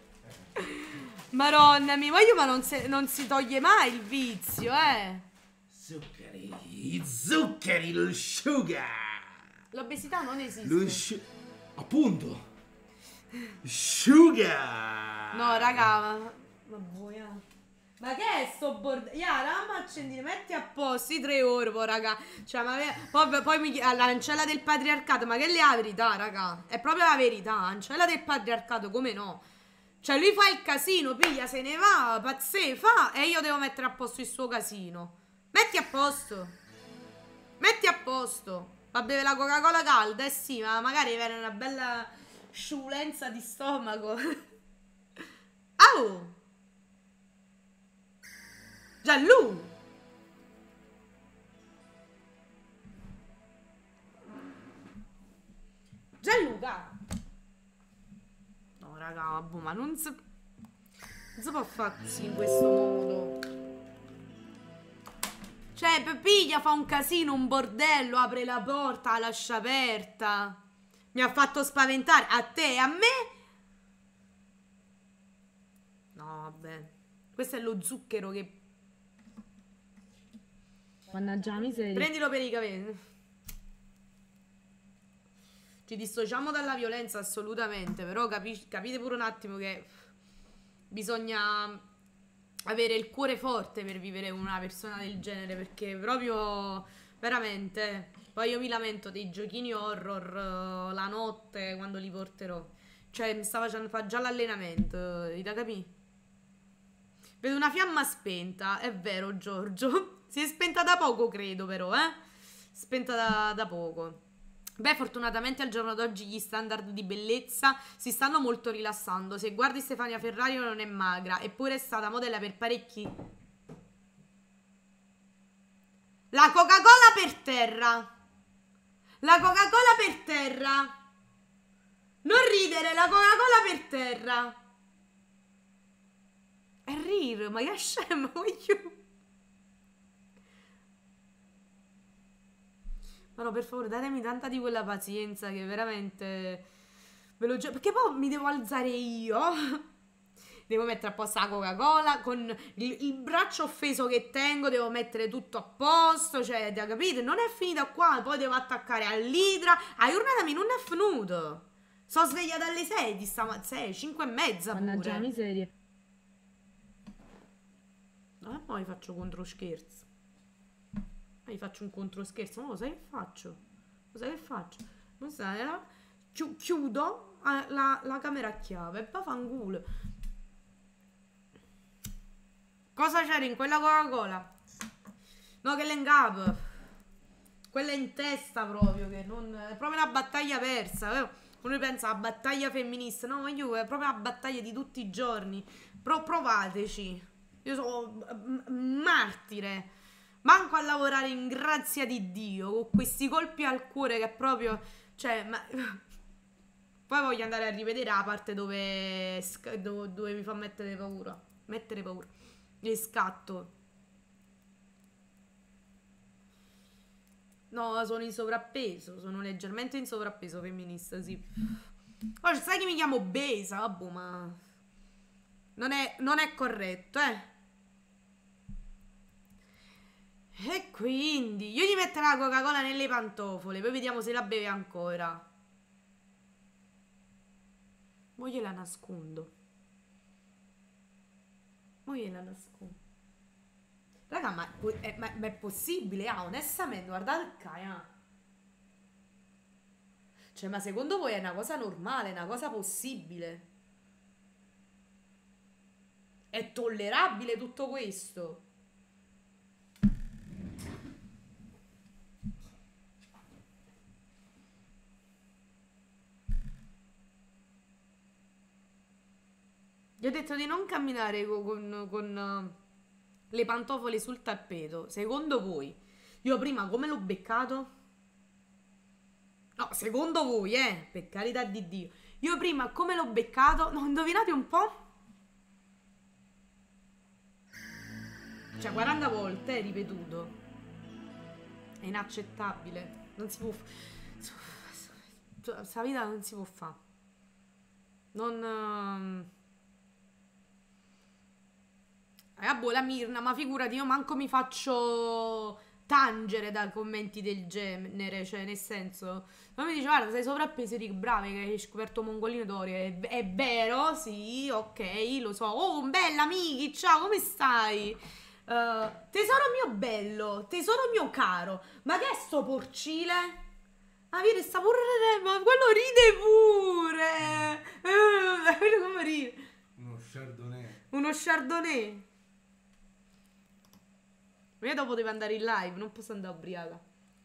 Madonna mia, ma io ma non, se, non si toglie mai il vizio, eh. Zuccheri, i zuccheri, lo sugar. L'obesità non esiste. Lo su- appunto. Sugar. No, raga, ma, ma boia. Ma che è sto bordello? Yara, ma accendi, metti a posto i tre ore, po, raga. Cioè, ma poi, poi mi chiede, l'ancella del patriarcato, ma che è la verità, raga? È proprio la verità, ancella del patriarcato, come no? Cioè, lui fa il casino, piglia, se ne va, pazzè, fa, e io devo mettere a posto il suo casino. Metti a posto. Metti a posto. Va a bere la Coca-Cola calda, eh sì, ma magari viene una bella sciulenza di stomaco. Au! Gianlu! Gianluca! No, raga, vabbè, ma non si... non si può fare così in questo modo. Cioè, Pepiglia fa un casino, un bordello, apre la porta, la lascia aperta. Mi ha fatto spaventare a te e a me. No, vabbè. Questo è lo zucchero che... Mannaggia la miseria. Prendilo per i capelli. ci dissociamo dalla violenza assolutamente, però capi- capite pure un attimo che bisogna avere il cuore forte per vivere una persona del genere, perché proprio veramente, poi io mi lamento dei giochini horror uh, la notte quando li porterò, cioè mi sta facendo fa già l'allenamento, uh, da capì? Vedo una fiamma spenta, è vero Giorgio, si è spenta da poco credo però, eh, spenta da, da poco. Beh, fortunatamente al giorno d'oggi gli standard di bellezza si stanno molto rilassando. Se guardi Stefania Ferrario non è magra, eppure è stata modella per parecchi. La Coca-Cola per terra. La Coca-Cola per terra. Non ridere, la Coca-Cola per terra. È rir, ma che scema, voglio... Ma no, per favore, datemi tanta di quella pazienza che veramente ve lo giuro. Perché poi mi devo alzare io. Devo mettere a posto la Coca-Cola con il, il braccio offeso che tengo, devo mettere tutto a posto, cioè, capite? Non è finita qua, poi devo attaccare all'idra. La giornata mi non è finito. Sono svegliata alle sei di stamattina, sei, cinque e mezza pure. Mannaggia la miseria. E poi faccio contro scherzo. Poi faccio un controscherzo. Non lo sai che faccio? Lo sai che faccio? Non sai, eh? Chi- chiudo eh, la, la camera a chiave e poi fanculo. Cosa c'era in quella Coca-Cola? No, che l'è in capo. Quella in testa proprio, che non... È proprio una battaglia persa. Eh? Uno pensa a battaglia femminista. No, io è proprio una battaglia di tutti i giorni. Pro- provateci. Io sono m- martire. Manco a lavorare in grazia di Dio, con questi colpi al cuore che proprio... Cioè, ma... Poi voglio andare a rivedere la parte dove, dove, dove mi fa mettere paura. Mettere paura. E scatto. No, sono in sovrappeso. Sono leggermente in sovrappeso femminista, sì. Oh, sai che mi chiamo obesa? Vabbè, ma... Non è, non è corretto, eh. E quindi io gli metterò la Coca-Cola nelle pantofole, poi vediamo se la beve ancora. Mo gliela nascondo. Mo gliela nascondo. Raga, ma è, ma, ma è possibile? Ah, onestamente, guardate qua, eh. Cioè, ma secondo voi è una cosa normale, una cosa possibile? È tollerabile tutto questo? Gli ho detto di non camminare con, con, con uh, le pantofole sul tappeto. Secondo voi, io prima come l'ho beccato? No, secondo voi, eh, per carità di Dio. Io prima come l'ho beccato? No, indovinate un po'? Cioè, quaranta volte, eh, ripetuto. È inaccettabile. Non si può... Questa vita non si può fare. Non... Uh... Eh, boh, la Mirna, ma figurati, io manco mi faccio tangere da commenti del genere, cioè, nel senso, ma mi dice, guarda, sei sovrappeso, Rick, brave, che hai scoperto Mongolino d'Oro, è, è vero, sì, ok, lo so, oh, bella, amici, ciao, come stai? Uh, tesoro mio bello, tesoro mio caro, ma che è sto porcile? Ah, vedi, sta pure, ma quello ride pure, uh, vedi come ride? Uno chardonnay. Uno chardonnay. Io dopo devo andare in live, non posso andare ubriaca.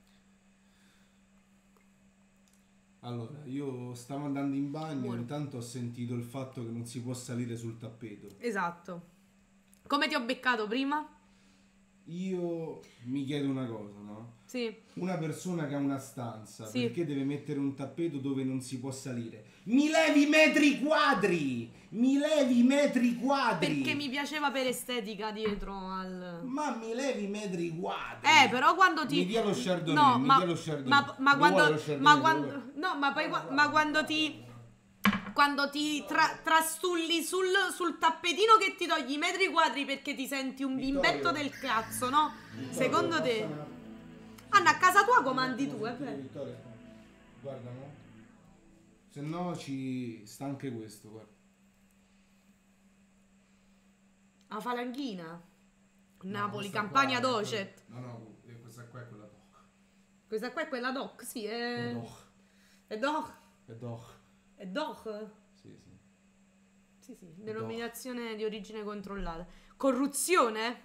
Allora, io stavo andando in bagno, Buono. intanto ho sentito il fatto che non si può salire sul tappeto. Esatto. Come ti ho beccato prima? Io mi chiedo una cosa, no? Sì. Una persona che ha una stanza, Sì. perché deve mettere un tappeto dove non si può salire? Mi levi metri quadri! Mi levi metri quadri! Perché mi piaceva per estetica dietro al... Ma mi levi metri quadri! Eh, però quando ti... Mi dia lo chardonnay, no, mi ma, dia lo chardonnay. ma, ma Lo quando... vuole lo chardonnay, Ma lo quando... vuole? No, ma poi qua- ma quando ti... Quando ti tra- trastulli sul, sul tappetino che ti togli i metri quadri perché ti senti un bimbetto del cazzo, no? Secondo te... Anna, a casa tua comandi tu, è vero? Vittoria, guarda, no? Se no ci sta anche questo, guarda. La falanghina. Napoli, questa Campania qua è Docet. quella- No, no, eh, questa qua è quella doc. Questa qua è quella doc, sì, è... Doc. È doc. È doc. È doc. Sì, sì. Sì, sì, denominazione di origine controllata. Corruzione?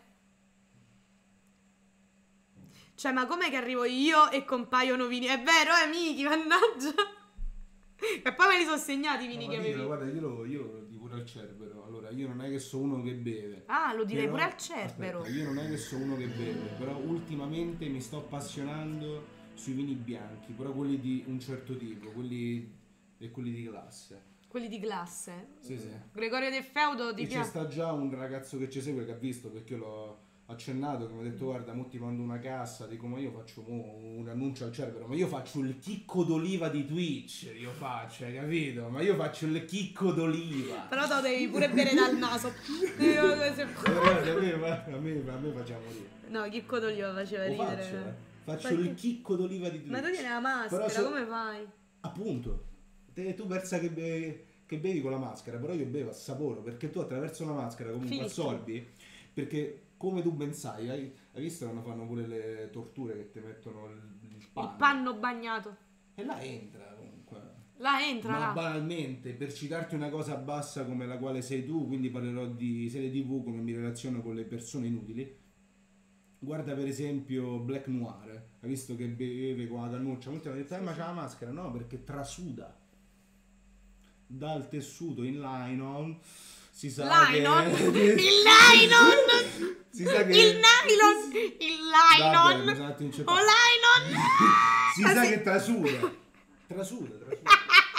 Cioè, ma com'è che arrivo io e compaiono vini? È vero, eh, Miki, mannaggia. E poi me li sono segnati i vini No, che ma avevi. dillo, guarda, io lo, io lo dico pure al Cerbero. Allora, io non è che sono uno che beve. Ah, lo direi Però- pure al Cerbero. aspetta, io non è che sono uno che beve, però ultimamente mi sto appassionando sui vini bianchi, però quelli di un certo tipo, quelli e quelli di classe. Quelli di classe. Sì, sì. Gregorio del Feudo di E c'è piace. sta già un ragazzo che ci segue che ha visto, perché io l'ho accennato, che mi ha detto guarda, mo ti mando una cassa, dico ma io faccio mo un annuncio al Cerbero, ma io faccio il chicco d'oliva di Twitch, io faccio, hai capito? Ma io faccio il chicco d'oliva. Però te lo devi pure bere dal naso. Guarda, a me, a me, a me facciamo morire. No, Chicco d'Oliva faceva Lo ridere. faccio, eh. Faccio Perché? il chicco d'oliva di Twitch. Ma tu tieni la maschera, Però so- come fai? Appunto, te, tu pensa che, be- che bevi con la maschera, però io bevo a sapore, perché tu attraverso la maschera comunque Finisci. assorbi, perché come tu ben sai, hai, hai visto quando fanno pure le torture che ti mettono il, il panno? Il panno bagnato. E là entra comunque. Là entra, Ma là. banalmente, per citarti una cosa bassa come la quale sei tu, quindi parlerò di serie tv come mi relaziono con le persone inutili. Guarda per esempio Black Noir, hai visto che beve con la cannuccia? Molti hanno detto, eh ma c'ha la maschera, no, perché trasuda dal tessuto in nylon, si sa Nylon? che... Il nylon! si sa che... Il nylon! Il Vabbè, nylon! mi sono attimo O inceppato. nylon! Si sa che trasuda. Trasuda, trasuda.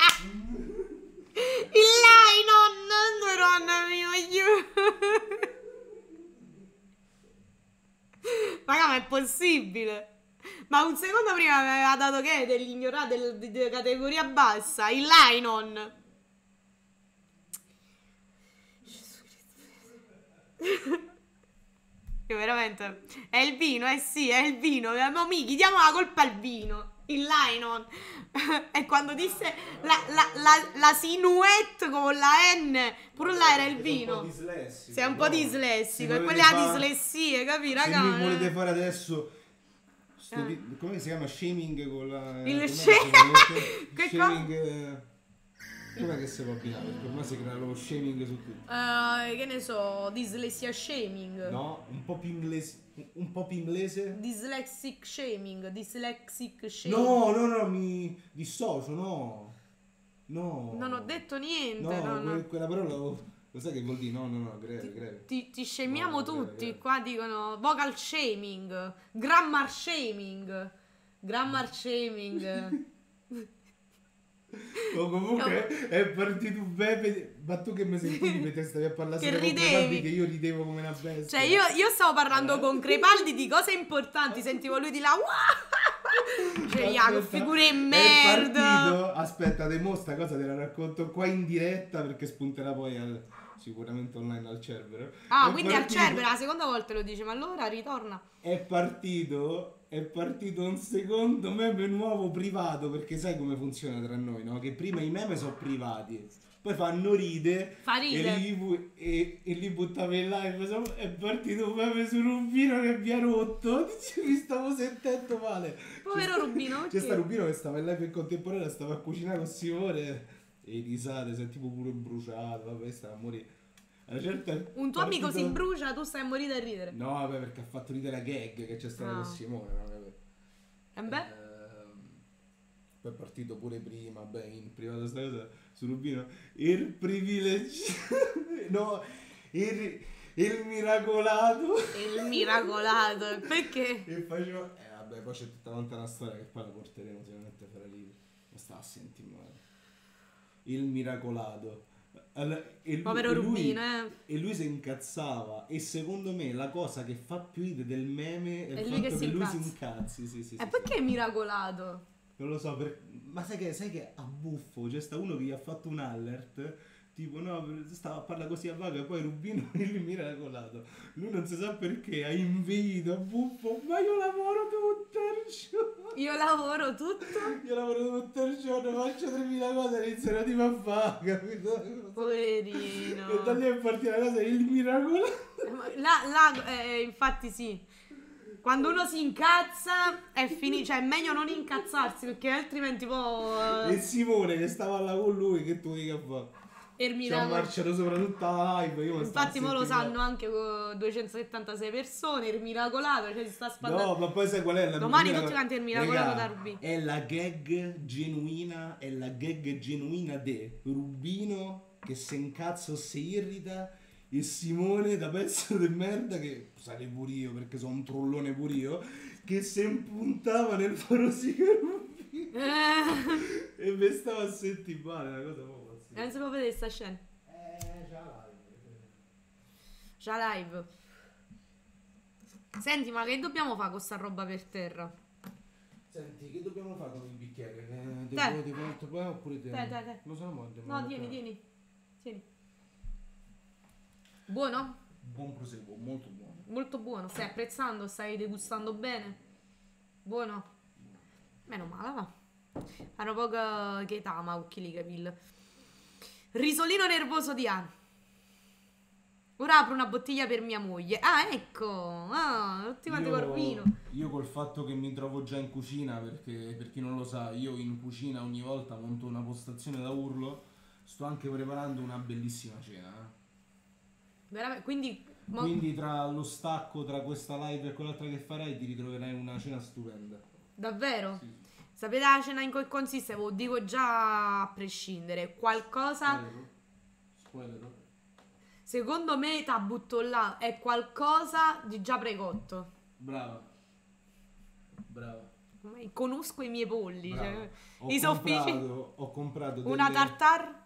Il nylon! Madonna mia, io... Raga, ma è possibile? Ma un secondo prima mi aveva dato che dell'ignorante del- di, di categoria bassa, il nylon. Io veramente è il vino, eh sì, è il vino. Ma Miki, diamo la colpa al vino. Il nylon. E quando disse la, la, la, la sinuette con la N, pure là era il vino. Sei un po' dislessico, e quelle ha dislessie, capi, Se mi volete raga? fare adesso sto Eh. di- come si chiama, shaming con la Il com'è sha- che si chiama? Che Shaming eh, com'è che si può abbinare? Perché ormai si crea lo shaming su tutto. Eh, che ne so, dislessia shaming. No, un po' più inglese, un po' più inglese. Dyslexic shaming, dyslexic shaming. No, no, no, mi dissocio, no. No. Non ho detto niente. No, non- que- quella parola lo, lo sai che vuol dire? No, no, no, greve, greve. Ti, ti scemmiamo No, greve, tutti. greve. Qua dicono vocal shaming, grammar shaming, grammar shaming. O comunque è partito un bebe. Ma tu che mi sentivi mentre stavi a parlare Che solo con ridevi. Crepaldi, che io ridevo come una bestia. Cioè io, io stavo parlando con Crepaldi di cose importanti, sentivo lui di là. "Wow!" Cioè Iaco, Aspetta, figure è merda. partito- Aspetta, te mo sta cosa te la racconto qua in diretta perché spunterà poi al- sicuramente online al Cerbero. Ah, È quindi al partito- Cerbero la seconda volta lo dice, ma allora ritorna. È partito, è partito un secondo meme nuovo privato, perché sai come funziona tra noi, no? Che prima i meme sono privati, poi fanno ride, Fa ride. E, li, bu- e, e li buttavi in live. so- È partito un meme su Rubino che mi ha rotto. Dice, mi stavo sentendo male. Povero C'è sta- Rubino, C'è perché? sta Rubino che stava in live in contemporanea, stava a cucinare con Simone e risate, sei tipo pure bruciato, vabbè, stava a morire. A una certa è Un tuo amico partito- si imbrucia, tu stai a morire a ridere. No, vabbè, perché ha fatto ridere la gag che c'è stata Ah. con Simone, no? Capito? E beh, Ehm, poi è partito pure prima, beh, in privato sta cosa su Rubino. Il privilegiato, no, il, il miracolato. il miracolato, perché? E facevo, eh vabbè, poi c'è tutta quanta una storia che poi la porteremo sicuramente fra lì. Non sta a sentire male. Il miracolato. Allora, e lui- Povero e lui- Rubino, eh. E lui si incazzava. E secondo me la cosa che fa più ridere del meme è È il lui che fatto si che lui si incazza. incazzi. Sì, sì, E sì, perché sì. è miracolato? Non lo so, per- ma sai che, sai che a buffo c'è sta uno che gli ha fatto un alert Tipo, no, stava a parlare così a vaga e poi Rubino il miracolato. Lui non si sa perché ha inveito a buffo, ma io lavoro tutto il giorno. Io lavoro tutto. Io lavoro tutto il giorno, faccio tremila cose e iniziano tipo a fare, capito? Poverino. E da lì è partita la cosa il miracolato. Là, là eh, infatti sì. Quando uno si incazza è finito, cioè è meglio non incazzarsi perché altrimenti poi... E Simone che stava là con lui, che tu dica fa? Ci Ermina... marciano sopra tutta la live. Io Infatti mo lo sanno anche con duecentosettantasei persone, il miracolato, cioè si sta spandando. No, ma poi sai qual è la Domani la- tutti quanti il miracolato Raga, da Rubino. È la gag genuina, è la gag genuina de Rubino che se incazza o si irrita e Simone da pezzo di merda che sarei pure io perché sono un trollone pure io che si impuntava nel faro Rubino Eh, e mi stava a sentire male, una cosa proprio pazzesca. non si può vedere sta scena. Eh, già live. Già live. Senti, ma che dobbiamo fare con sta roba per terra? Senti, che dobbiamo fare con il bicchiere? Eh, Dai. devo, devo altro poi oppure te? Dai, dai, dai. Lo so, ma devo No, tieni, tieni. Tieni. Buono? Buon proseguo, molto buono. Molto buono. Stai apprezzando? Stai degustando bene? Buono? Meno male, va. Hanno poca che età, ma occhi lì, capil. Risolino nervoso di Anna. Ora apro una bottiglia per mia moglie. Ah, ecco. Ah, tutti quanti col vino. Io col fatto che mi trovo già in cucina, perché per chi non lo sa, io in cucina ogni volta monto una postazione da urlo, sto anche preparando una bellissima cena. eh. Veramente, quindi... mo- Quindi tra lo stacco, tra questa live e quell'altra che farai, ti ritroverai una cena stupenda. Davvero? Sì. Sapete la cena in cui consiste? Ve lo dico già a prescindere. Qualcosa... Spoiler? Spoiler? Secondo me, ta butto là, è qualcosa di già precotto. Brava. Brava. Conosco i miei polli. Brava. Cioè, Ho i soffici. comprato, ho comprato Una delle- tartar.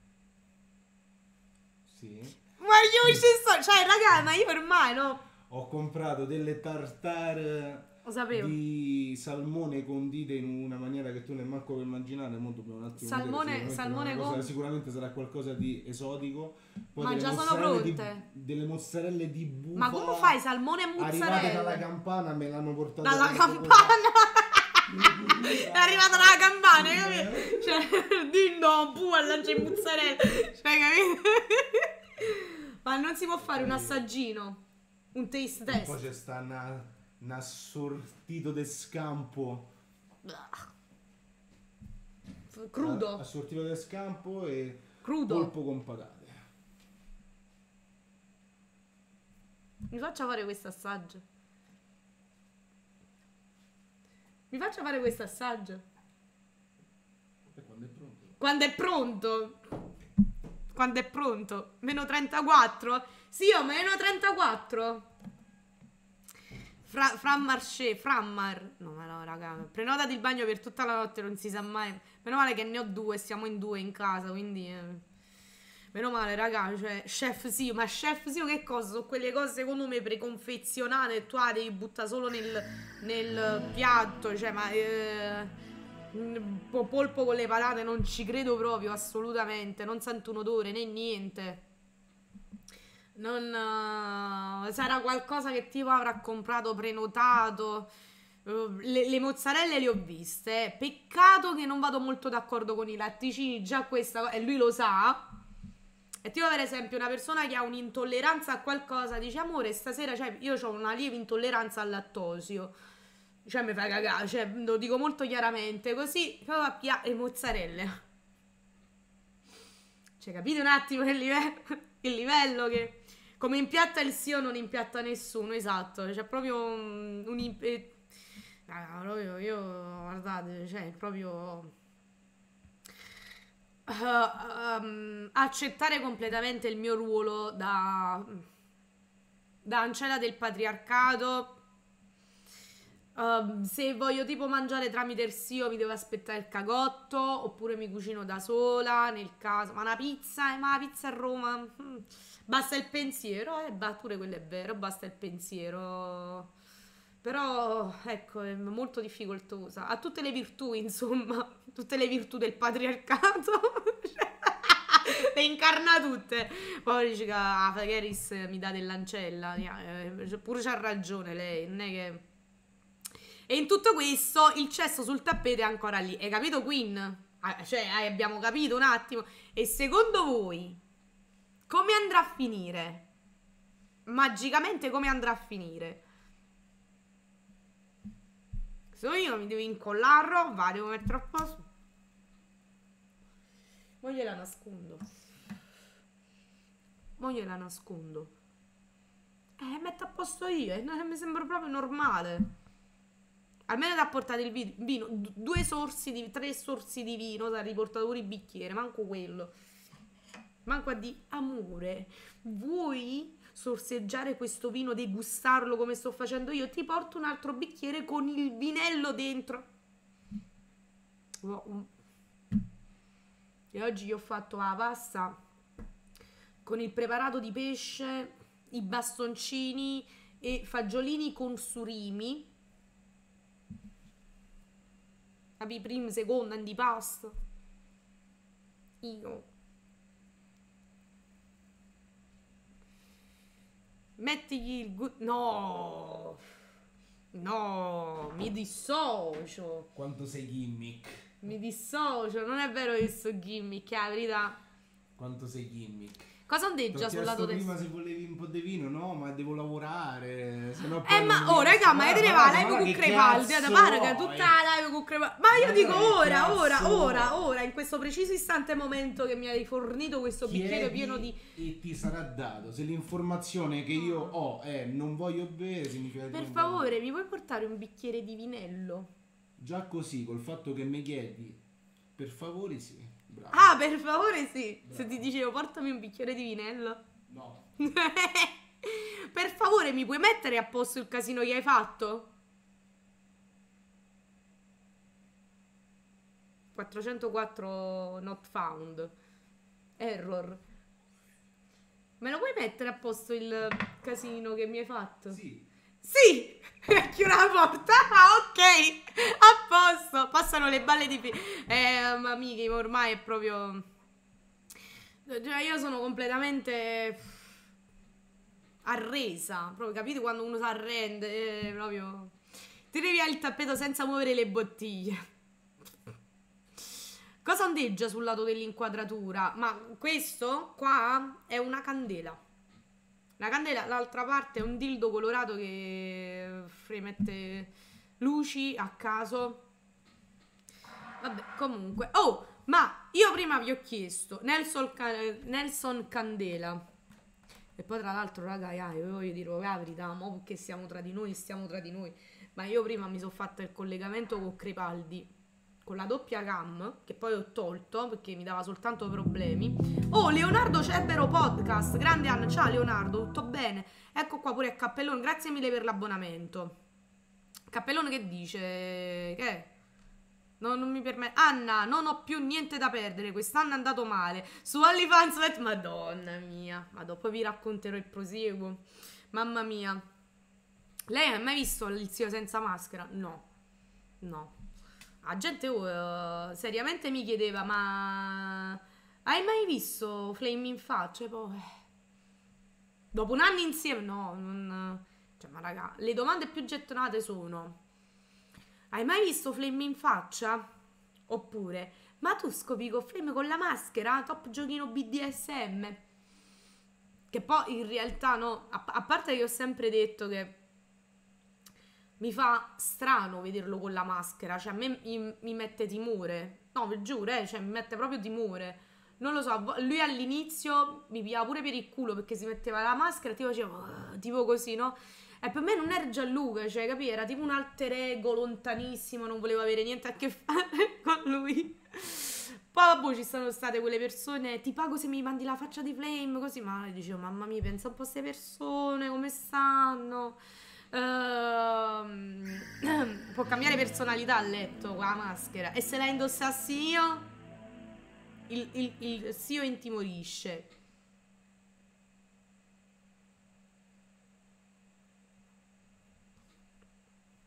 Sì. Ma io ci sto. Cioè, raga, ma io ormai no. Ho comprato delle tartare Lo sapevo. di salmone condite in una maniera che tu ne manco puoi immaginare. Mo dobbiamo un attimo Salmone- vedere, sicuramente salmone una cosa- con- sicuramente sarà qualcosa di esotico. Poi Ma delle già sono mozzarelle di- pronte? delle mozzarelle di bufala. Ma come fai salmone e Arrivate mozzarella? dalla campana, me l'hanno portato Dalla proprio campana. È arrivata dalla campana, capito? Cioè, dindo, bu, a lanciare mozzarella. Cioè, capito? Ma non si può fare un assaggino? Un taste così. Poi test? c'è sta una, una sortito de scampo. Crudo. Assortito de scampo e Crudo. polpo con patate. Mi faccia fare questo assaggio. Mi faccia fare questo assaggio. E quando è pronto? Quando è pronto. Quando è pronto. Meno trentaquattro. Sì, ho meno trentaquattro. Fra, Frammarché, Frammar. No, ma no, raga. Prenotati il bagno per tutta la notte, non si sa mai. Meno male che ne ho due, siamo in due in casa, quindi... eh. Meno male, raga, cioè, chef Sio, ma chef Sio che cosa? Sono quelle cose secondo me preconfezionate e tu la devi buttare solo nel, nel piatto, cioè, ma... Eh, mm, po- polpo con le patate non ci credo proprio, assolutamente, non sento un odore né niente. Non... eh, sarà qualcosa che tipo avrà comprato, prenotato... Uh, le, le mozzarelle le ho viste, eh. Peccato che non vado molto d'accordo con i latticini, già questa co- e lui lo sa. E tipo per esempio una persona che ha un'intolleranza a qualcosa dice amore stasera cioè, io ho una lieve intolleranza al lattosio, cioè mi fa cagare, cioè lo dico molto chiaramente così, poi va a pia- le mozzarelle, cioè capite un attimo il livello, il livello che come impiatta il Sio non impiatta nessuno, esatto, c'è proprio un, un imp- eh, raga, proprio io guardate, cioè proprio Uh, um, accettare completamente il mio ruolo da da ancella del patriarcato. Uh, se voglio tipo mangiare tramite il Sio mi devo aspettare il cagotto oppure mi cucino da sola nel caso, ma una pizza, eh, ma la pizza a Roma mm, basta il pensiero, eh, bah, pure quello è vero, basta il pensiero. Però, ecco, è molto difficoltosa. Ha tutte le virtù, insomma. Tutte le virtù del patriarcato. le incarna tutte. Poi dice che ah, Fagheris mi dà dell'ancella. Eh, pure c'ha ragione lei, non è che... E in tutto questo il cesso sul tappeto è ancora lì. Hai capito, Queen? Ah, cioè, eh, abbiamo capito un attimo. E secondo voi come andrà a finire? Magicamente come andrà a finire? Se io mi devo incollare la roba, devo mettere a posto. Mo gliela nascondo. Mo gliela nascondo. Eh, metto a posto io. eh, Mi sembra proprio normale. Almeno ti ha portato il vi- vino. d- Due sorsi di tre sorsi di vino. Ti ha riportato pure il bicchiere. Manco quello. Manco a di amore. Vuoi sorseggiare questo vino, degustarlo come sto facendo io? Ti porto un altro bicchiere con il vinello dentro. Oh, e oggi gli ho fatto la pasta con il preparato di pesce, i bastoncini e fagiolini con surimi. Capi, prima, seconda, antipasto. Io. Mettigli il gu- No. No, mi dissocio. Quanto sei gimmick. Mi dissocio, non è vero che sto gimmick, è la verità. Quanto sei gimmick. Cosa Ti ondeggia ho sul lato chiesto destro? prima se volevi un po' di vino, no, ma devo lavorare. Se no Eh poi ma non oh mi- raga, ma Guarda, te ne va guarda, live guarda con che Crepaldi, cazzo da Parga, vuoi? tutta la live con Crepaldi. Ma io Guarda dico che ora, cazzo ora, ora, vuoi? ora, in questo preciso istante momento che mi hai fornito questo bicchiere Chiedi pieno di... e ti sarà dato. Se l'informazione che io ho è non voglio bere, significa che Per non voglio favore, bere. mi puoi portare un bicchiere di vinello? Già così, col fatto che mi chiedi, per favore sì. Bravo. Ah, per favore sì. Se Bravo. ti dicevo portami un bicchiere di vinello. No. Per favore, mi puoi mettere a posto il casino che hai fatto? quattrocentoquattro not found. Error. Me lo puoi mettere a posto il casino che mi hai fatto? Sì. Sì! Chiudo la porta. Ah, ok. A posto. Passano le balle di... Fi- eh, ma amici, ormai è proprio... Cioè, io sono completamente arresa. Proprio, capite quando uno si arrende? Eh, proprio... Tiri via il tappeto senza muovere le bottiglie. Cosa ondeggia sul lato dell'inquadratura? Ma questo qua è una candela. La candela, l'altra parte è un dildo colorato che mette luci a caso. Vabbè, comunque. Oh, ma io prima vi ho chiesto Nelson, Ca- Nelson Candela. E poi tra l'altro, raga, io voglio dire la verità, mo perché siamo tra di noi, stiamo tra di noi. Ma io prima mi sono fatta il collegamento con Crepaldi, con la doppia cam, che poi ho tolto perché mi dava soltanto problemi. Oh, Leonardo Cerbero Podcast. Grande Anna, ciao Leonardo, tutto bene? Ecco qua pure a Cappellone, grazie mille per l'abbonamento. Cappellone che dice? Che è? No, non mi permette. Anna, non ho più niente da perdere, quest'anno è andato male. Su OnlyFans, madonna mia. Ma dopo vi racconterò il prosieguo. Mamma mia. Lei ha mai visto il zio senza maschera? No. No. La gente oh, seriamente mi chiedeva, ma hai mai visto Flame in faccia? E poi, eh, dopo un anno insieme, no, non, cioè, ma raga, le domande più gettonate sono: hai mai visto Flame in faccia? Oppure, ma tu scopi con Flame con la maschera? Top giochino B D S M? Che poi in realtà no, a, a parte che ho sempre detto che mi fa strano vederlo con la maschera, cioè a me mi, mi mette timore. No, vi giuro, eh, cioè mi mette proprio timore. Non lo so, lui all'inizio mi piava pure per il culo perché si metteva la maschera e ti facevo uh, tipo così, no? E per me non era Gianluca, cioè, capi? Era tipo un alter ego lontanissimo, non volevo avere niente a che fare con lui. Poi vabbè, ci sono state quelle persone, ti pago se mi mandi la faccia di Flame, così, ma dicevo, mamma mia, pensa un po' a queste persone, come stanno? Uh, può cambiare personalità a letto con la maschera. E se la indossassi io, il, il, il Sio intimorisce.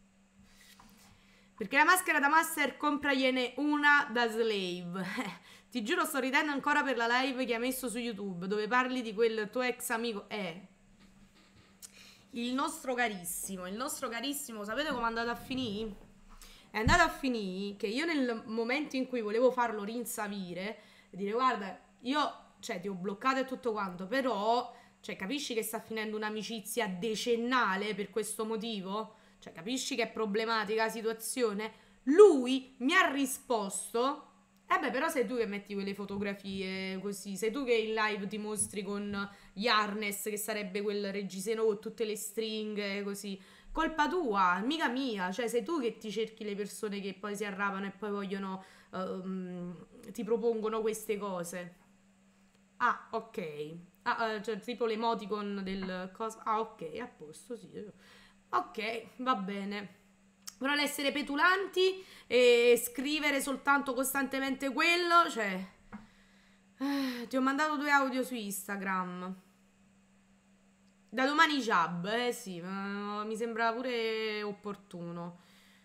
Perché la maschera da master compragliene una da slave. ti giuro sto ridendo ancora per la live che hai messo su YouTube, dove parli di quel tuo ex amico. Eh, il nostro carissimo, il nostro carissimo, sapete come è andato a finire? È andato a finire che io nel momento in cui volevo farlo rinsavire, e dire guarda, io, cioè, ti ho bloccato e tutto quanto, però, cioè, capisci che sta finendo un'amicizia decennale per questo motivo? Cioè, capisci che è problematica la situazione? Lui mi ha risposto, eh beh, però sei tu che metti quelle fotografie così, sei tu che in live ti mostri con gli harness, che sarebbe quel reggiseno con tutte le stringhe, così. Colpa tua, mica mia, cioè sei tu che ti cerchi le persone che poi si arrabbiano e poi vogliono, um, ti propongono queste cose. Ah, ok. Ah, eh, cioè tipo l'emoticon del cosa. Ah, ok, a posto, sì. Ok, va bene. Però l'essere petulanti e scrivere soltanto costantemente quello, cioè... Eh, ti ho mandato due audio su Instagram. Da domani Jab, eh sì, ma mi sembra pure opportuno.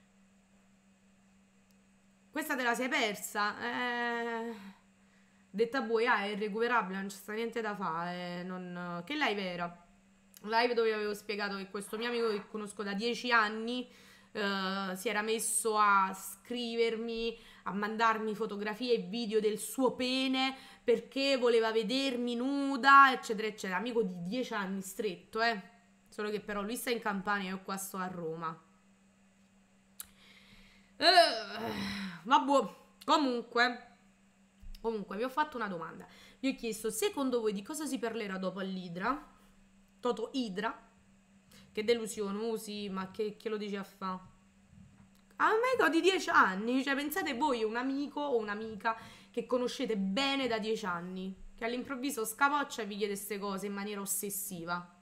Questa te la sei persa? Eh... Detta buia, è irrecuperabile, non c'è sta niente da fare. Non... Che live era? Live dove avevo spiegato che questo mio amico che conosco da dieci anni eh, si era messo a scrivermi, a mandarmi fotografie e video del suo pene perché voleva vedermi nuda, eccetera, eccetera. Amico di dieci anni stretto, eh. Solo che però lui sta in Campania e io qua sto a Roma. Eh, vabbè, comunque... Comunque, vi ho fatto una domanda. Vi ho chiesto, secondo voi di cosa si parlerà dopo all'Idra? Toto Idra? Che delusione, usi, ma che, che lo dici a fa? Amico di dieci anni, cioè pensate voi un amico o un'amica che conoscete bene da dieci anni, che all'improvviso scapoccia e vi chiede queste cose in maniera ossessiva.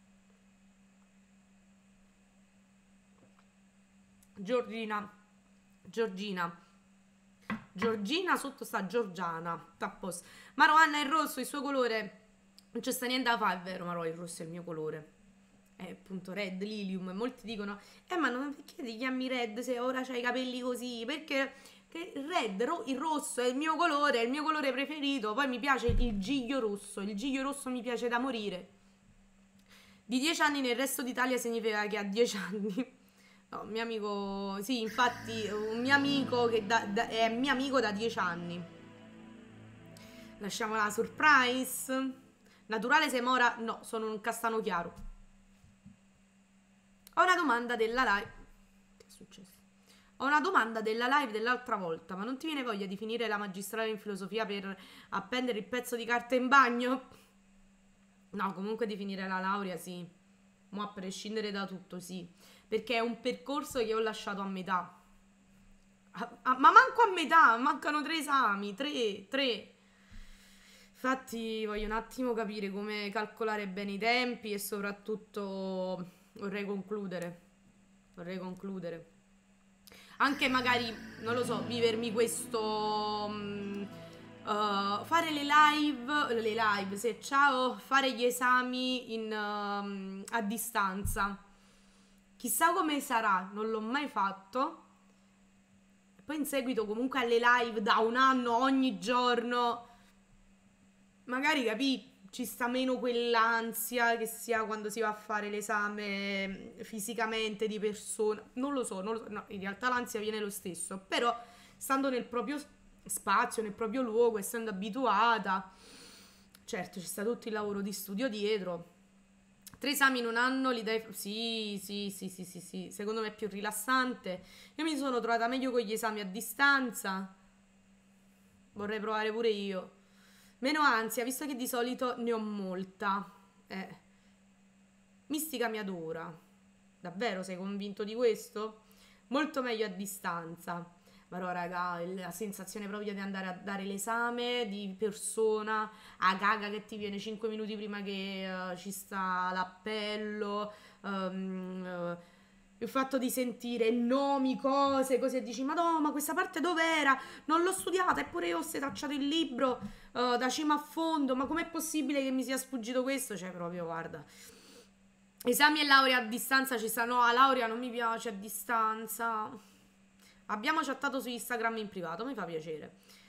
Giorgina, Giorgina. Giorgina, sotto sta Giorgiana. Tappos. Maro, Anna, il rosso, il suo colore. Non c'è sta niente da fare, è vero, Maro, il rosso è il mio colore. È appunto Red, Lilium. E molti dicono, eh ma non, perché ti chiami Red se ora c'hai i capelli così? Perché che Red, ro, il rosso è il mio colore, è il mio colore preferito. Poi mi piace il giglio rosso. Il giglio rosso mi piace da morire. Di dieci anni nel resto d'Italia significa che ha dieci anni. No, un mio amico, sì, infatti, un mio amico che da, da, è mio amico da dieci anni. Lasciamo la surprise. Naturale sei mora? No, sono un castano chiaro. Ho una domanda della live. Che è successo? Ho una domanda della live dell'altra volta, ma non ti viene voglia di finire la magistrale in filosofia per appendere il pezzo di carta in bagno? No, comunque di finire la laurea, sì. Ma a prescindere da tutto, sì. Perché è un percorso che ho lasciato a metà. A, a, ma manco a metà, mancano tre esami, tre, tre. Infatti voglio un attimo capire come calcolare bene i tempi e soprattutto vorrei concludere. Vorrei concludere. Anche magari, non lo so, vivermi questo... Um, uh, fare le live, le live, se ciao, fare gli esami in, um, a distanza. Chissà come sarà, non l'ho mai fatto. E poi in seguito comunque alle live da un anno ogni giorno, magari capì, ci sta meno quell'ansia che si ha quando si va a fare l'esame fisicamente di persona. Non lo so, non lo so. No, in realtà l'ansia viene lo stesso, però stando nel proprio spazio, nel proprio luogo, essendo abituata, certo ci sta tutto il lavoro di studio dietro. Tre esami in un anno li dai... Sì, sì, sì, sì, sì, sì. Secondo me è più rilassante. Io mi sono trovata meglio con gli esami a distanza. Vorrei provare pure io. Meno ansia, visto che di solito ne ho molta. Eh. Mistica mi adora. Davvero, sei convinto di questo? Molto meglio a distanza. Ma no, raga, la sensazione proprio di andare a dare l'esame di persona, a caga che ti viene cinque minuti prima che uh, ci sta l'appello, um, uh, il fatto di sentire nomi, cose, così e dici, madonna, ma questa parte dov'era? Non l'ho studiata, eppure io ho setacciato il libro uh, da cima a fondo, ma com'è possibile che mi sia sfuggito questo? Cioè, proprio, guarda... Esami e laurea a distanza ci sta, no, a laurea non mi piace a distanza... Abbiamo chattato su Instagram in privato, mi fa piacere.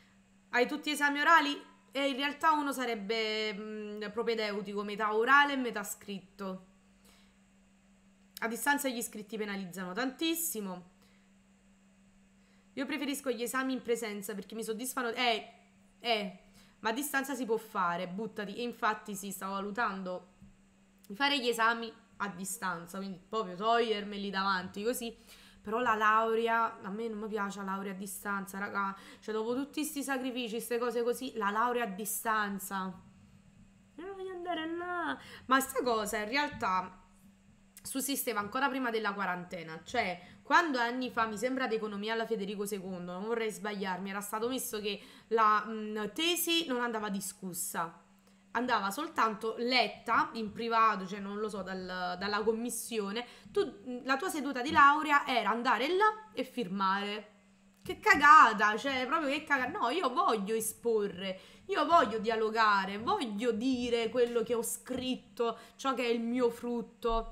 hai tutti esami orali e in realtà uno sarebbe mh, propedeutico, metà orale e metà scritto. A distanza gli iscritti penalizzano tantissimo. Io preferisco gli esami in presenza perché mi soddisfano. Eh, eh, ma a distanza si può fare, buttati. E infatti sì, stavo valutando di fare gli esami a distanza, quindi proprio togliermeli davanti così. Però la laurea, a me non mi piace la laurea a distanza, raga. Cioè, dopo tutti sti sacrifici, queste cose così, la laurea a distanza. Io non voglio andare là. Ma sta cosa in realtà sussisteva ancora prima della quarantena. Cioè, quando anni fa, mi sembra ad economia alla Federico secondo, non vorrei sbagliarmi, era stato messo che la mh, tesi non andava discussa. Andava soltanto letta in privato, cioè non lo so, dal- dalla commissione. Tu, la tua seduta di laurea era andare là e firmare. Che cagata, cioè proprio che cagata. No, io voglio esporre, io voglio dialogare, voglio dire quello che ho scritto, ciò che è il mio frutto.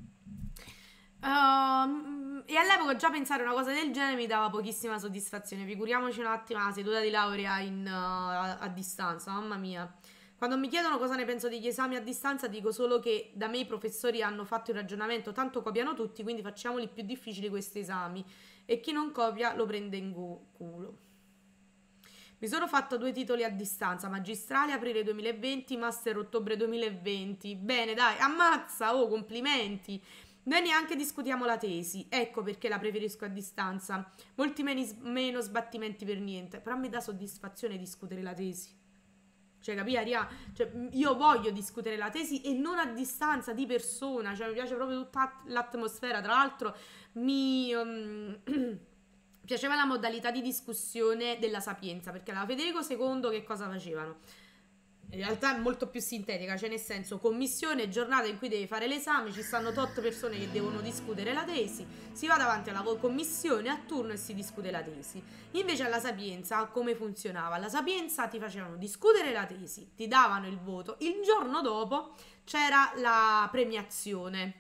Ehm, e all'epoca già pensare una cosa del genere mi dava pochissima soddisfazione. Figuriamoci un attimo la seduta di laurea in, uh, a, a distanza, mamma mia. Quando mi chiedono cosa ne penso degli esami a distanza, dico solo che da me i professori hanno fatto il ragionamento, tanto copiano tutti, quindi facciamoli più difficili questi esami. E chi non copia lo prende in gu- culo. Mi sono fatto due titoli a distanza, magistrale aprile duemilaventi, master ottobre duemilaventi. Bene, dai, ammazza, oh, complimenti. Noi neanche discutiamo la tesi, ecco perché la preferisco a distanza. Molti meni- meno sbattimenti per niente, però mi dà soddisfazione discutere la tesi. Cioè, capì, Aria? Cioè, io voglio discutere la tesi e non a distanza, di persona. Cioè, mi piace proprio tutta l'atmosfera. Tra l'altro, mi um, piaceva la modalità di discussione della Sapienza, perché alla Federico secondo che cosa facevano? In realtà è molto più sintetica, cioè nel senso commissione, giornata in cui devi fare l'esame, ci stanno tot persone che devono discutere la tesi, si va davanti alla vo- commissione a turno e si discute la tesi. Invece alla Sapienza come funzionava? Alla Sapienza ti facevano discutere la tesi, ti davano il voto, il giorno dopo c'era la premiazione.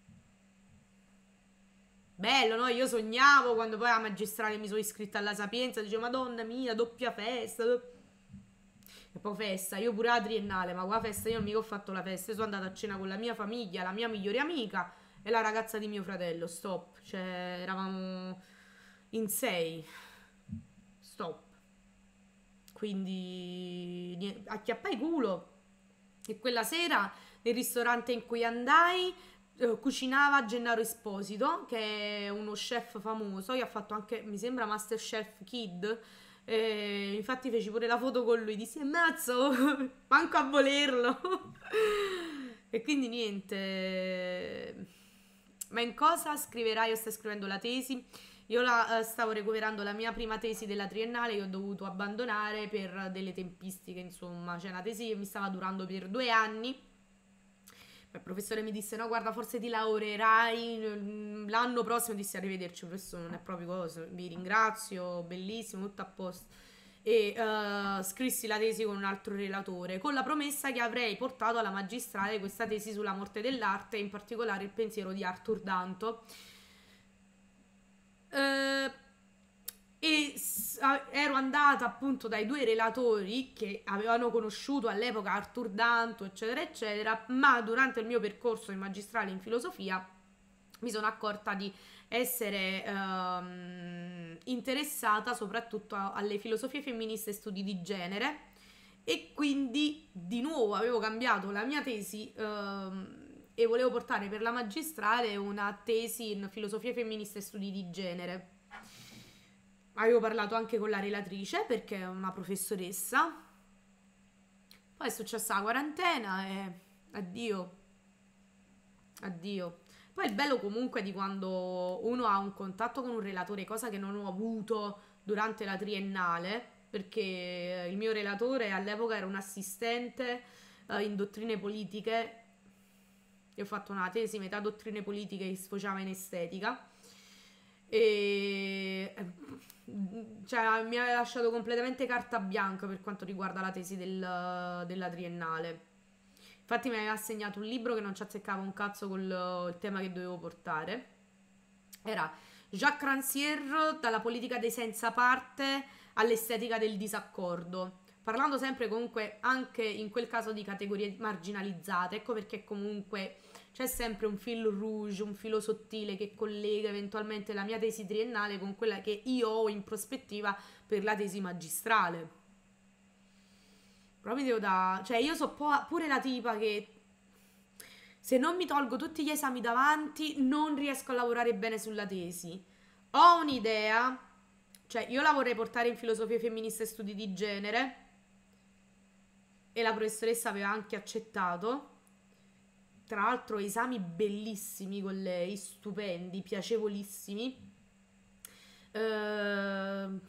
Bello, no? Io sognavo quando poi a magistrale mi sono iscritta alla Sapienza, dicevo madonna mia, doppia festa, doppia... E poi festa, io pure la triennale, ma qua festa io non mica ho fatto la festa, io sono andata a cena con la mia famiglia, la mia migliore amica e la ragazza di mio fratello, stop, cioè eravamo in sei, stop, quindi nie- acchiappai culo e quella sera nel ristorante in cui andai eh, cucinava Gennaro Esposito, che è uno chef famoso, io ha fatto anche, mi sembra, Masterchef Kid. E infatti feci pure la foto con lui, dissi ammazzo, manco a volerlo. E quindi niente. Ma in cosa scriverai? Io sto scrivendo la tesi. Io la, eh, stavo recuperando la mia prima tesi della triennale che ho dovuto abbandonare per delle tempistiche, insomma. Cioè una tesi che mi stava durando per due anni. Il professore mi disse no guarda forse ti laureerai l'anno prossimo, dissi arrivederci professore, non è proprio cosa, vi ringrazio, bellissimo, tutto a posto. E uh, scrissi la tesi con un altro relatore con la promessa che avrei portato alla magistrale questa tesi sulla morte dell'arte, in particolare il pensiero di Arthur Danto. Uh, e s- a- ero andata appunto dai due relatori che avevano conosciuto all'epoca Arthur Danto eccetera eccetera, ma durante il mio percorso in magistrale in filosofia mi sono accorta di essere ehm, interessata soprattutto a- alle filosofie femministe e studi di genere e quindi di nuovo avevo cambiato la mia tesi ehm, e volevo portare per la magistrale una tesi in filosofie femministe e studi di genere. Avevo parlato anche con la relatrice perché è una professoressa. Poi è successa la quarantena e addio. Addio. Poi il bello comunque di quando uno ha un contatto con un relatore, cosa che non ho avuto durante la triennale, perché il mio relatore all'epoca era un assistente eh, in dottrine politiche. Io ho fatto una tesi metà dottrine politiche che sfociava in estetica. E cioè mi ha lasciato completamente carta bianca per quanto riguarda la tesi del- della triennale. Infatti mi aveva assegnato un libro che non ci azzeccava un cazzo col il tema che dovevo portare. Era Jacques Rancière, dalla politica dei senza parte all'estetica del disaccordo, parlando sempre comunque anche in quel caso di categorie marginalizzate. Ecco perché comunque c'è sempre un fil rouge, un filo sottile che collega eventualmente la mia tesi triennale con quella che io ho in prospettiva per la tesi magistrale. Però mi devo da... cioè io so po- pure la tipa che se non mi tolgo tutti gli esami davanti non riesco a lavorare bene sulla tesi. Ho un'idea, cioè io la vorrei portare in filosofia femminista e studi di genere e la professoressa aveva anche accettato. Tra l'altro esami bellissimi con lei, stupendi, piacevolissimi. Ehm,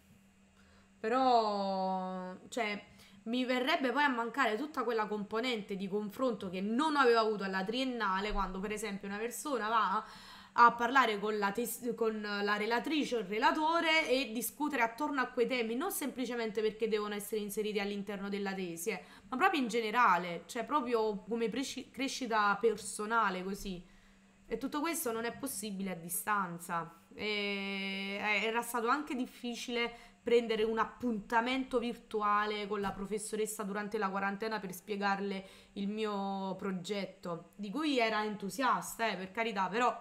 però, cioè, mi verrebbe poi a mancare tutta quella componente di confronto che non avevo avuto alla triennale, quando per esempio una persona va a parlare con la, tes- con la relatrice o il relatore e discutere attorno a quei temi, non semplicemente perché devono essere inseriti all'interno della tesi, eh, ma proprio in generale, cioè proprio come preci- crescita personale, così. E tutto questo non è possibile a distanza. E era stato anche difficile prendere un appuntamento virtuale con la professoressa durante la quarantena per spiegarle il mio progetto, di cui era entusiasta, eh, per carità, però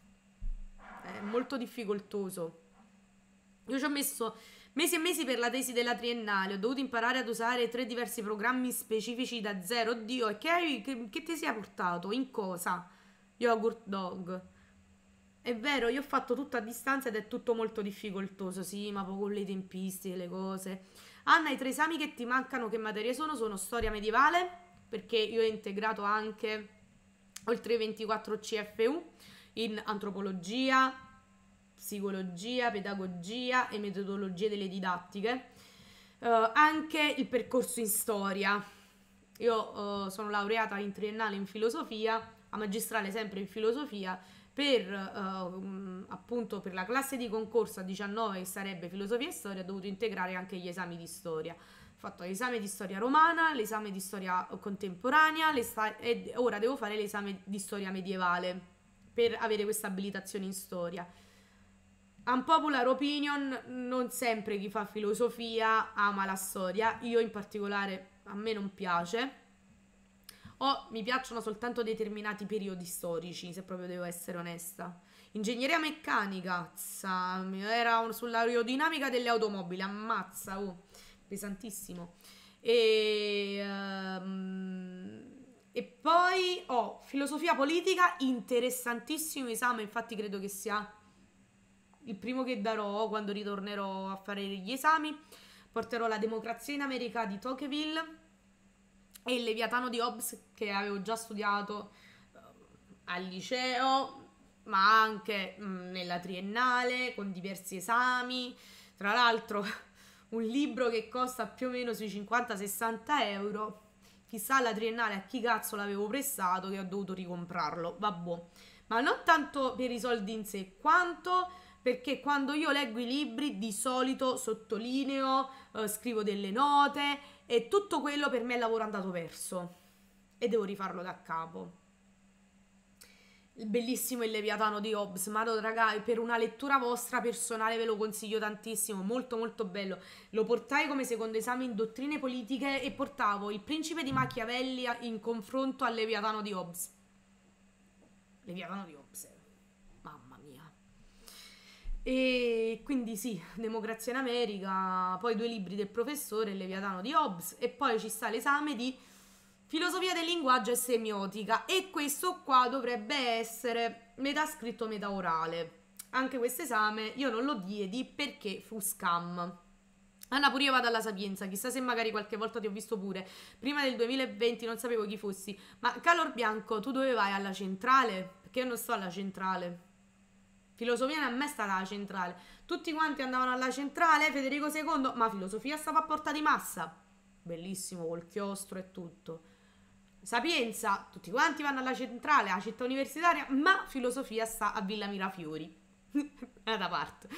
è molto difficoltoso. Io ci ho messo mesi e mesi per la tesi della triennale, ho dovuto imparare ad usare tre diversi programmi specifici da zero. Oddio, e che, hai, che, che ti sei portato? In cosa? Yogurt Dog. È vero, io ho fatto tutto a distanza ed è tutto molto difficoltoso, sì, ma poi con le tempistiche, le cose. Anna, i tre esami che ti mancano che materie sono? Sono storia medievale, perché io ho integrato anche, oltre ai ventiquattro C F U, in antropologia, psicologia, pedagogia e metodologie delle didattiche. Uh, anche il percorso in storia. Io uh, sono laureata in triennale in filosofia, a magistrale sempre in filosofia. Per uh, appunto per la classe di concorso a diciannove, che sarebbe filosofia e storia, ho dovuto integrare anche gli esami di storia. Ho fatto l'esame di storia romana, l'esame di storia contemporanea l'esta- e ora devo fare l'esame di storia medievale per avere questa abilitazione in storia. Unpopular opinion, non sempre chi fa filosofia ama la storia, io in particolare, a me non piace. O mi piacciono soltanto determinati periodi storici, se proprio devo essere onesta. Ingegneria meccanica, zza, era un, sull'aerodinamica delle automobili, ammazza, oh, pesantissimo. E, um, e poi ho oh, filosofia politica, interessantissimo esame, infatti credo che sia il primo che darò quando ritornerò a fare gli esami. Porterò la democrazia in America di Tocqueville e il Leviatano di Hobbes, che avevo già studiato uh, al liceo, ma anche mh, nella triennale, con diversi esami. Tra l'altro un libro che costa più o meno sui cinquanta sessanta euro. Chissà la triennale a chi cazzo l'avevo prestato che ho dovuto ricomprarlo. Vabbè. Ma non tanto per i soldi in sé, quanto perché quando io leggo i libri di solito sottolineo, uh, scrivo delle note, e tutto quello per me è lavoro andato perso e devo rifarlo da capo. Il bellissimo Il Leviatano di Hobbes, ma raga, per una lettura vostra personale ve lo consiglio tantissimo, molto molto bello. Lo portai come secondo esame in dottrine politiche e portavo Il Principe di Machiavelli in confronto al Leviatano di Hobbes. Leviatano di Hobbes, mamma mia. E quindi sì, Democrazia in America, poi due libri del professore, Il Leviatano di Hobbes, e poi ci sta l'esame di Filosofia del linguaggio e semiotica, e questo qua dovrebbe essere metà scritto metà orale. Anche questo esame io non lo diedi perché fu scam. Anna, pure io vado alla Sapienza, chissà se magari qualche volta ti ho visto pure. Prima del duemilaventi non sapevo chi fossi. Ma Calor Bianco, tu dove vai? Alla centrale? Perché io non sto alla centrale. Filosofia a me è stata alla centrale. Tutti quanti andavano alla centrale, Federico secondo, ma filosofia stava a Porta di Massa. Bellissimo, col chiostro e tutto. Sapienza, tutti quanti vanno alla centrale, alla città universitaria, ma filosofia sta a Villa Mirafiori. È da parte.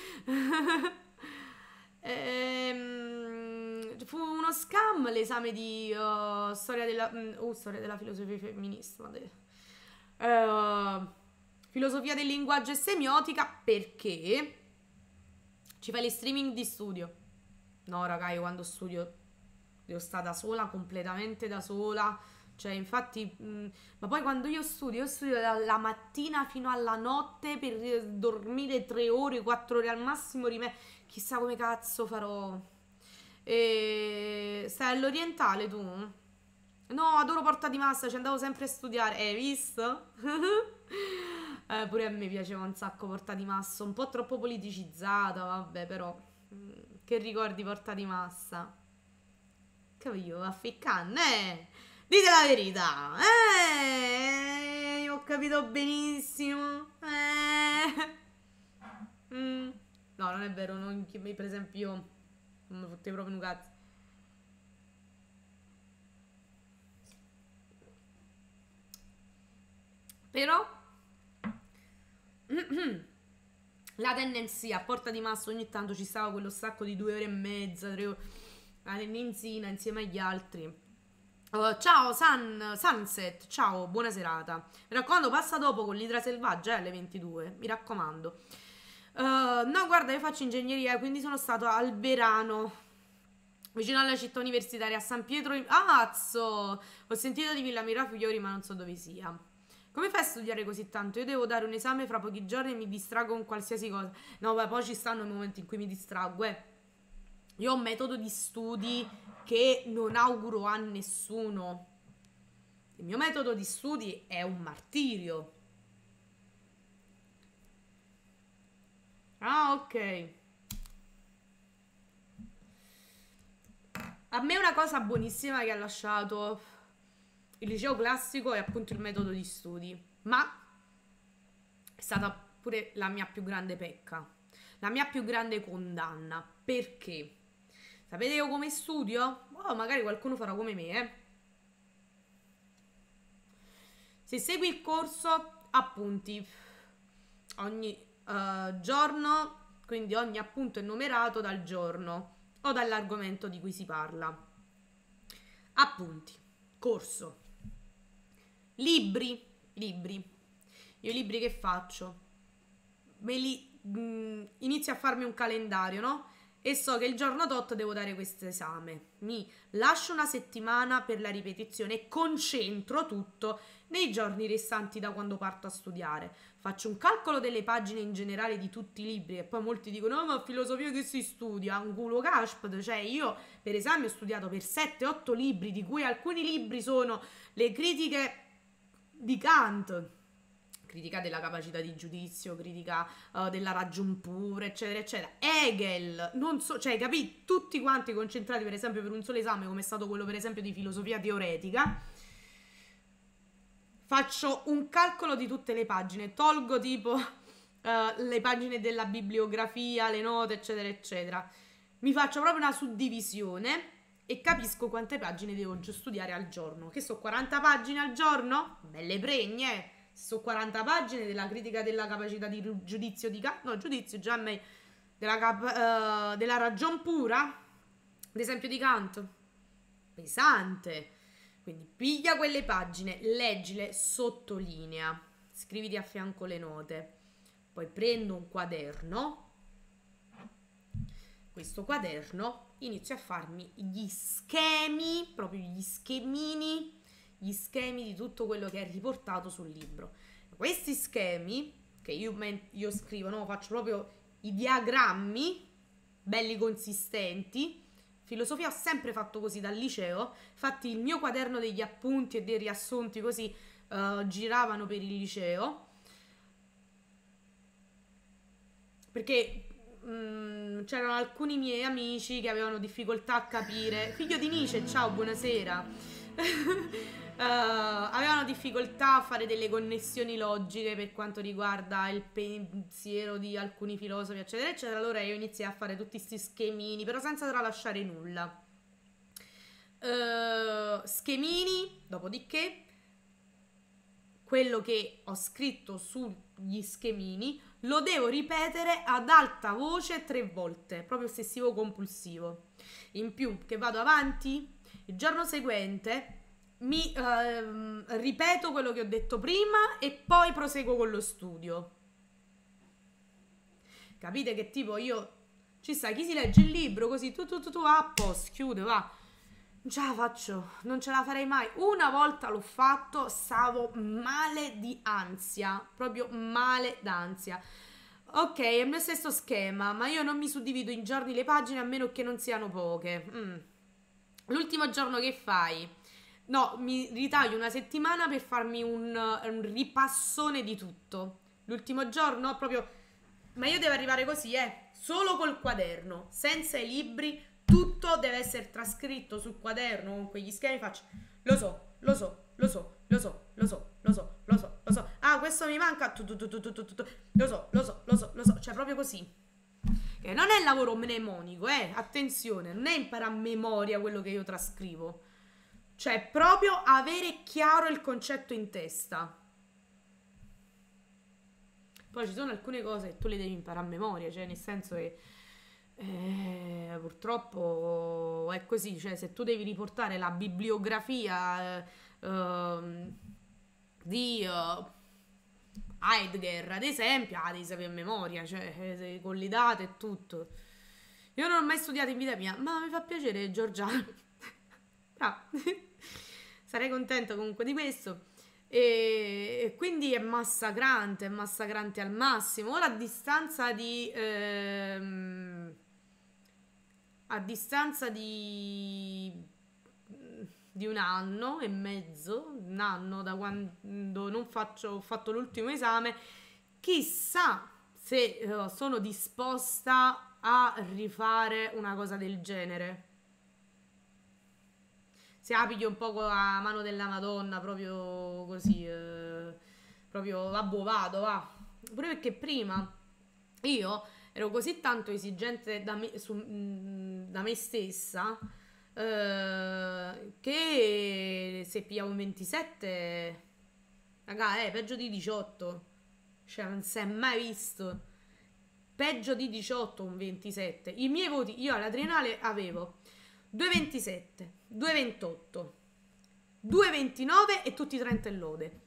ehm, fu uno scam l'esame di uh, storia della uh, storia della filosofia femminista. Uh, filosofia del linguaggio e semiotica, perché ci fai le streaming di studio. No, raga, io quando studio devo stare da sola, completamente da sola. Cioè, infatti, mh, ma poi quando io studio, io studio dalla mattina fino alla notte per dormire tre ore, quattro ore al massimo. Rime- Chissà come cazzo farò. E... Stai all'orientale tu? No, adoro Porta di Massa, ci andavo sempre a studiare. Hai visto? Eh, pure a me piaceva un sacco Porta di Massa, un po' troppo politicizzata, vabbè, però. mm, Che ricordi Porta di Massa? Capito, afficcando, eh? Dite la verità, eh? Io ho capito benissimo, eh? Mm. No, non è vero, non, per esempio, non mi fotte proprio un cazzo. Però la tendenza a Porta di Massa ogni tanto ci stava quello stacco di due ore e mezza, tre ore, la tendenzina insieme agli altri. Uh, ciao Sun, Sunset, ciao, buona serata. Mi raccomando, passa dopo con l'idra selvaggia eh, alle ventidue, mi raccomando. Uh, no, guarda, io faccio ingegneria, quindi sono stato al Verano, vicino alla città universitaria a San Pietro. in- Ah, azzo! Ho sentito di Villa Mirafiori, ma non so dove sia. Come fai a studiare così tanto? Io devo dare un esame fra pochi giorni e mi distrago con qualsiasi cosa. No, beh, poi ci stanno i momenti in cui mi distraggo, eh. Io ho un metodo di studi che non auguro a nessuno. Il mio metodo di studi è un martirio. Ah, ok. A me una cosa buonissima che ha lasciato il liceo classico è appunto il metodo di studi, ma è stata pure la mia più grande pecca, la mia più grande condanna. Perché? Sapete io come studio? Oh, magari qualcuno farà come me, eh. Se segui il corso, appunti ogni eh, giorno, quindi ogni appunto è numerato dal giorno o dall'argomento di cui si parla. Appunti, corso, libri, libri. Io i libri che faccio? Me li mh, inizio a farmi un calendario, no? E so che il giorno tot devo dare questo esame. Mi lascio una settimana per la ripetizione e concentro tutto nei giorni restanti da quando parto a studiare. Faccio un calcolo delle pagine in generale di tutti i libri e poi molti dicono: no, ma filosofia che si studia? Un culo caspita. Cioè io per esame ho studiato per sette otto libri, di cui alcuni libri sono le critiche di Kant, critica della capacità di giudizio, critica uh, della ragion pura, eccetera, eccetera. Hegel, non so, cioè, capì? Tutti quanti concentrati, per esempio, per un solo esame, come è stato quello, per esempio, di filosofia teoretica. Faccio un calcolo di tutte le pagine, tolgo tipo uh, le pagine della bibliografia, le note, eccetera, eccetera. Mi faccio proprio una suddivisione e capisco quante pagine devo studiare al giorno. Che so, quaranta pagine al giorno? Belle pregne, eh! Su quaranta pagine della critica della capacità di giudizio di Kant, no, giudizio già me della, cap- uh, della ragion pura, ad esempio di Kant, pesante. Quindi piglia quelle pagine, leggile, sottolinea, scriviti a fianco le note, poi prendo un quaderno, questo quaderno inizio a farmi gli schemi, proprio gli schemini, gli schemi di tutto quello che è riportato sul libro. Questi schemi che io, io scrivo, no, faccio proprio i diagrammi belli consistenti. Filosofia ho sempre fatto così dal liceo, infatti il mio quaderno degli appunti e dei riassunti così uh, giravano per il liceo, perché um, c'erano alcuni miei amici che avevano difficoltà a capire. Figlio di Nietzsche, ciao, buonasera. Uh, avevano difficoltà a fare delle connessioni logiche per quanto riguarda il pensiero di alcuni filosofi, eccetera, eccetera. Allora io iniziai a fare tutti questi schemini, però senza tralasciare nulla. Uh, schemini, dopodiché, quello che ho scritto sugli schemini lo devo ripetere ad alta voce tre volte, proprio ossessivo compulsivo. In più, che vado avanti, il giorno seguente mi uh, ripeto quello che ho detto prima e poi proseguo con lo studio. Capite che tipo io ci sta chi si legge il libro così, tu tu tu tu, a posto, chiude, va. Non ce la faccio, non ce la farei mai. Una volta l'ho fatto, stavo male di ansia, proprio male d'ansia. Ok, è il mio stesso schema, ma io non mi suddivido in giorni le pagine a meno che non siano poche. Mm. L'ultimo giorno che fai? No, mi ritaglio una settimana per farmi un, un ripassone di tutto. L'ultimo giorno proprio... Ma io devo arrivare così, eh, solo col quaderno, senza i libri, tutto deve essere trascritto sul quaderno con quegli schemi, faccio, lo so, lo so, lo so, lo so, lo so, lo so, lo so, lo so, ah questo mi manca, tu, tu, tu, tu, tu, tu, tu. Lo so, lo so, lo so, lo so, cioè proprio così. Che non è lavoro mnemonico, eh, attenzione, non è imparare a memoria quello che io trascrivo, cioè proprio avere chiaro il concetto in testa. Poi ci sono alcune cose che tu le devi imparare a memoria, cioè nel senso che eh, purtroppo è così, cioè se tu devi riportare la bibliografia eh, di uh, Heidegger ad esempio, ah, devi sapere a memoria, cioè eh, con le date e tutto. Io non ho mai studiato in vita mia, ma mi fa piacere Giorgiano. Bravo. Sarei contenta comunque di questo. E quindi è massacrante, è massacrante al massimo. Ora a distanza di ehm, a distanza di di un anno e mezzo, un anno da quando non faccio, ho fatto l'ultimo esame, chissà se uh, sono disposta a rifare una cosa del genere. Se apigli un po' con la mano della Madonna, proprio così, eh, proprio vabbè, vado, va. Pure perché prima io ero così tanto esigente da me, su, mh, da me stessa, eh, che se pigliavo un ventisette, raga, è peggio di diciotto. Cioè, non si è mai visto. Peggio di diciotto un ventisette. I miei voti, io alla triennale avevo due ventisette, due ventotto, due ventinove e tutti trenta e lode.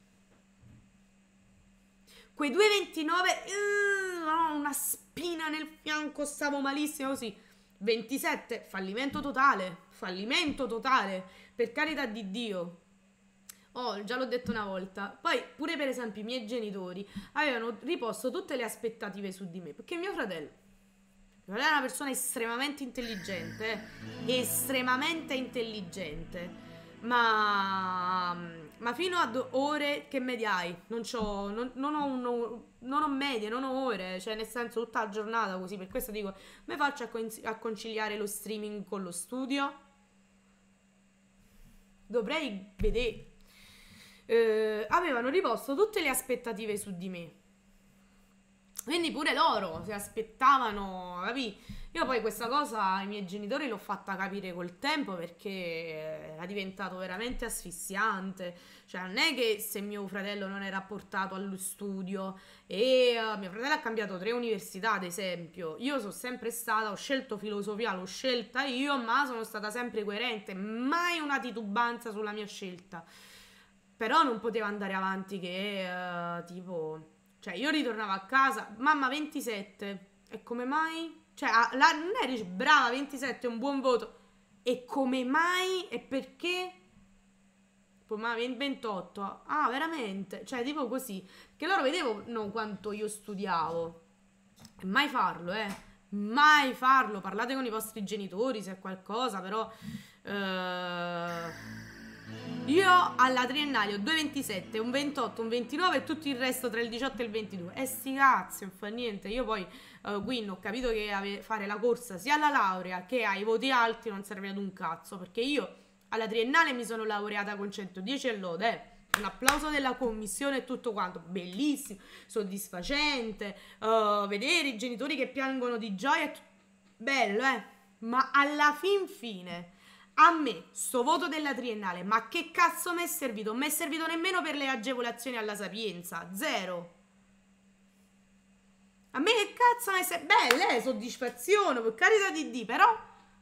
Quei due ventinove, uh, una spina nel fianco, stavo malissimo così. ventisette, fallimento totale, fallimento totale, per carità di Dio. Oh, già l'ho detto una volta. Poi pure per esempio i miei genitori avevano riposto tutte le aspettative su di me, perché mio fratello è una persona estremamente intelligente, eh? estremamente intelligente, ma, ma fino ad ore che medie hai? Non, c'ho, non, non, ho un, non ho medie, non ho ore, cioè nel senso tutta la giornata così, per questo dico, come faccio a, con- a conciliare lo streaming con lo studio? Dovrei vedere. Eh, avevano riposto tutte le aspettative su di me. Quindi pure loro si aspettavano, capì? Io poi questa cosa ai miei genitori l'ho fatta capire col tempo perché era diventato veramente asfissiante. Cioè non è che se mio fratello non era portato allo studio e uh, mio fratello ha cambiato tre università ad esempio, io sono sempre stata, ho scelto filosofia, l'ho scelta io, ma sono stata sempre coerente, mai una titubanza sulla mia scelta. Però non poteva andare avanti che uh, tipo... Cioè, io ritornavo a casa, mamma ventisette, e come mai? Cioè, la, non eri brava, ventisette è un buon voto, e come mai? E perché? Poi ma ventotto, ah, veramente? Cioè, tipo così, che loro vedevano quanto io studiavo, e mai farlo, eh, mai farlo, parlate con i vostri genitori se è qualcosa, però... Eh... Io alla triennale ho due ventisette, un ventotto, un ventinove e tutto il resto tra il diciotto e il ventidue. E sti cazzi, non fa niente. Io poi uh, quindi ho capito che ave- fare la corsa sia alla laurea che ai voti alti non serve ad un cazzo. Perché io alla triennale mi sono laureata con centodieci e lode, eh. Un applauso della commissione e tutto quanto. Bellissimo, soddisfacente. Uh, vedere i genitori che piangono di gioia. T- bello, eh. Ma alla fin fine... A me, sto voto della triennale, ma che cazzo mi è servito? Non mi è servito nemmeno per le agevolazioni alla Sapienza, zero. A me che cazzo mi è servito? Beh, eh, soddisfazione, per carità di Dio, però...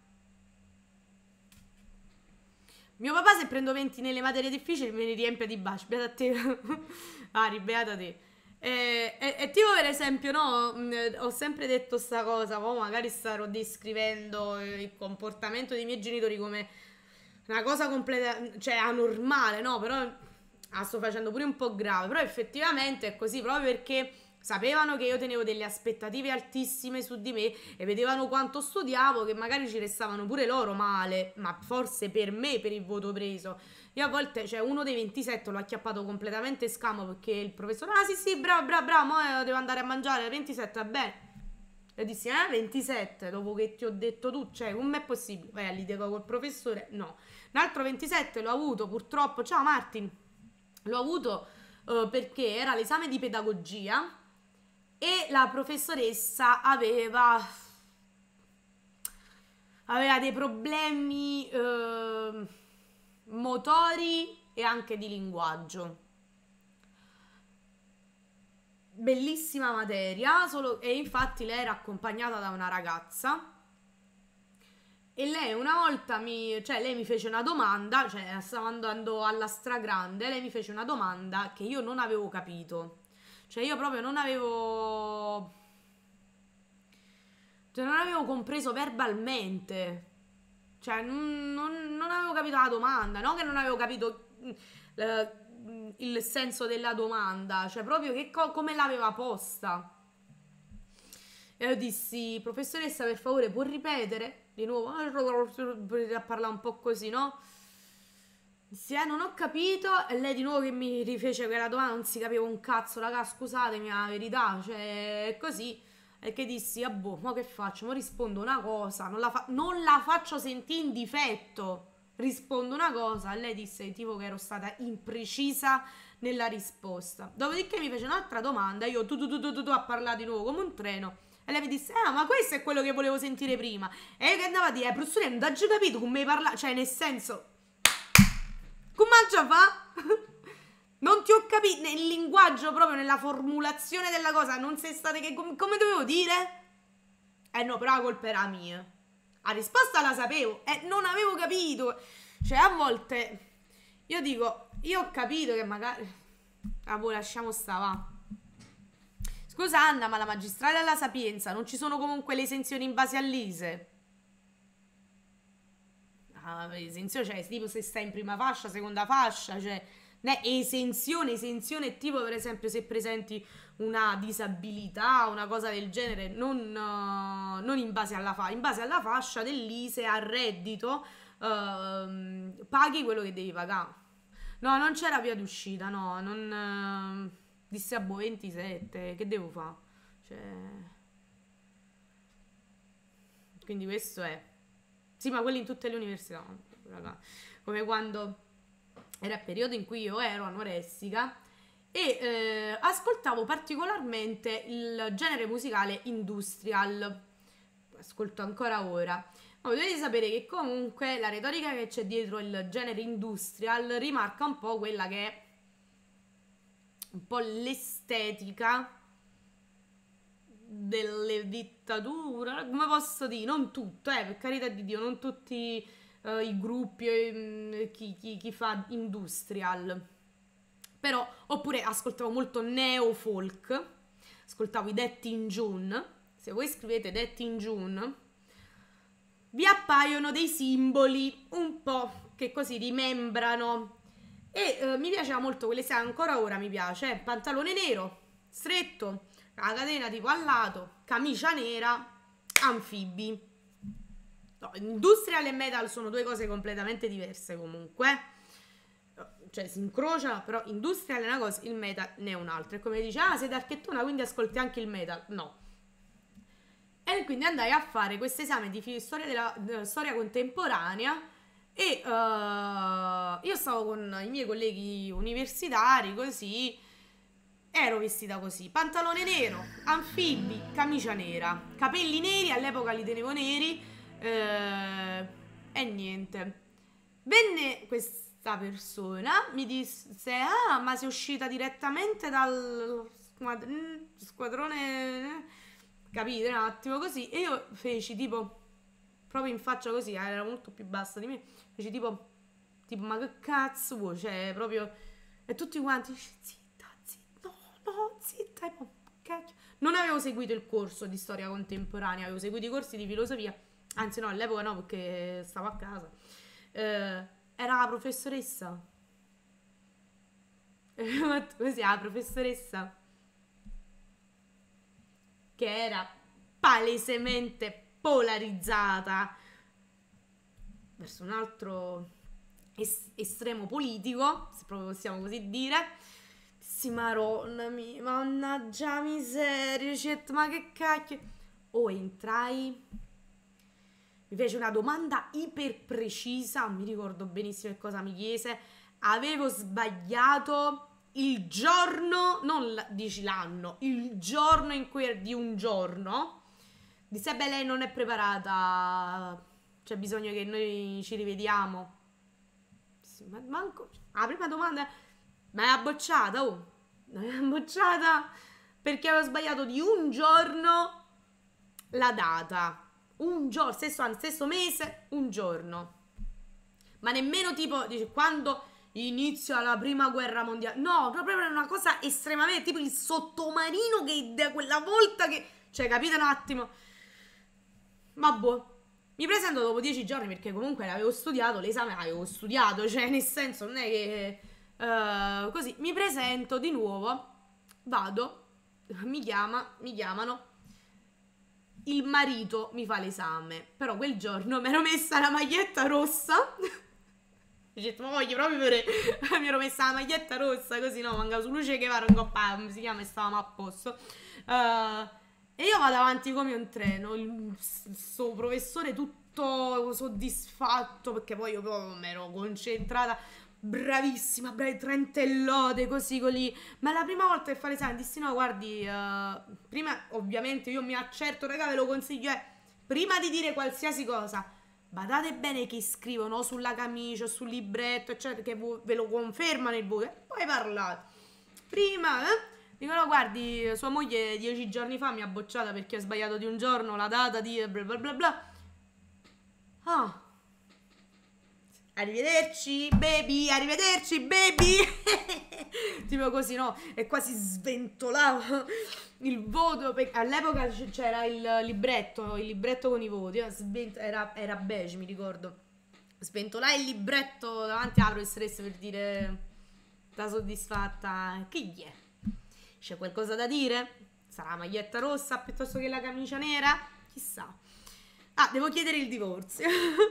Mio papà se prendo venti nelle materie difficili me ne riempie di baci, beata a te. Ah, ribeata te. E, e, e tipo per esempio, no, mh, ho sempre detto sta cosa, poi magari starò descrivendo il comportamento dei miei genitori come una cosa completa, cioè anormale, no? Però la sto facendo pure un po' grave, però effettivamente è così, proprio perché sapevano che io tenevo delle aspettative altissime su di me e vedevano quanto studiavo, che magari ci restavano pure loro male, ma forse per me, per il voto preso. Io a volte, cioè uno dei ventisette l'ho acchiappato completamente scamo perché il professore, ah sì sì, bravo, bravo, bravo, mo, eh, devo andare a mangiare, ventisette, va bene. E dissi, eh, ventisette, dopo che ti ho detto tu, cioè, com'è possibile? Vai a litigare col professore? No. Un altro ventisette l'ho avuto, purtroppo, ciao Martin, l'ho avuto eh, perché era l'esame di pedagogia e la professoressa aveva aveva dei problemi eh, motori e anche di linguaggio. Bellissima materia, solo, e infatti lei era accompagnata da una ragazza e lei una volta mi, cioè lei mi fece una domanda, cioè stavo andando alla stragrande, lei mi fece una domanda che io non avevo capito, cioè io proprio non avevo, cioè non avevo compreso verbalmente, cioè non, non- non avevo capito la domanda, no che non avevo capito eh, il senso della domanda, cioè proprio che co- come l'aveva posta. E io dissi, professoressa, per favore, può ripetere? Di nuovo, a parlare un po' così, no? Dissi, eh, non ho capito. E lei di nuovo che mi rifece quella domanda, non si capiva un cazzo, raga, scusatemi, la verità, cioè, è così. E che dissi, ah boh, ma che faccio? Ma rispondo una cosa, non la, fa- non la faccio sentire in difetto. Rispondo una cosa, e lei disse tipo che ero stata imprecisa nella risposta. Dopodiché mi fece un'altra domanda, io tu tu tu tu tu, tu a parlare di nuovo come un treno. E lei mi disse, ah, ma questo è quello che volevo sentire prima. E io che andavo a dire, eh, professore, non ho già capito come parla, cioè nel senso, come già fa? Non ti ho capito, nel linguaggio proprio, nella formulazione della cosa, non sei state che, com- come dovevo dire? Eh no, però la colpa era mia. La risposta la sapevo e non avevo capito. Cioè, a volte io dico, io ho capito che magari. Ah, boh, lasciamo sta, va. Scusa Anna, ma la magistrale alla Sapienza non ci sono comunque le esenzioni in base all'I S E E? Ah, l'esenzione, cioè, tipo se stai in prima fascia, seconda fascia, cioè, né esenzione, esenzione è tipo per esempio se presenti una disabilità, una cosa del genere, non, eh, non in base alla fascia, in base alla fascia dell'I S E E, al reddito, ehm, paghi quello che devi pagare. No, non c'era via d'uscita, no, non... eh, disse a boh ventisette, che devo fare? Cioè... Quindi questo è... Sì, ma quelli in tutte le università, raga. Come quando era il periodo in cui io ero anoressica e eh, ascoltavo particolarmente il genere musicale industrial. Ascolto ancora ora. Ma dovete sapere che comunque la retorica che c'è dietro il genere industrial rimarca un po' quella che è un po' l'estetica delle dittature, come posso dire, non tutto, eh, per carità di Dio, non tutti eh, i gruppi, eh, chi, chi, chi fa industrial, però, oppure ascoltavo molto neo folk, ascoltavo i Death in June, se voi scrivete Death in June, vi appaiono dei simboli un po' che così rimembrano e eh, mi piaceva molto quelle, se ancora ora mi piace, eh, pantalone nero, stretto, la catena tipo al lato, camicia nera, anfibi. No, industrial e metal sono due cose completamente diverse comunque. Cioè si incrociano, però industrial è una cosa, il metal ne è un'altra. E come dice, ah, sei d'archettona, quindi ascolti anche il metal. No. E quindi andai a fare questo esame di fi- storia, della, della storia contemporanea e uh, io stavo con i miei colleghi universitari così, ero vestita così, pantalone nero, anfibi, camicia nera, capelli neri, all'epoca li tenevo neri eh, e niente. Venne questa persona, mi disse, ah, ma sei uscita direttamente dal squad- squadrone, capite un attimo così, e io feci tipo proprio in faccia così, eh, era molto più bassa di me, feci tipo tipo ma che cazzo vuoi, cioè proprio, e tutti quanti zitta zitta, no no sto zitta, e poi, cacchio. Non avevo seguito il corso di storia contemporanea, avevo seguito i corsi di filosofia, anzi no, all'epoca no, perché stavo a casa. Eh, era la professoressa. Così, la professoressa, che era palesemente polarizzata verso un altro es- estremo politico, se proprio possiamo così dire. Sì, maronna mia, mannaggia miseria, cioè, ma che cacchio. Oh, entrai, mi fece una domanda iper precisa, non mi ricordo benissimo che cosa mi chiese. Avevo sbagliato il giorno, non l- dici l'anno, il giorno in cui, di un giorno. Disse, beh, lei non è preparata, c'è bisogno che noi ci rivediamo. Sì, ma manco, la prima domanda, ma è bocciata, oh, è bocciata perché avevo sbagliato di un giorno la data. Un giorno, stesso anno, stesso mese, un giorno. Ma nemmeno tipo, dice, quando inizia la prima guerra mondiale. No, proprio una cosa estremamente, tipo il sottomarino che da quella volta che... Cioè, capite un attimo? Vabbè, mi presento dopo dieci giorni perché comunque l'avevo studiato, l'esame l'avevo studiato, cioè nel senso non è che... Uh, così, mi presento di nuovo, vado, mi chiama, mi chiamano, il marito mi fa l'esame, però quel giorno mi ero messa la maglietta rossa. Ho detto, ma voglio proprio vedere. Mi ero messa la maglietta rossa, così no, mancavo su Luce Guevara, un coppa, come si chiama, e stavamo a posto. Uh, e io vado avanti come un treno, il sto professore tutto soddisfatto, perché poi io proprio mi ero concentrata, bravissima, bravi, trenta lode, così così. Ma la prima volta che fa l'esame dissi, no, guardi, uh, prima ovviamente io mi accerto, raga, ve lo consiglio, è, prima di dire qualsiasi cosa, badate bene che scrivono sulla camicia, sul libretto, eccetera, che ve lo confermano il buco, e poi parlate. Prima, eh? Dico, no, guardi, sua moglie dieci giorni fa mi ha bocciata perché ho sbagliato di un giorno la data di bla bla bla bla. Ah. Arrivederci, baby, arrivederci, baby. Tipo così, no? E quasi sventolavo il voto. All'epoca c'era il libretto, il libretto con i voti. Era, era beige, mi ricordo. Sventolai il libretto davanti alla professoressa per dire, sta soddisfatta? Che gli è? C'è qualcosa da dire? Sarà la maglietta rossa piuttosto che la camicia nera? Chissà. Ah, devo chiedere il divorzio.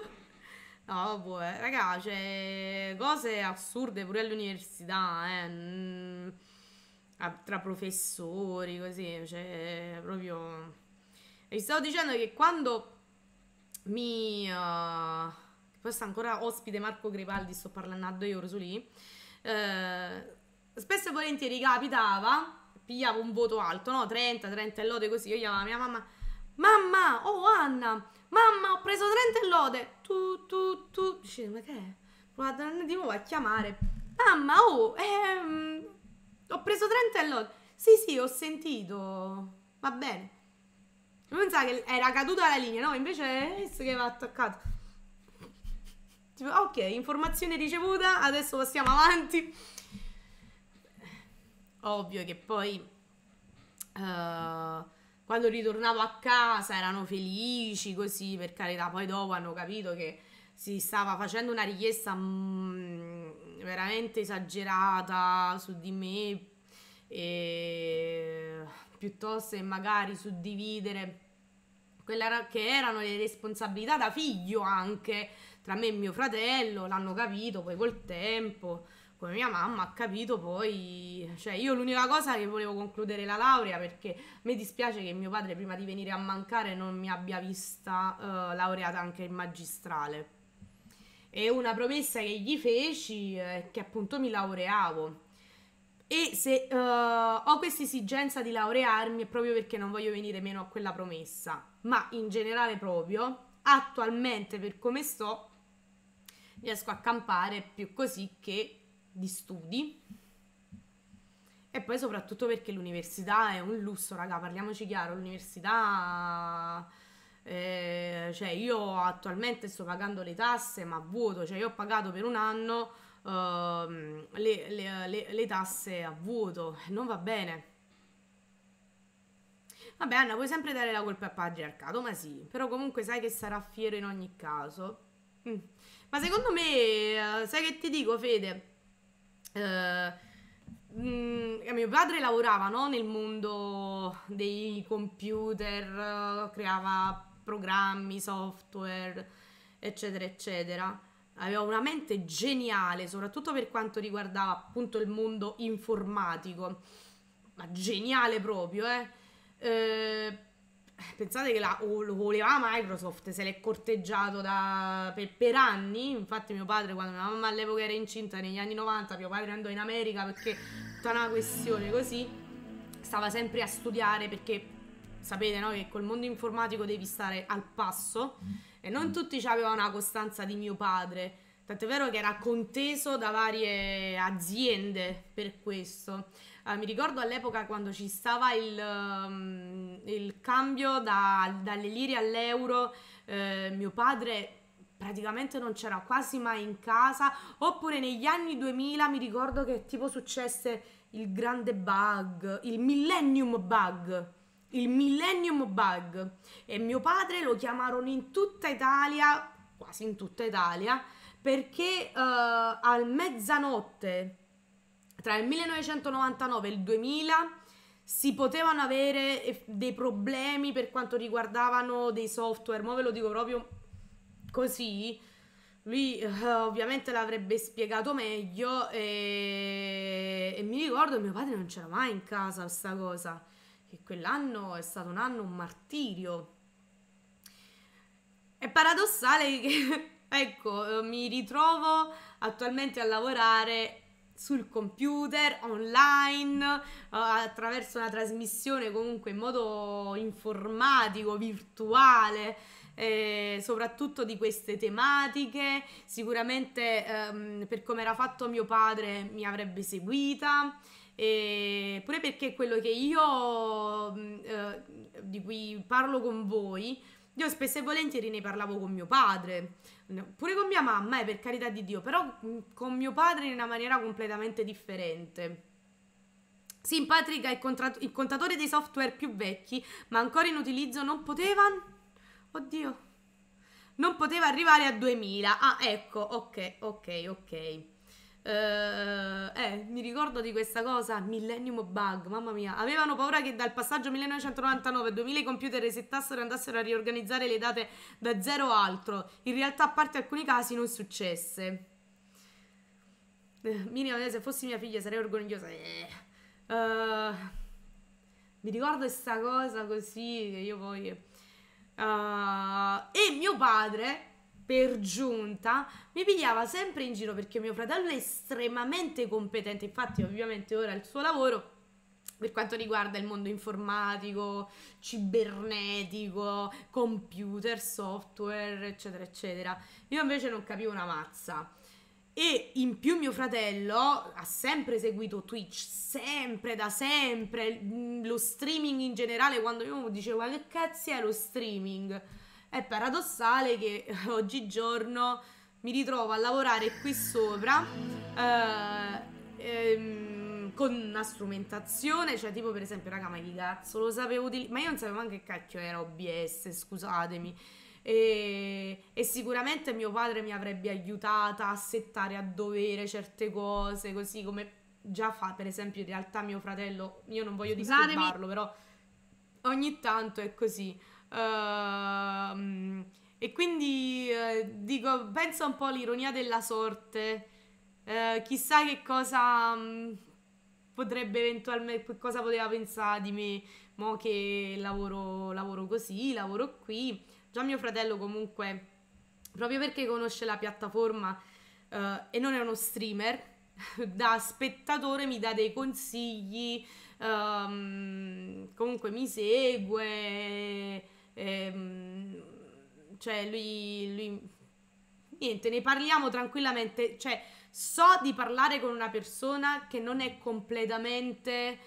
No, vabbè, raga, c'è cose assurde pure all'università, eh. Mm, tra professori, così, cioè, proprio... E vi stavo dicendo che quando mi... Uh, poi sta ancora ospite Marco Crepaldi, sto parlando a due euro su lì, uh, spesso e volentieri capitava, pigliavo un voto alto, no? trenta, trenta e lode così, io chiamavo mia mamma, mamma, oh Anna, mamma, ho preso trenta e lode. Tu, tu, tu. Dice, ma che è? Guarda, di nuovo a chiamare. Mamma, oh, ehm, ho preso trenta e lode. Sì, sì, ho sentito. Va bene. Non pensava che era caduta la linea, no? Invece è che va attaccato. Tipo, ok, informazione ricevuta, adesso passiamo avanti. Ovvio che poi... Uh, quando ritornavo a casa erano felici, così, per carità, poi dopo hanno capito che si stava facendo una richiesta mm, veramente esagerata su di me, e piuttosto che magari suddividere quelle che erano le responsabilità da figlio anche tra me e mio fratello, l'hanno capito poi col tempo. Come mia mamma ha capito poi, cioè io l'unica cosa che volevo concludere la laurea, perché mi dispiace che mio padre prima di venire a mancare non mi abbia vista uh, laureata anche in magistrale. E una promessa che gli feci è che appunto mi laureavo. E se uh, ho questa esigenza di laurearmi è proprio perché non voglio venire meno a quella promessa. Ma in generale proprio, attualmente per come sto, riesco a campare più così che di studi. E poi soprattutto perché l'università è un lusso, raga, parliamoci chiaro, l'università eh, cioè io attualmente sto pagando le tasse ma a vuoto, cioè io ho pagato per un anno uh, le, le, le, le tasse a vuoto, non va bene, Vabbè, Anna, puoi sempre dare la colpa al patriarcato, ma sì, però comunque sai che sarà fiero in ogni caso. Mm. Ma secondo me, eh, sai che ti dico, Fede? Eh, mm, mio padre lavorava, no, nel mondo dei computer, eh, creava programmi, software, eccetera, eccetera. Aveva una mente geniale, soprattutto per quanto riguardava appunto il mondo informatico, ma geniale proprio, eh. Eh, pensate che la, o- lo voleva Microsoft, se l'è corteggiato da- per, per anni. Infatti mio padre, quando mia mamma all'epoca era incinta negli anni novanta, mio padre andò in America perché tutta una questione così, stava sempre a studiare perché sapete, no, che col mondo informatico devi stare al passo e non tutti avevano una costanza di mio padre. Tant'è vero che era conteso da varie aziende per questo. Eh, mi ricordo all'epoca quando ci stava il, um, il cambio da- dalle lire all'euro, eh, mio padre praticamente non c'era quasi mai in casa. Oppure negli anni duemila mi ricordo che tipo successe il grande bug, il millennium bug. Il millennium bug. E mio padre lo chiamarono in tutta Italia, quasi in tutta Italia, perché eh, al mezzanotte tra il millenovecentonovantanove e il duemila si potevano avere eh, dei problemi per quanto riguardavano dei software. Mo ve lo dico proprio così. Lui eh, ovviamente l'avrebbe spiegato meglio e, e mi ricordo che mio padre non c'era mai in casa questa cosa, che quell'anno è stato un anno, un martirio. È paradossale che, ecco, eh, mi ritrovo attualmente a lavorare sul computer, online, eh, attraverso una trasmissione comunque in modo informatico, virtuale, eh, soprattutto di queste tematiche. Sicuramente ehm, per come era fatto mio padre mi avrebbe seguita. E pure perché quello che io mh, eh, di cui parlo con voi, io spesso e volentieri ne parlavo con mio padre, pure con mia mamma, eh, per carità di Dio, però mh, con mio padre in una maniera completamente differente. Simpatrica, il, contra- il contatore dei software più vecchi, ma ancora in utilizzo, non poteva. Oddio. Non poteva arrivare a duemila. Ah, ecco, ok, ok, ok. Eh, eh, mi ricordo di questa cosa, Millennium Bug, mamma mia. Avevano paura che dal passaggio millenovecentonovantanove a duemila i computer resettassero e andassero a riorganizzare le date da zero altro. In realtà, a parte alcuni casi, non successe. Eh, Miriam, se fossi mia figlia sarei orgogliosa. Eh. Eh, mi ricordo questa cosa così, che io poi... eh, e mio padre, per giunta, mi pigliava sempre in giro perché mio fratello è estremamente competente. Infatti ovviamente ora il suo lavoro per quanto riguarda il mondo informatico, cibernetico, computer, software, eccetera, eccetera. Io invece non capivo una mazza. E in più mio fratello ha sempre seguito Twitch, sempre, da sempre, lo streaming in generale. Quando io dicevo ma che cazzo è lo streaming? È paradossale che oggigiorno mi ritrovo a lavorare qui sopra eh, ehm, con una strumentazione, cioè tipo per esempio, raga, ma chi cazzo lo sapevo utilizzare? Ma io non sapevo neanche che cacchio era O B S, scusatemi. E, e sicuramente mio padre mi avrebbe aiutata a settare a dovere certe cose, così come già fa per esempio in realtà mio fratello. Io non voglio Scusatemi. disturbarlo, però ogni tanto è così. Ehm, e quindi eh, dico, penso un po' all'ironia della sorte. Eh, chissà che cosa mh, potrebbe eventualmente, cosa poteva pensare di me, mo che lavoro, lavoro così, lavoro qui. Già mio fratello comunque, proprio perché conosce la piattaforma eh, e non è uno streamer, da spettatore mi dà dei consigli, ehm, comunque mi segue, ehm, cioè lui, lui, niente, ne parliamo tranquillamente, cioè so di parlare con una persona che non è completamente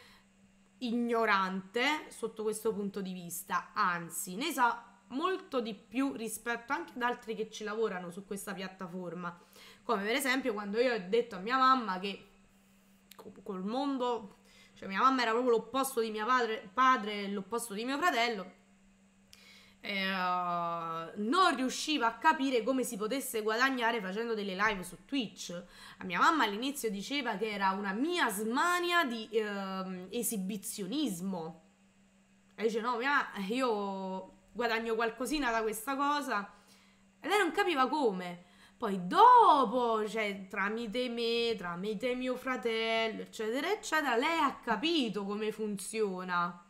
ignorante sotto questo punto di vista, anzi ne sa molto di più rispetto anche ad altri che ci lavorano su questa piattaforma. Come per esempio quando io ho detto a mia mamma che co- col mondo, Cioè mia mamma era proprio l'opposto di mio padre, padre l'opposto di mio fratello. E, uh, non riusciva a capire come si potesse guadagnare facendo delle live su Twitch. A mia mamma all'inizio diceva che era una mia smania di uh, esibizionismo. E dice no, mia, io guadagno qualcosina da questa cosa. E lei non capiva come. Poi dopo, cioè tramite me, tramite mio fratello, eccetera, eccetera, lei ha capito come funziona.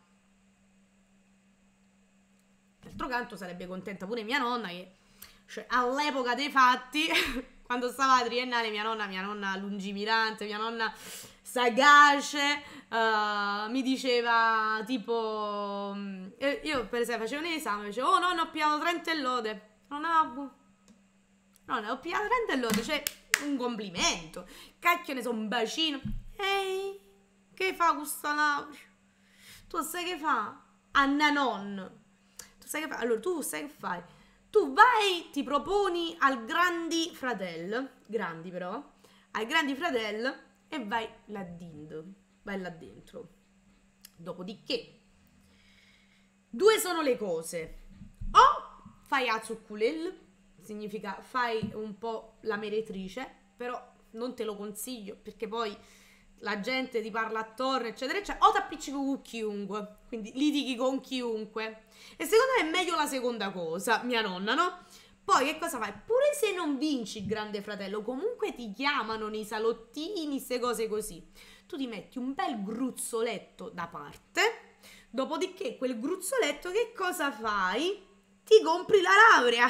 D'altro canto sarebbe contenta pure mia nonna che, cioè, all'epoca dei fatti, quando stava a triennale, mia nonna, mia nonna lungimirante, mia nonna sagace, uh, mi diceva tipo, io per esempio facevo un esame, dicevo, oh nonna ho pigliato trenta lode, non ho, non ho pigliato trenta lode, cioè un complimento, cacchio ne so, un bacino, ehi, che fa questa laurea? Tu sai che fa? Anna non. Sai che fai? Allora tu sai che fai? Tu vai, ti proponi al Grandi Fratello, grandi però, al Grandi Fratello e vai là dentro, vai là dentro. Dopodiché, due sono le cose. O fai a zucculel, significa fai un po' la meretrice, però non te lo consiglio perché poi la gente ti parla attorno, eccetera, eccetera, o ti appiccichi con chiunque, quindi litighi con chiunque. E secondo me è meglio la seconda cosa, mia nonna, no? Poi che cosa fai? Pure se non vinci il Grande Fratello, comunque ti chiamano nei salottini, queste cose così. Tu ti metti un bel gruzzoletto da parte, dopodiché quel gruzzoletto che cosa fai? Ti compri la laurea.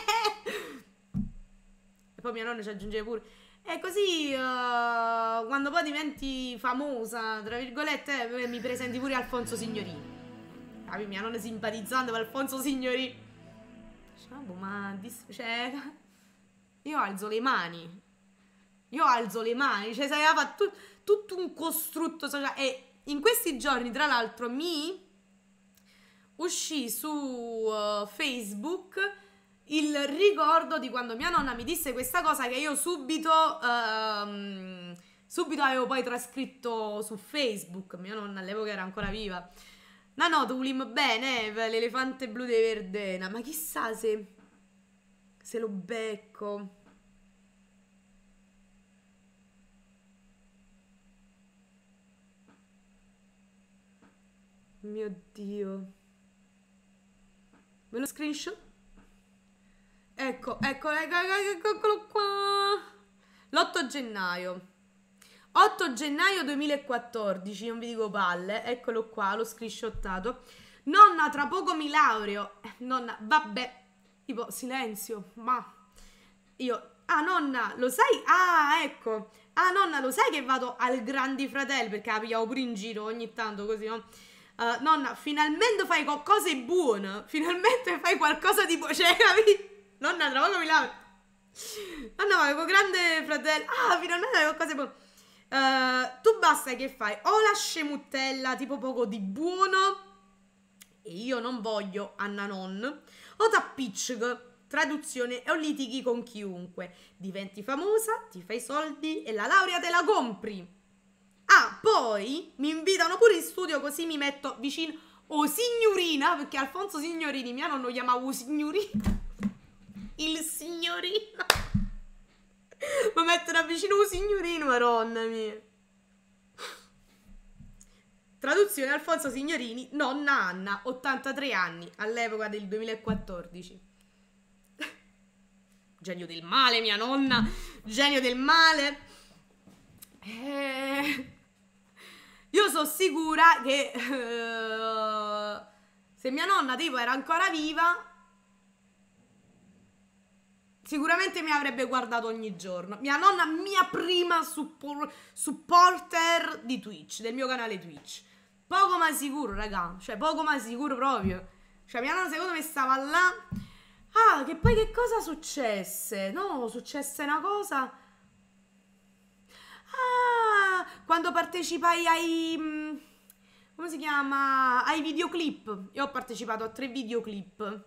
E poi mia nonna ci aggiunge pure... E così uh, quando poi diventi famosa, tra virgolette, eh, mi presenti pure Alfonso Signorini. Capi? Mia nonna simpatizzando con Alfonso Signorini. Cioè, ma dis- cioè, io alzo le mani. Io alzo le mani. Cioè, si aveva tu- tutto un costrutto sociale. E in questi giorni, tra l'altro, mi uscì su uh, Facebook il ricordo di quando mia nonna mi disse questa cosa che io subito um, subito avevo poi trascritto su Facebook. Mia nonna all'epoca era ancora viva. No, no, tu volim bene, l'elefante blu di Verdena. Ma chissà se se lo becco. Mio Dio. Me lo screenshot? Ecco, ecco, ecco, ecco, eccolo qua. L'otto gennaio. otto gennaio duemilaquattordici, non vi dico palle. Eccolo qua, l'ho screenshottato. Nonna, tra poco mi laureo. Eh, nonna, vabbè. Tipo, silenzio, ma... Io... Ah, nonna, lo sai? Ah, ecco. Ah, nonna, lo sai che vado al Grandi Fratello? Perché la pigliavo pure in giro ogni tanto, così, no? Uh, nonna, finalmente fai qualcosa di buono. Finalmente fai qualcosa di buono. Cioè, capi? Nonna, tra poco mi laureo. Nonna, avevo Grande Fratello. Ah, finalmente fai qualcosa di buono. Uh, tu basta che fai o la scemuttella tipo poco di buono, e io non voglio Anna non, o t'appiccico, traduzione, o litighi con chiunque, diventi famosa, ti fai soldi e la laurea te la compri. Ah, poi mi invitano pure in studio, così mi metto vicino o signorina, perché Alfonso Signorini mia nonno lo chiamavo signorina, il signorino. Mi mettono vicino un signorino, maronna mia. Traduzione Alfonso Signorini, nonna Anna, ottantatré anni, all'epoca del duemilaquattordici. Genio del male, mia nonna, genio del male. Eh... Io sono sicura che uh, se mia nonna tipo era ancora viva, sicuramente mi avrebbe guardato ogni giorno. Mia nonna, mia prima suppor- supporter di Twitch, del mio canale Twitch. Poco ma sicuro, raga. Cioè, poco ma sicuro proprio. Cioè, mia nonna secondo me stava là. Ah, che poi che cosa successe? No, successe una cosa. Ah, quando partecipai ai... come si chiama? Ai videoclip. Io ho partecipato a tre videoclip.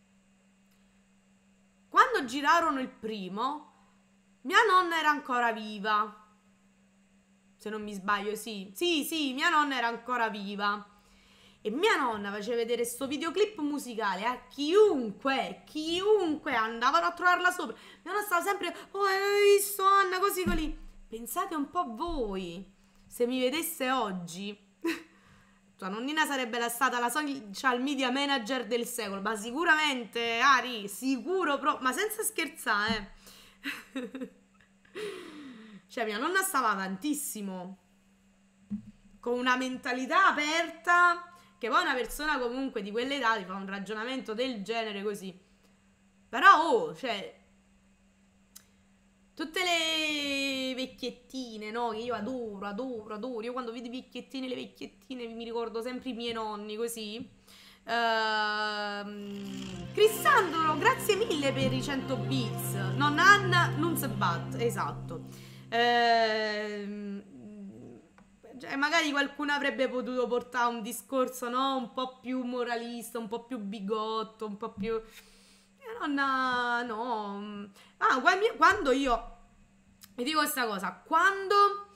Quando girarono il primo, mia nonna era ancora viva. se non mi sbaglio, sì. Sì, sì, mia nonna era ancora viva. E mia nonna faceva vedere sto videoclip musicale a chiunque, chiunque andavano a trovarla sopra. Mia nonna stava sempre, oh, hai visto Anna, così, così. Pensate un po' voi, se mi vedesse oggi, tua nonnina sarebbe la- stata la social media manager del secolo, ma sicuramente, Ari, sicuro, pro- ma senza scherzare, eh. Cioè, mia nonna stava avantissimo, con una mentalità aperta, che poi una persona comunque di quell'età ti fa un ragionamento del genere così. Però, oh, cioè, tutte le vecchiettine, no? Che io adoro, adoro, adoro. Io quando vedo i vecchiettini e le vecchiettine mi ricordo sempre i miei nonni, così. Ehm, Cristandolo, grazie mille per i cento bits. Non Anna, non se bat, esatto. Ehm, cioè, magari qualcuno avrebbe potuto portare un discorso, no? Un po' più moralista, un po' più bigotto, un po' più... Mia nonna, no. Ah, qua- quando io... Vi dico questa cosa. Quando...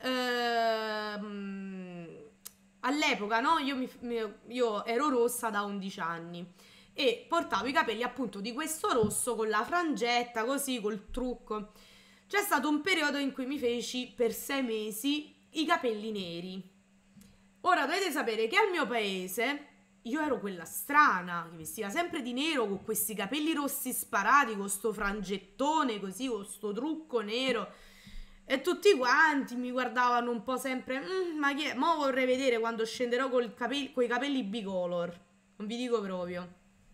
ehm, all'epoca, no? Io, mi- mi- io ero rossa da undici anni. E portavo i capelli appunto di questo rosso con la frangetta, così, col trucco. C'è stato un periodo in cui mi feci per sei mesi i capelli neri. Ora dovete sapere che al mio paese io ero quella strana che vestiva sempre di nero con questi capelli rossi sparati, con sto frangettone così, con sto trucco nero. E tutti quanti mi guardavano un po' sempre. "Mm, ma chi è? Mo vorrei vedere quando scenderò col capelli, coi capelli bicolor. Non vi dico proprio.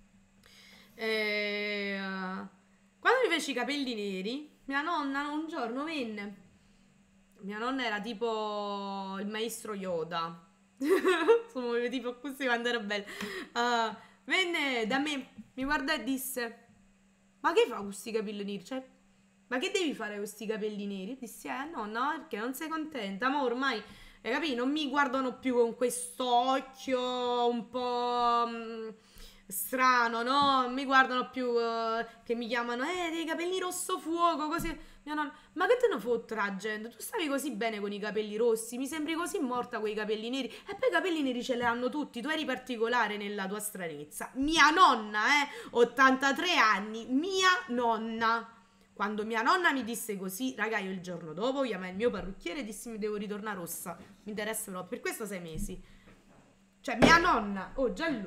E, uh, quando mi feci i capelli neri, mia nonna un giorno venne. Mia nonna era tipo il maestro Yoda. Sono tipo così quando ero bella. Uh, venne da me, mi guardò e disse: ma che fa con questi capelli neri? Cioè, ma che devi fare con questi capelli neri? Dissi: eh no, no, perché non sei contenta? Ma ormai, hai capito? Non mi guardano più con questo occhio un po' mm, strano, no? Mi guardano più eh, che mi chiamano, eh, dei capelli rosso fuoco, così. Mia nonna, ma che te ne fotte la gente? Tu stavi così bene con i capelli rossi, mi sembri così morta con i capelli neri. E poi i capelli neri ce li hanno tutti, tu eri particolare nella tua stranezza. Mia nonna, eh, ottantatré anni, mia nonna. Quando mia nonna mi disse così, raga, io il giorno dopo chiamai il mio parrucchiere e dissi mi devo ritornare rossa. Mi interessa proprio, per questo sei mesi. Cioè, mia nonna, oh, Gianlu.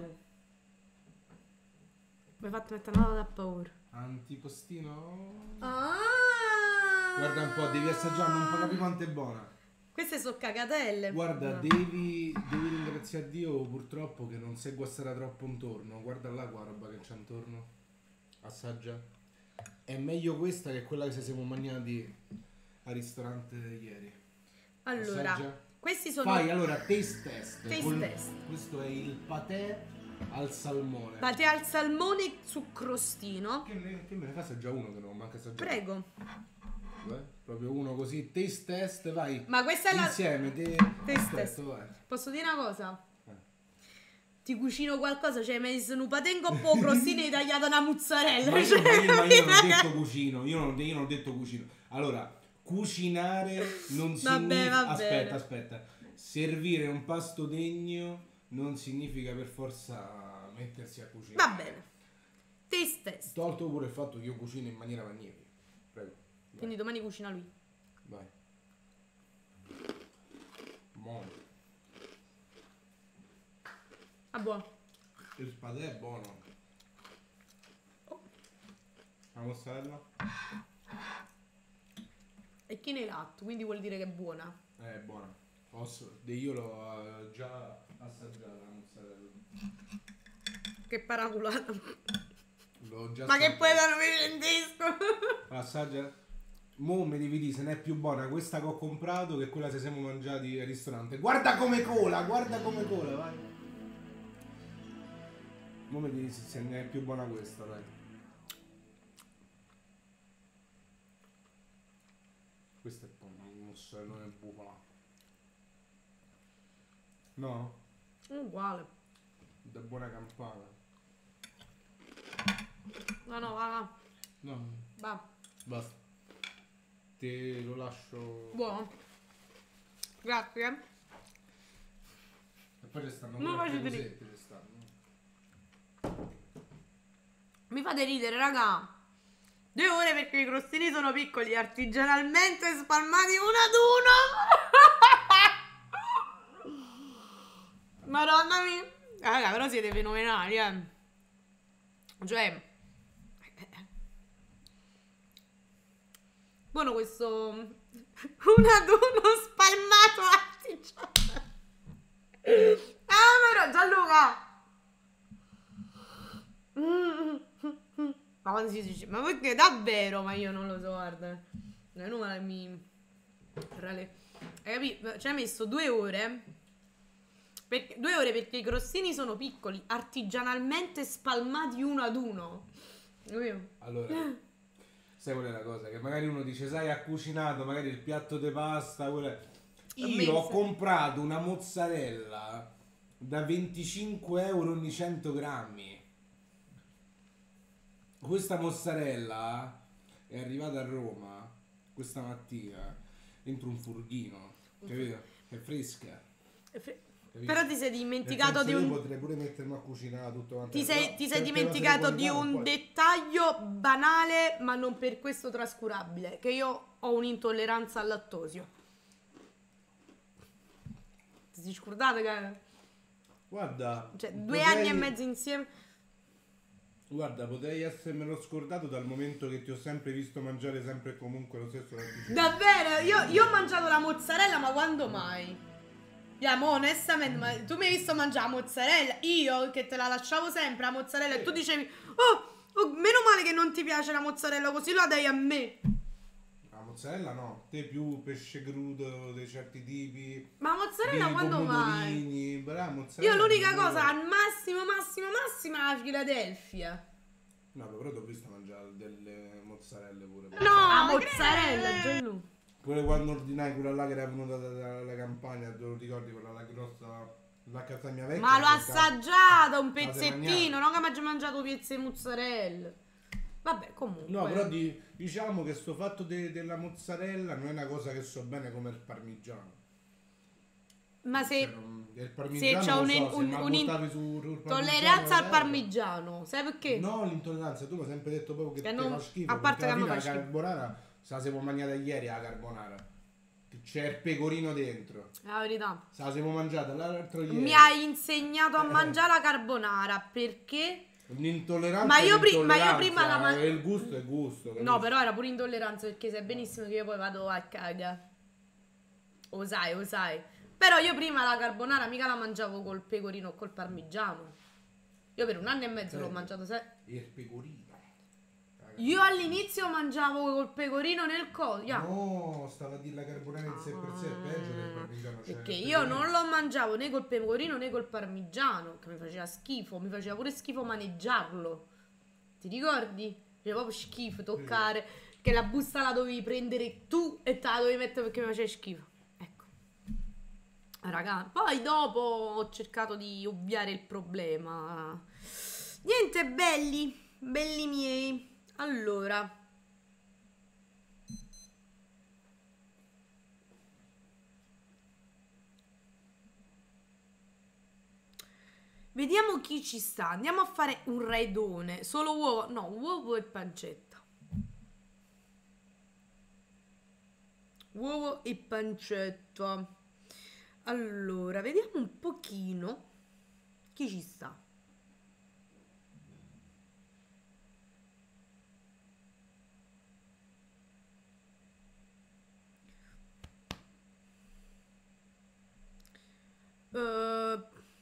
Mi hai fatto mettere una nota da paura. Antipostino. Ah! Guarda un po', devi assaggiare, non puoi capire quanto è buona. Queste sono cagatelle. Guarda, No. devi, devi ringraziare Dio purtroppo che non sei guastata troppo intorno. Guarda là qua roba che c'è intorno. Assaggia. È meglio questa che quella che ci siamo mangiati al ristorante ieri. Allora, Assaggia. questi sono Fai allora taste test. Taste Col- test. Questo è il patè al salmone. patè al salmone su crostino. Che, ne, che me ne fa assaggiare uno che non ho manca assaggiato? Prego. Eh, proprio uno così, taste test, vai. Ma questa è la... Insieme, te... Taste Aspetta, test. vai. Posso dire una cosa? Eh. Ti cucino qualcosa, cioè mi hai messo un patè un po' crostino e hai tagliato una mozzarella. Ma io, cioè, ma io- ma io non ho raga. detto cucino, io non, io non ho detto cucino. Allora, cucinare non Vabbè, significa... va aspetta, bene. aspetta. Servire un pasto degno non significa per forza mettersi a cucinare. Va bene. Taste test. Tolto pure il fatto che io cucino in maniera magnifica. Prego. Vai. Quindi domani cucina lui. Vai. Buono. Ah, buono. Il patè è buono. La mozzarella? E chi ne latte, quindi vuol dire che è buona. Eh, è buona. Posso, de- io l'ho eh, già assaggiata la mozzarella. Che paraculata. L'ho già Ma che assaggiata. poi non mi rendisco. Assaggia. Mo mi devi dire se ne è più buona questa che ho comprato che quella che siamo mangiati al ristorante. Guarda come cola, guarda come cola, vai. Mo mi devi dire se ne è più buona questa, dai. Questa è buona, un mozzarellone bufala. No? Uguale. Da buona campana. No, no, va, va. No, Va. basta. Te lo lascio. Buono. Grazie. E poi ci stanno Non pure facete altre ridere. cosette, ci stanno. Mi fate ridere, raga. Due ore perché i crostini sono piccoli, artigianalmente spalmati uno ad uno. Madonna mia. Raga, però siete fenomenali, eh. Cioè... buono questo... un ad uno spalmato artigianale. Ah, però Gianluca. Mm. Ma, si dice, ma perché davvero? Ma io non lo so, guarda. Non numero mi... Hai capito? Ci hai messo due ore. Perché, due ore perché i crostini sono piccoli, artigianalmente spalmati uno ad uno. Capito? Allora, sai qual è la cosa? Che magari uno dice, sai, ha cucinato magari il piatto di pasta. Quella... Io ho comprato una mozzarella da venticinque euro ogni cento grammi. Questa mozzarella è arrivata a Roma questa mattina dentro un furghino, capito? È fresca. È fre- Capito? Però ti sei dimenticato di Io un... potrei pure mettermi a cucinare tutto quanto. Ti sei, Però ti sei certe dimenticato cose di le puoi un fare, poi- dettaglio banale, ma non per questo trascurabile, che io ho un'intolleranza al lattosio. Ti sei scordate che... Guarda, Cioè, due potrei- anni e mezzo insieme... Guarda, potrei essermelo scordato dal momento che ti ho sempre visto mangiare sempre e comunque lo stesso latticino. Davvero? Io, io ho mangiato la mozzarella, ma quando mai? Ya, mo, onestamente, ma tu mi hai visto mangiare la mozzarella? Io, che te la lasciavo sempre, la mozzarella, e tu dicevi, oh, oh, meno male che non ti piace la mozzarella, così la dai a me. La mozzarella no, te più pesce crudo di certi tipi. Ma mozzarella vini quando con mai? pomodorini, però la mozzarella Io l'unica non cosa, è- al massimo, massimo, massimo, la Philadelphia. No, però ti ho visto mangiare delle mozzarelle pure. No, la mozzarella, Gianlu. Pure quando ordinai quella là che era venuta dalla dalla campagna, te lo ricordi quella là grossa, la casa mia vecchia? Ma l'ho che ca- assaggiata un la sei pezzettino, mangiata? non che mi ha già mangiato pezzi di mozzarella. Vabbè, comunque. No, però di- diciamo che sto fatto de- della mozzarella non è una cosa che so bene come il parmigiano. Ma se... Cioè, non- il Se parmigiano c'è lo un, so, se un, mi un in- buttavi su- sul tolleranza al eh, parmigiano, sai perché? No, l'intolleranza, tu mi hai sempre detto proprio che Che ti non- fa schifo. a parte perché alla che mi fine fa la carbonara se la siamo mangiata ieri la carbonara. Che c'è il pecorino dentro. È la verità. Se la siamo mangiata l'altro ieri. Mi hai insegnato a mangiare la carbonara perché? L'intolleranza Ma io è pri- ma io l'intolleranza, prima la man- e il gusto è gusto. No, capisci? però era pure intolleranza perché sai benissimo che io poi vado a caga. Lo sai, lo sai. Però io prima la carbonara mica la mangiavo col pecorino o col parmigiano. Io per un anno e mezzo l'ho Sì. mangiato sai. Il pecorino. Io all'inizio mangiavo col pecorino nel coso. ya. No, stava a dire la carbonara in sé per sé, è peggio del parmigiano. cioè, Perché il io pecorino- non lo mangiavo né col pecorino né col parmigiano, che mi faceva schifo, mi faceva pure schifo maneggiarlo. Ti ricordi? Faceva proprio schifo toccare, che la busta la dovevi prendere tu e te la dovevi mettere perché mi faceva schifo. Ecco. Raga, poi dopo ho cercato di ovviare il problema. Niente, belli, belli miei. Allora, vediamo chi ci sta. Andiamo a fare un raidone. Solo uovo, no, uovo e pancetta. Uovo e pancetta. Allora, vediamo un pochino chi ci sta. Eh,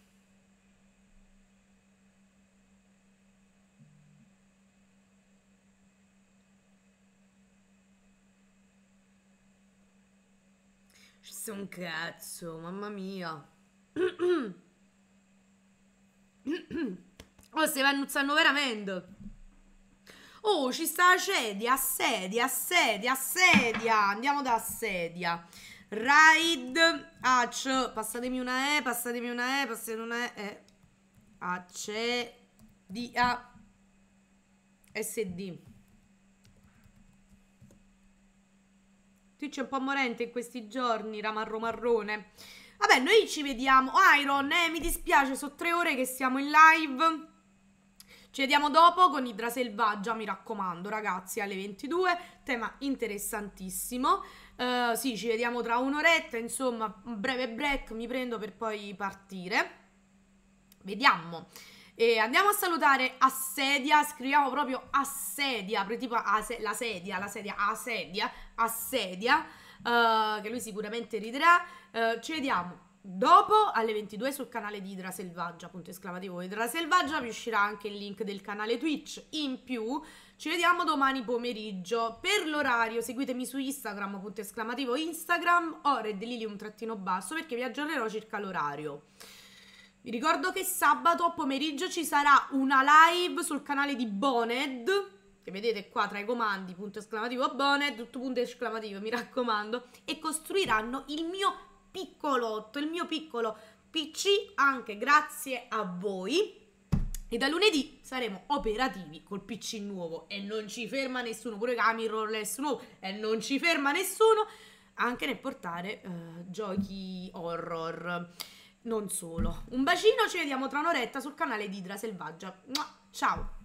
ci sta un cazzo, mamma mia. Oh, si vannuzzando veramente. Oh, ci sta la sedia, assedia, assedia, assedia. Andiamo da assedia. Ride, H, passatemi una E, passatemi una E, passatemi una E, E. Accedia, S D. Twitch è un po' morente in questi giorni, ramarro marrone. Vabbè, noi ci vediamo. Iron, eh, mi dispiace, sono tre ore che siamo in live. Ci vediamo dopo con Idra Selvaggia, mi raccomando, ragazzi, alle ventidue. Tema interessantissimo. Uh, sì, ci vediamo tra un'oretta, insomma, un breve break mi prendo per poi partire. Vediamo. E andiamo a salutare Assedia, scriviamo proprio Assedia, tipo ase, la sedia, la sedia, Asedia, Assedia, uh, che lui sicuramente riderà. Uh, ci vediamo dopo alle ventidue sul canale di Idra Selvaggia, punto esclamativo Idra Selvaggia, vi uscirà anche il link del canale Twitch. In più ci vediamo domani pomeriggio. Per l'orario seguitemi su Instagram, punto esclamativo Instagram, o Red Delirium trattino basso, perché vi aggiornerò circa l'orario. Vi ricordo che sabato pomeriggio ci sarà una live sul canale di Boned, che vedete qua tra i comandi, punto esclamativo Boned, tutto punto esclamativo, mi raccomando, e costruiranno il mio piccolotto, il mio piccolo P C, anche grazie a voi. E da lunedì saremo operativi col P C nuovo e non ci ferma nessuno, pure con la mirrorless nuovo e non ci ferma nessuno, anche nel portare uh, giochi horror. Non solo. Un bacino, ci vediamo tra un'oretta sul canale di Idra Selvaggia. Ciao!